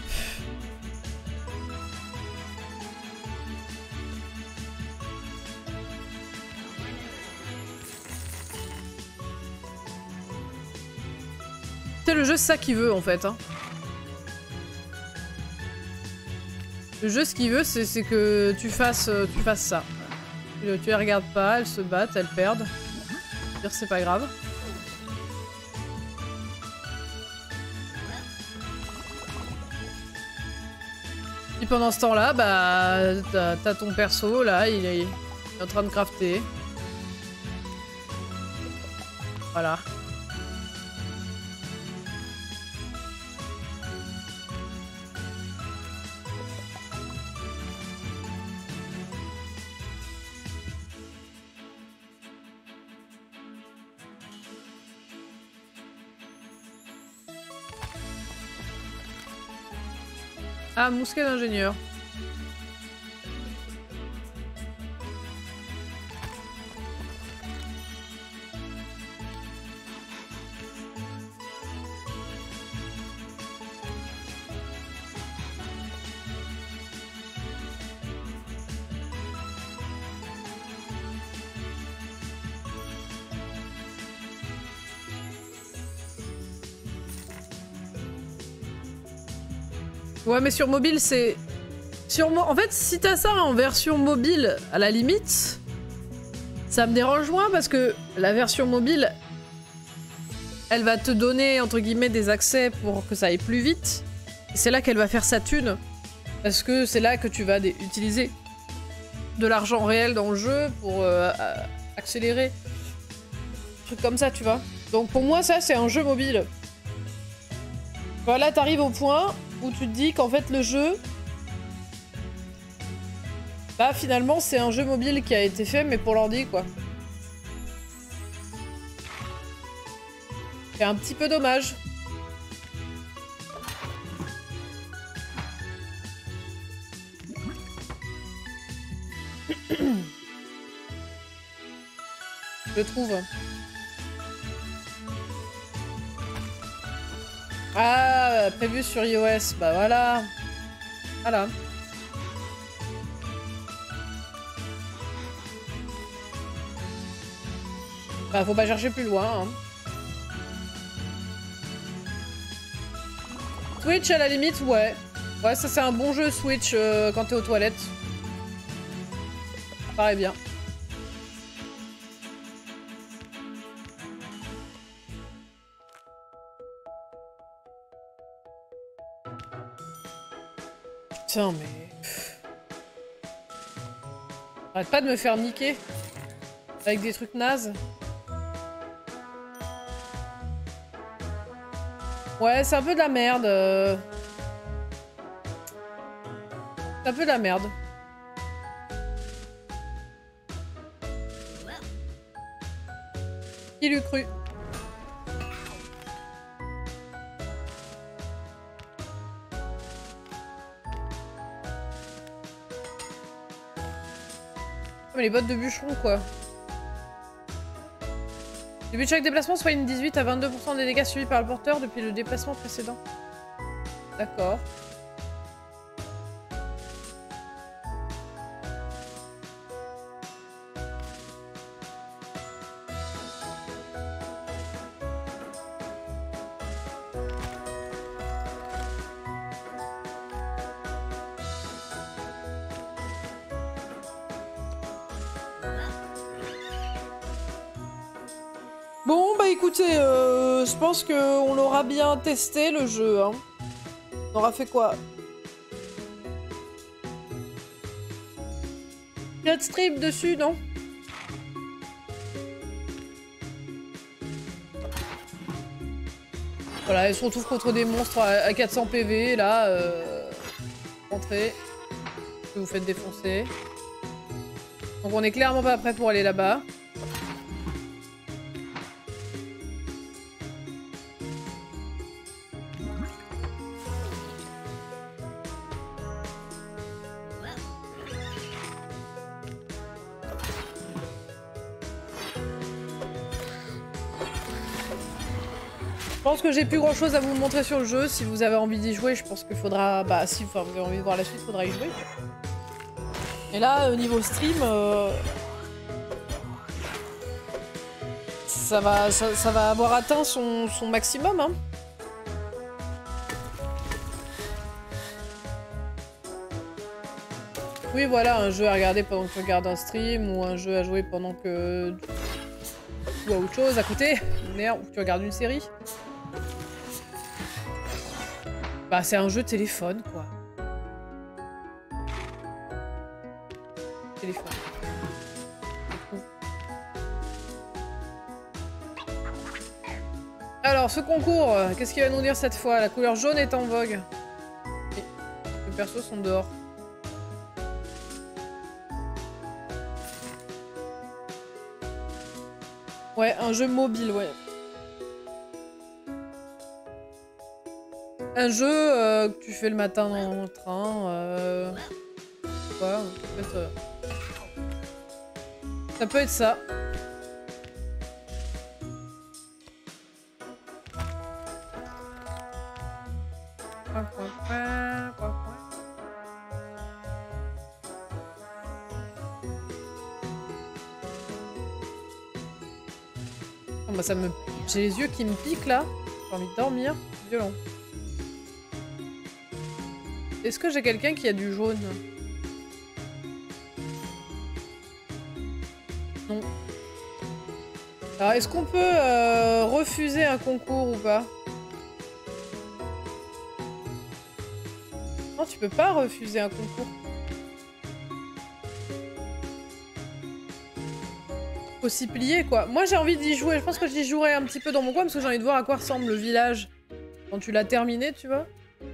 le jeu, c'est ça qu'il veut en fait. Hein. Le jeu, ce qu'il veut, c'est que tu fasses ça. Tu les regardes pas, elles se battent, elles perdent. Dire c'est pas grave. Et pendant ce temps-là, bah, t'as ton perso, là, il est en train de crafter. Voilà. Ah, mousquet d'ingénieur. Ouais, mais sur mobile, c'est... En fait, si t'as ça en version mobile, à la limite, ça me dérange moins parce que la version mobile, elle va te donner, entre guillemets, des accès pour que ça aille plus vite. Et c'est là qu'elle va faire sa thune. Parce que c'est là que tu vas utiliser de l'argent réel dans le jeu pour accélérer. Un truc comme ça, tu vois. Donc pour moi, ça, c'est un jeu mobile. Voilà, t'arrives au point où tu te dis qu'en fait le jeu, bah finalement c'est un jeu mobile qui a été fait mais pour l'ordi quoi. C'est un petit peu dommage. Je trouve. Ah, prévu sur iOS, bah voilà. Voilà. Bah faut pas chercher plus loin. Hein. Switch à la limite, ouais. Ouais, ça c'est un bon jeu Switch quand t'es aux toilettes. Ça paraît bien. Putain, mais... Arrête pas de me faire niquer. Avec des trucs nazes. Ouais, c'est un peu de la merde. C'est un peu de la merde. Qui l'eût cru? Mais les bottes de bûcheron, quoi. Début de chaque déplacement, soit une 18 à 22% des dégâts subis par le porteur depuis le déplacement précédent. D'accord. Bon, bah écoutez, je pense qu'on l'aura bien testé le jeu. Hein. On aura fait quoi? 4 streams dessus, non? Voilà, elle se retrouve contre des monstres à 400 PV, là. Entrez. Vous vous faites défoncer. Donc on est clairement pas prêt pour aller là-bas. Je pense que j'ai plus grand chose à vous montrer sur le jeu. Si vous avez envie d'y jouer, je pense qu'il faudra... Bah si vous avez envie de voir la suite, il faudra y jouer. Et là, au niveau stream... Ça va avoir atteint son maximum. Hein. Oui, voilà, un jeu à regarder pendant que tu regardes un stream ou un jeu à jouer pendant que tu joues à autre chose à côté. Merde, ou que tu regardes une série. Bah, c'est un jeu téléphone, quoi. Téléphone. Alors, ce concours, qu'est-ce qu'il va nous dire cette fois? La couleur jaune est en vogue. Oui, les persos sont dehors. Ouais, un jeu mobile, ouais. Un jeu que tu fais le matin dans le train. Quoi, ça peut être ça. Oh, bah ça me... J'ai les yeux qui me piquent là. J'ai envie de dormir. C'est violent. Est-ce que j'ai quelqu'un qui a du jaune? Non. Alors est-ce qu'on peut refuser un concours ou pas? Non, tu peux pas refuser un concours. Faut s'y plier, quoi. Moi, j'ai envie d'y jouer. Je pense que j'y jouerai un petit peu dans mon coin, parce que j'ai envie de voir à quoi ressemble le village quand tu l'as terminé, tu vois.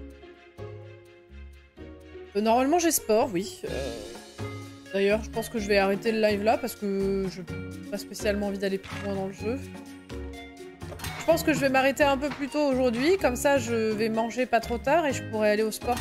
Normalement, j'ai sport, oui. D'ailleurs, je pense que je vais arrêter le live là, parce que je n'ai pas spécialement envie d'aller plus loin dans le jeu. Je pense que je vais m'arrêter un peu plus tôt aujourd'hui, comme ça je vais manger pas trop tard et je pourrai aller au sport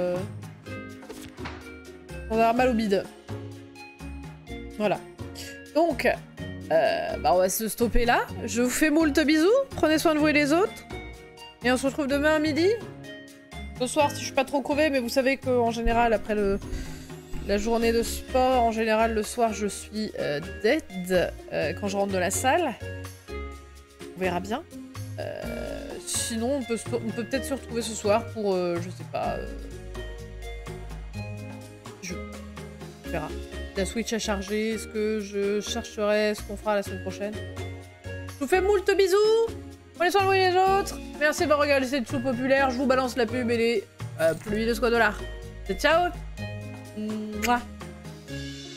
sans avoir mal au bide. Voilà. Donc, bah on va se stopper là. Je vous fais moult bisous, prenez soin de vous et les autres. Et on se retrouve demain à midi. Ce soir si je suis pas trop crevée, mais vous savez qu'en général après la journée de sport, en général le soir je suis dead quand je rentre de la salle. On verra bien. Sinon, on peut peut-être se retrouver ce soir pour, je sais pas... On verra. La Switch à charger, est-ce que je chercherai ce qu'on fera la semaine prochaine? Je vous fais moult bisous. Prenez soin de vous et les autres. Merci d'avoir regardé cette soupe populaire. Je vous balance la pub et les pluies de $. Ciao. Mouah.